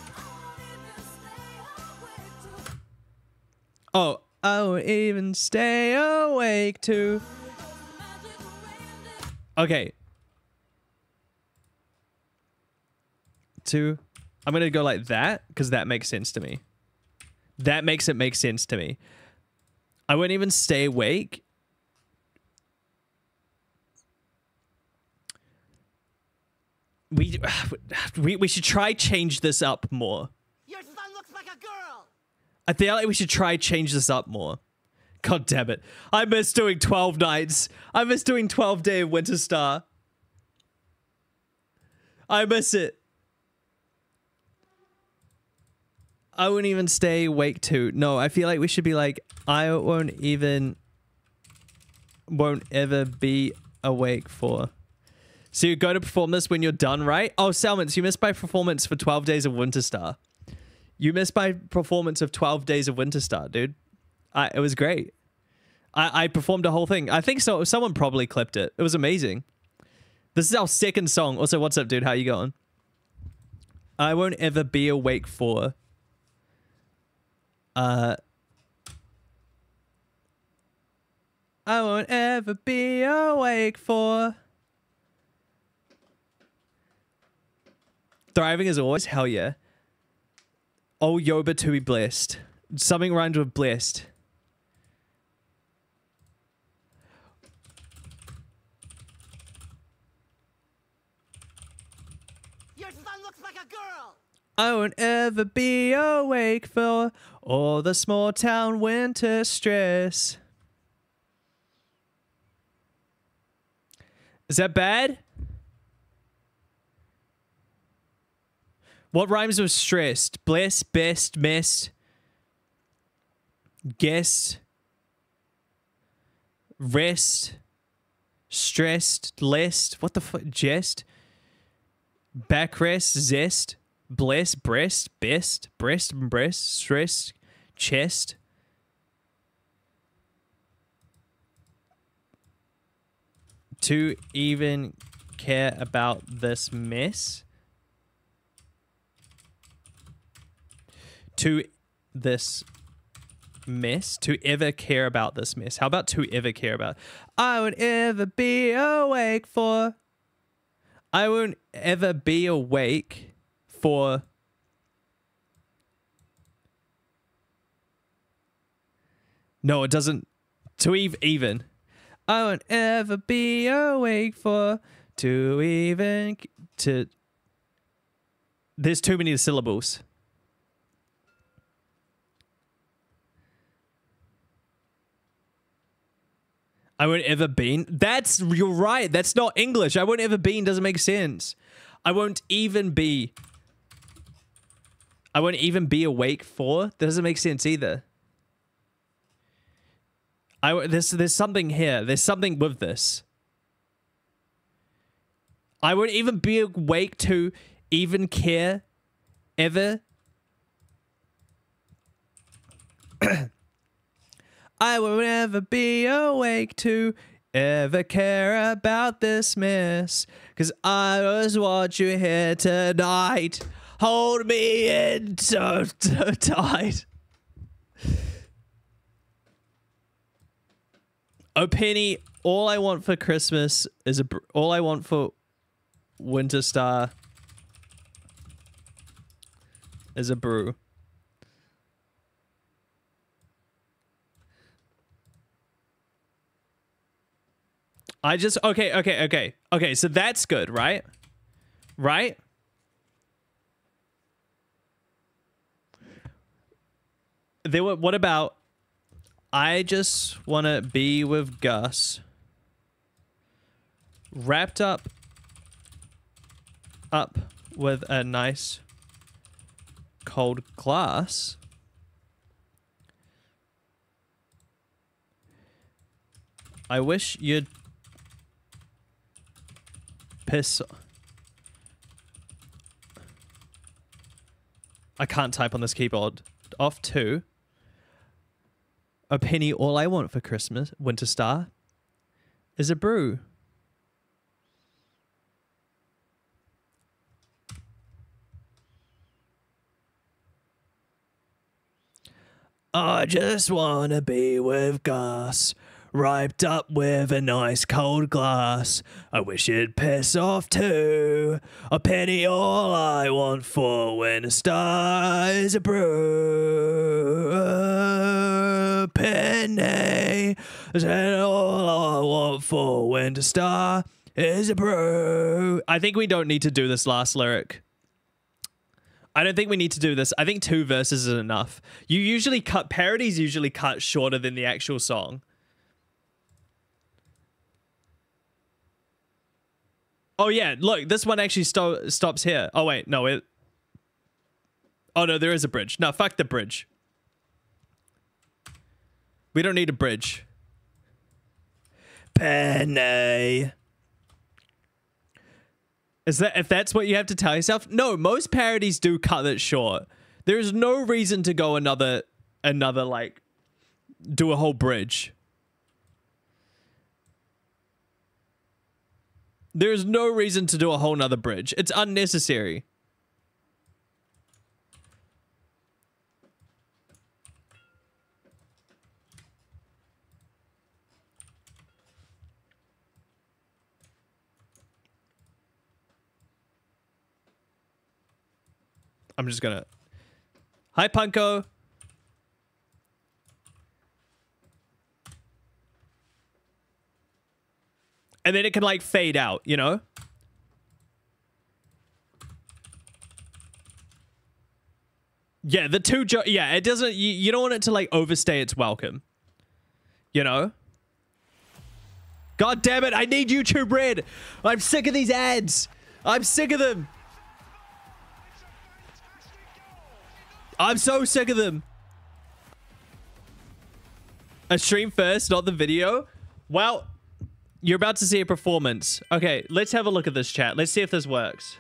Oh, I won't even stay awake to. Okay. To. I'm gonna go like that because that makes sense to me. That makes it make sense to me. I won't even stay awake. We, we we should try change this up more. Your son looks like a girl. I feel like we should try change this up more. God damn it. I miss doing twelve nights. I miss doing twelve day of Winter Star. I miss it. I won't even stay awake to. No, I feel like we should be like, I won't even, won't ever be awake for. So you go to perform this when you're done, right? Oh, Salmons, you missed my performance for twelve days of Winter Star. You missed my performance of twelve days of Winter Star, dude. I, it was great. I, I performed the whole thing. I think so. Someone probably clipped it. It was amazing. This is our second song. Also, what's up, dude? How you going? I won't ever be awake for. Uh. I won't ever be awake for. Thriving as always, hell yeah. Oh, Yoba to be blessed. Something rhymed with blessed. Your son looks like a girl. I won't ever be awake for all the small town winter stress. Is that bad? What rhymes with stressed? Bless, best, missed, guest, rest, stressed, list. What the fuck? Jest, backrest, zest, bless, breast, best, breast, breast, stressed, chest. To even care about this mess. to this mess, to ever care about this mess. How about to ever care about? I won't ever be awake for. I won't ever be awake for. No, it doesn't. To eve even. I won't ever be awake for. To even. To. There's too many syllables. I won't ever been. That's, you're right. That's not English. I won't ever been doesn't make sense. I won't even be. I won't even be awake for. That doesn't make sense either. I, there's, there's something here. There's something with this. I won't even be awake to even care ever. I will never be awake to ever care about this mess. Cause I just want you here tonight. Hold me in so, so tight. Oh, Penny, all I want for Christmas is a... All I want for Winter Star is a brew. I just... Okay, okay, okay. Okay, so that's good, right? Right? There were... What about... I just want to be with Gus. Wrapped up... Up with a nice... cold glass. I wish you'd... Piss. I can't type on this keyboard. Off to a penny. All I want for Christmas, Winter Star, is a brew. I just want to be with Gus. Wiped up with a nice cold glass. I wish you'd piss off too. A penny, all I want for Winter Star is a brew. A penny, and all I want for Winter Star is a brew. I think we don't need to do this last lyric. I don't think we need to do this. I think two verses is enough. You usually cut, parodies usually cut shorter than the actual song. Oh, yeah. Look, this one actually sto stops here. Oh, wait. No, it... Oh, no, there is a bridge. No, fuck the bridge. We don't need a bridge. Penny. Is that... If that's what you have to tell yourself? No, most parodies do cut it short. There's no reason to go another... Another, like... Do a whole bridge. There's no reason to do a whole nother bridge. It's unnecessary. I'm just gonna... Hi, Punko. And then it can, like, fade out, you know? Yeah, the two... Jo yeah, it doesn't... You, you don't want it to, like, overstay its welcome. You know? God damn it, I need YouTube Red! I'm sick of these ads! I'm sick of them! I'm so sick of them! A stream first, not the video? Well... You're about to see a performance. Okay, let's have a look at this chat. Let's see if this works.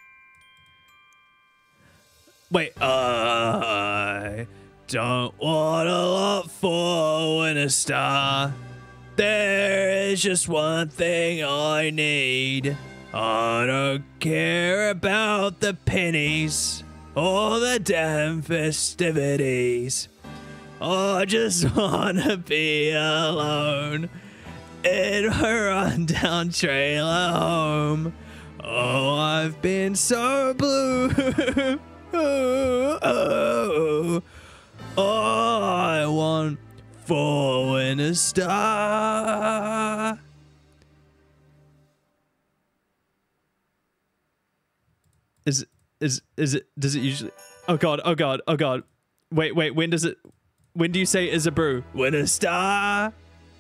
Wait. I don't want a lot for Winter Star. There is just one thing I need. I don't care about the pennies. all the damn festivities. Oh, I just wanna be alone in a rundown trailer home. Oh, I've been so blue. oh, oh, oh, I want for winter star. Is is is it? Does it usually? Oh god! Oh god! Oh god! Wait! Wait! When does it? When do you say is a brew? When a star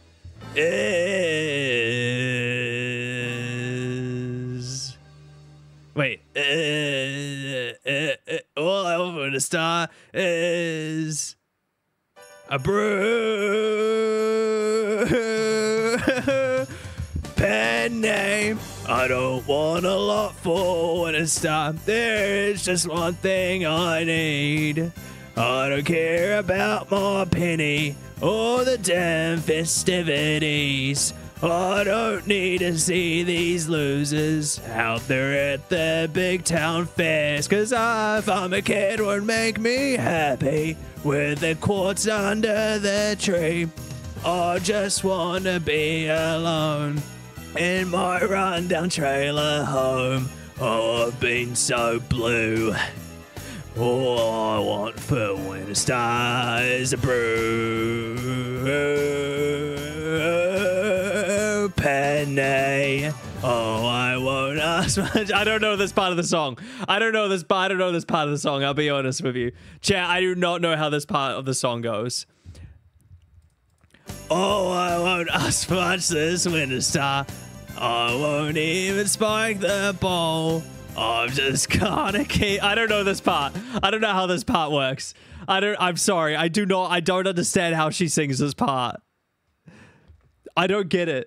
is. Wait. Uh, uh, uh, all I want when a star is a brew. Pen name. I don't want a lot for when it's time. There's just one thing I need. I don't care about my penny or the damn festivities. I don't need to see these losers out there at the big town fairs. Cause if I'm a kid, would make me happy with the quartz under the tree. I just wanna be alone in my rundown trailer home. Oh, I've been so blue. All I want for winter star is a brew. Penny. Oh, I won't ask much. I don't know this part of the song. I don't know this. I don't know this part of the song. I'll be honest with you, chat. I do not know how this part of the song goes. Oh, I won't ask much this winter star. I won't even spike the ball. I'm just gonna keep. I don't know this part. I don't know how this part works. I don't. I'm sorry. I do not. I don't understand how she sings this part. I don't get it.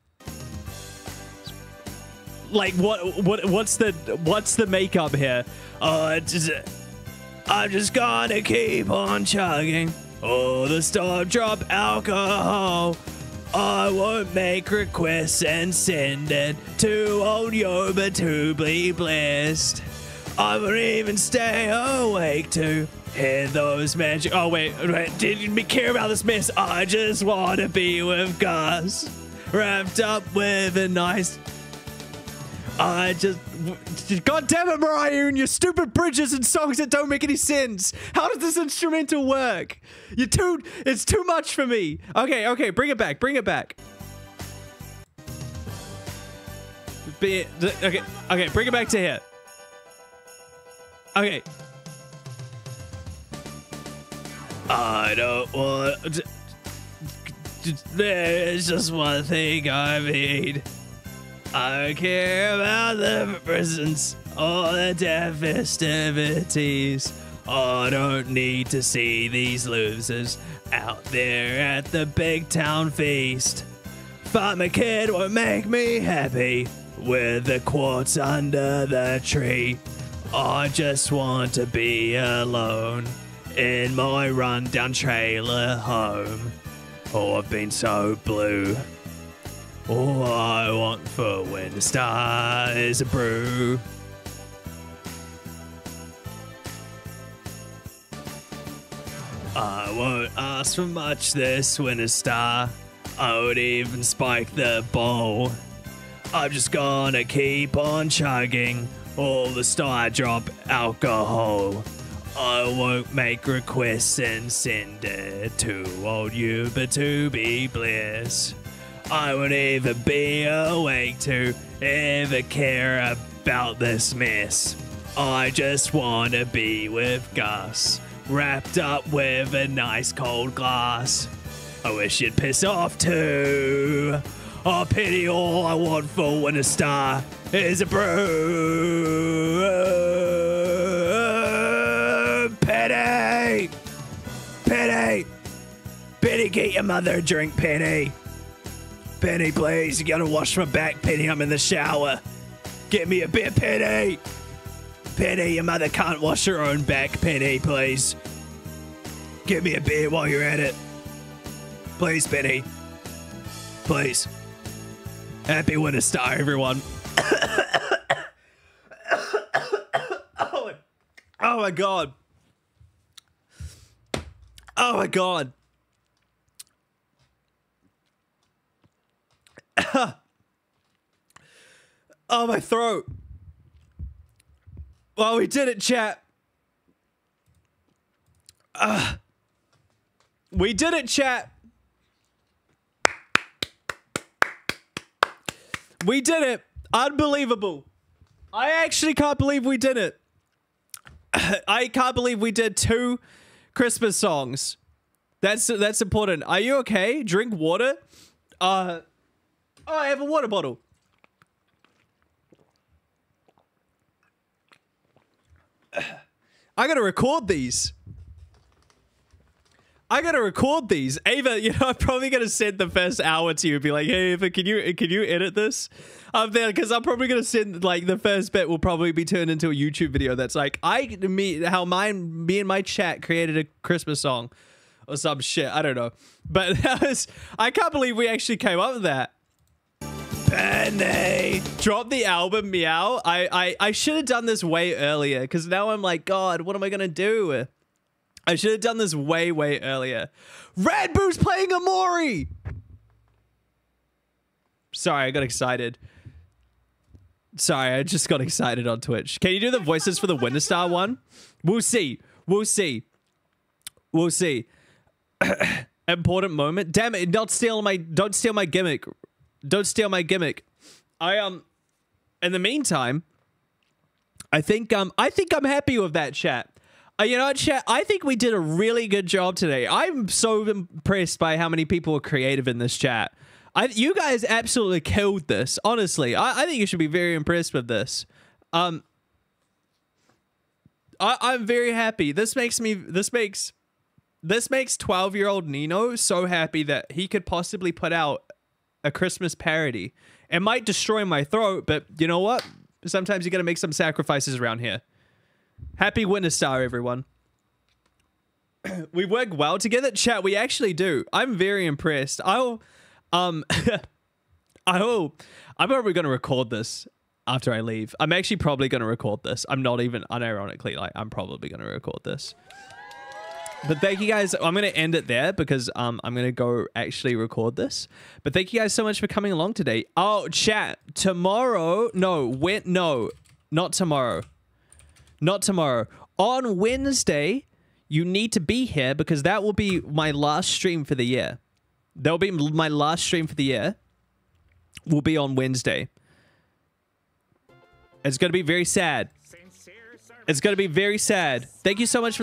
Like what? What? What's the? What's the makeup here? Oh, it's just, I'm just gonna keep on chugging. Oh, the star drop alcohol. I won't make requests and send it to old Yoba to be blessed. I won't even stay awake to hear those magic. Oh, wait, wait, didn't me care about this mess. I just want to be with Gus, wrapped up with a nice. I just. God damn it, Mariah, and your stupid bridges and songs that don't make any sense. How does this instrumental work? You're too. It's too much for me. Okay, okay, bring it back. Bring it back. Be okay, okay, bring it back to here. Okay. I don't want. To, there's just one thing I need. I don't care about the presents or the damn festivities. I don't need to see these losers out there at the big town feast. If I'm a kid, would make me happy with the quartz under the tree. I just want to be alone in my rundown trailer home. Oh, I've been so blue. All I want for winter star is a brew. I won't ask for much this winter star. I won't even spike the bowl. I'm just gonna keep on chugging all the star drop alcohol. I won't make requests and send it to old Yuba to be blessed. I won't even be awake to ever care about this mess. I just want to be with Gus, wrapped up with a nice cold glass. I wish you'd piss off too. Oh, pity, all I want for winter star is a brew. Pity! Pity! Pity, get your mother a drink, Pity. Penny, please. You gotta wash my back, Penny. I'm in the shower. Get me a beer, Penny. Penny, your mother can't wash her own back, Penny, please. Get me a beer while you're at it. Please, Penny. Please. Happy winter star, everyone. oh, oh Oh my god. Oh my god. Oh, my throat. Well, we did it, chat. Uh, we did it, chat. We did it. Unbelievable. I actually can't believe we did it. I can't believe we did two Christmas songs. That's that's important. Are you okay? Drink water. Uh, oh, I have a water bottle. I gotta record these. I gotta record these. Ava, you know, I'm probably gonna send the first hour to you and be like, hey, Ava, can you can you edit this up there? Because I'm probably gonna send, like, the first bit will probably be turned into a YouTube video that's like, I me how mine me and my chat created a Christmas song or some shit. I don't know, but that was, I can't believe we actually came up with that. Penny, drop the album, meow. I I I should have done this way earlier because now I'm like, God, what am I gonna do? I should have done this way, way earlier. Red Boo's playing Amori! Sorry, I got excited. Sorry, I just got excited on Twitch. Can you do the voices for the Winterstar one? We'll see. We'll see. We'll see. Important moment. Damn it, don't steal my don't steal my gimmick. Don't steal my gimmick. I um in the meantime, I think um I think I'm happy with that, chat. Uh, you know what, chat? I think we did a really good job today. I'm so impressed by how many people are creative in this chat. I, you guys absolutely killed this. Honestly, I, I think you should be very impressed with this. Um, I, I'm very happy. This makes me. This makes. This makes twelve-year-old Nino so happy that he could possibly put out a Christmas parody. It might destroy my throat, but you know what? Sometimes you got to make some sacrifices around here. Happy Winterstar, everyone. We work well together, chat. We actually do. I'm very impressed. I'll, um, I'll, I'm probably going to record this after I leave. I'm actually probably going to record this. I'm not even unironically, like, I'm probably going to record this. But thank you guys. I'm going to end it there because um, I'm going to go actually record this. But thank you guys so much for coming along today. Oh, chat. Tomorrow. No, when, no, not tomorrow. Not tomorrow. On Wednesday, you need to be here because that will be my last stream for the year. That will be my last stream for the year. Will be on Wednesday. It's going to be very sad. It's going to be very sad. Thank you so much for...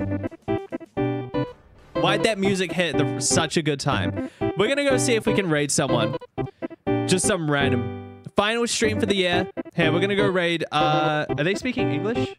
Why'd that music hit the, such a good time? We're going to go see if we can raid someone. Just some random... Final stream for the year. Here, we're gonna go raid. Uh, are they speaking English?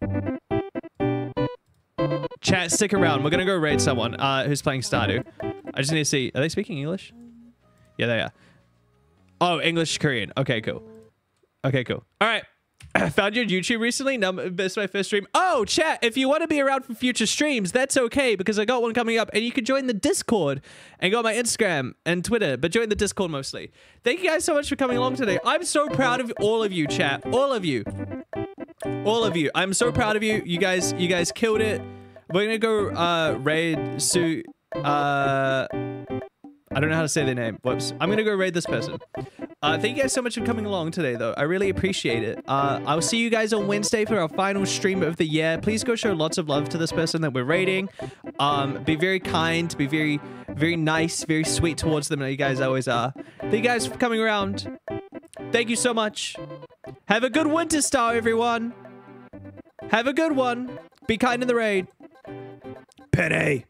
Chat, stick around. We're gonna go raid someone uh, who's playing Stardew. I just need to see. Are they speaking English? Yeah, they are. Oh, English, Korean. Okay, cool. Okay, cool. All right. I found your YouTube recently. No, it's my first stream. Oh, chat, if you want to be around for future streams, that's okay because I got one coming up and you can join the Discord and go on my Instagram and Twitter, but join the Discord mostly. Thank you guys so much for coming along today. I'm so proud of all of you, chat. All of you. All of you. I'm so proud of you. You guys, you guys killed it. We're going to go uh, raid Sue. Uh, I don't know how to say their name. Whoops. I'm going to go raid this person. Uh, thank you guys so much for coming along today, though. I really appreciate it. Uh, I'll see you guys on Wednesday for our final stream of the year. Please go show lots of love to this person that we're raiding. Um, be very kind, be very, very nice, very sweet towards them, like you guys always are. Thank you guys for coming around. Thank you so much. Have a good Winterstar, everyone. Have a good one. Be kind in the raid. Penny.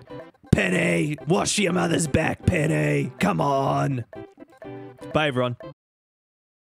Penny. Wash your mother's back, Penny. Come on. Bye, everyone.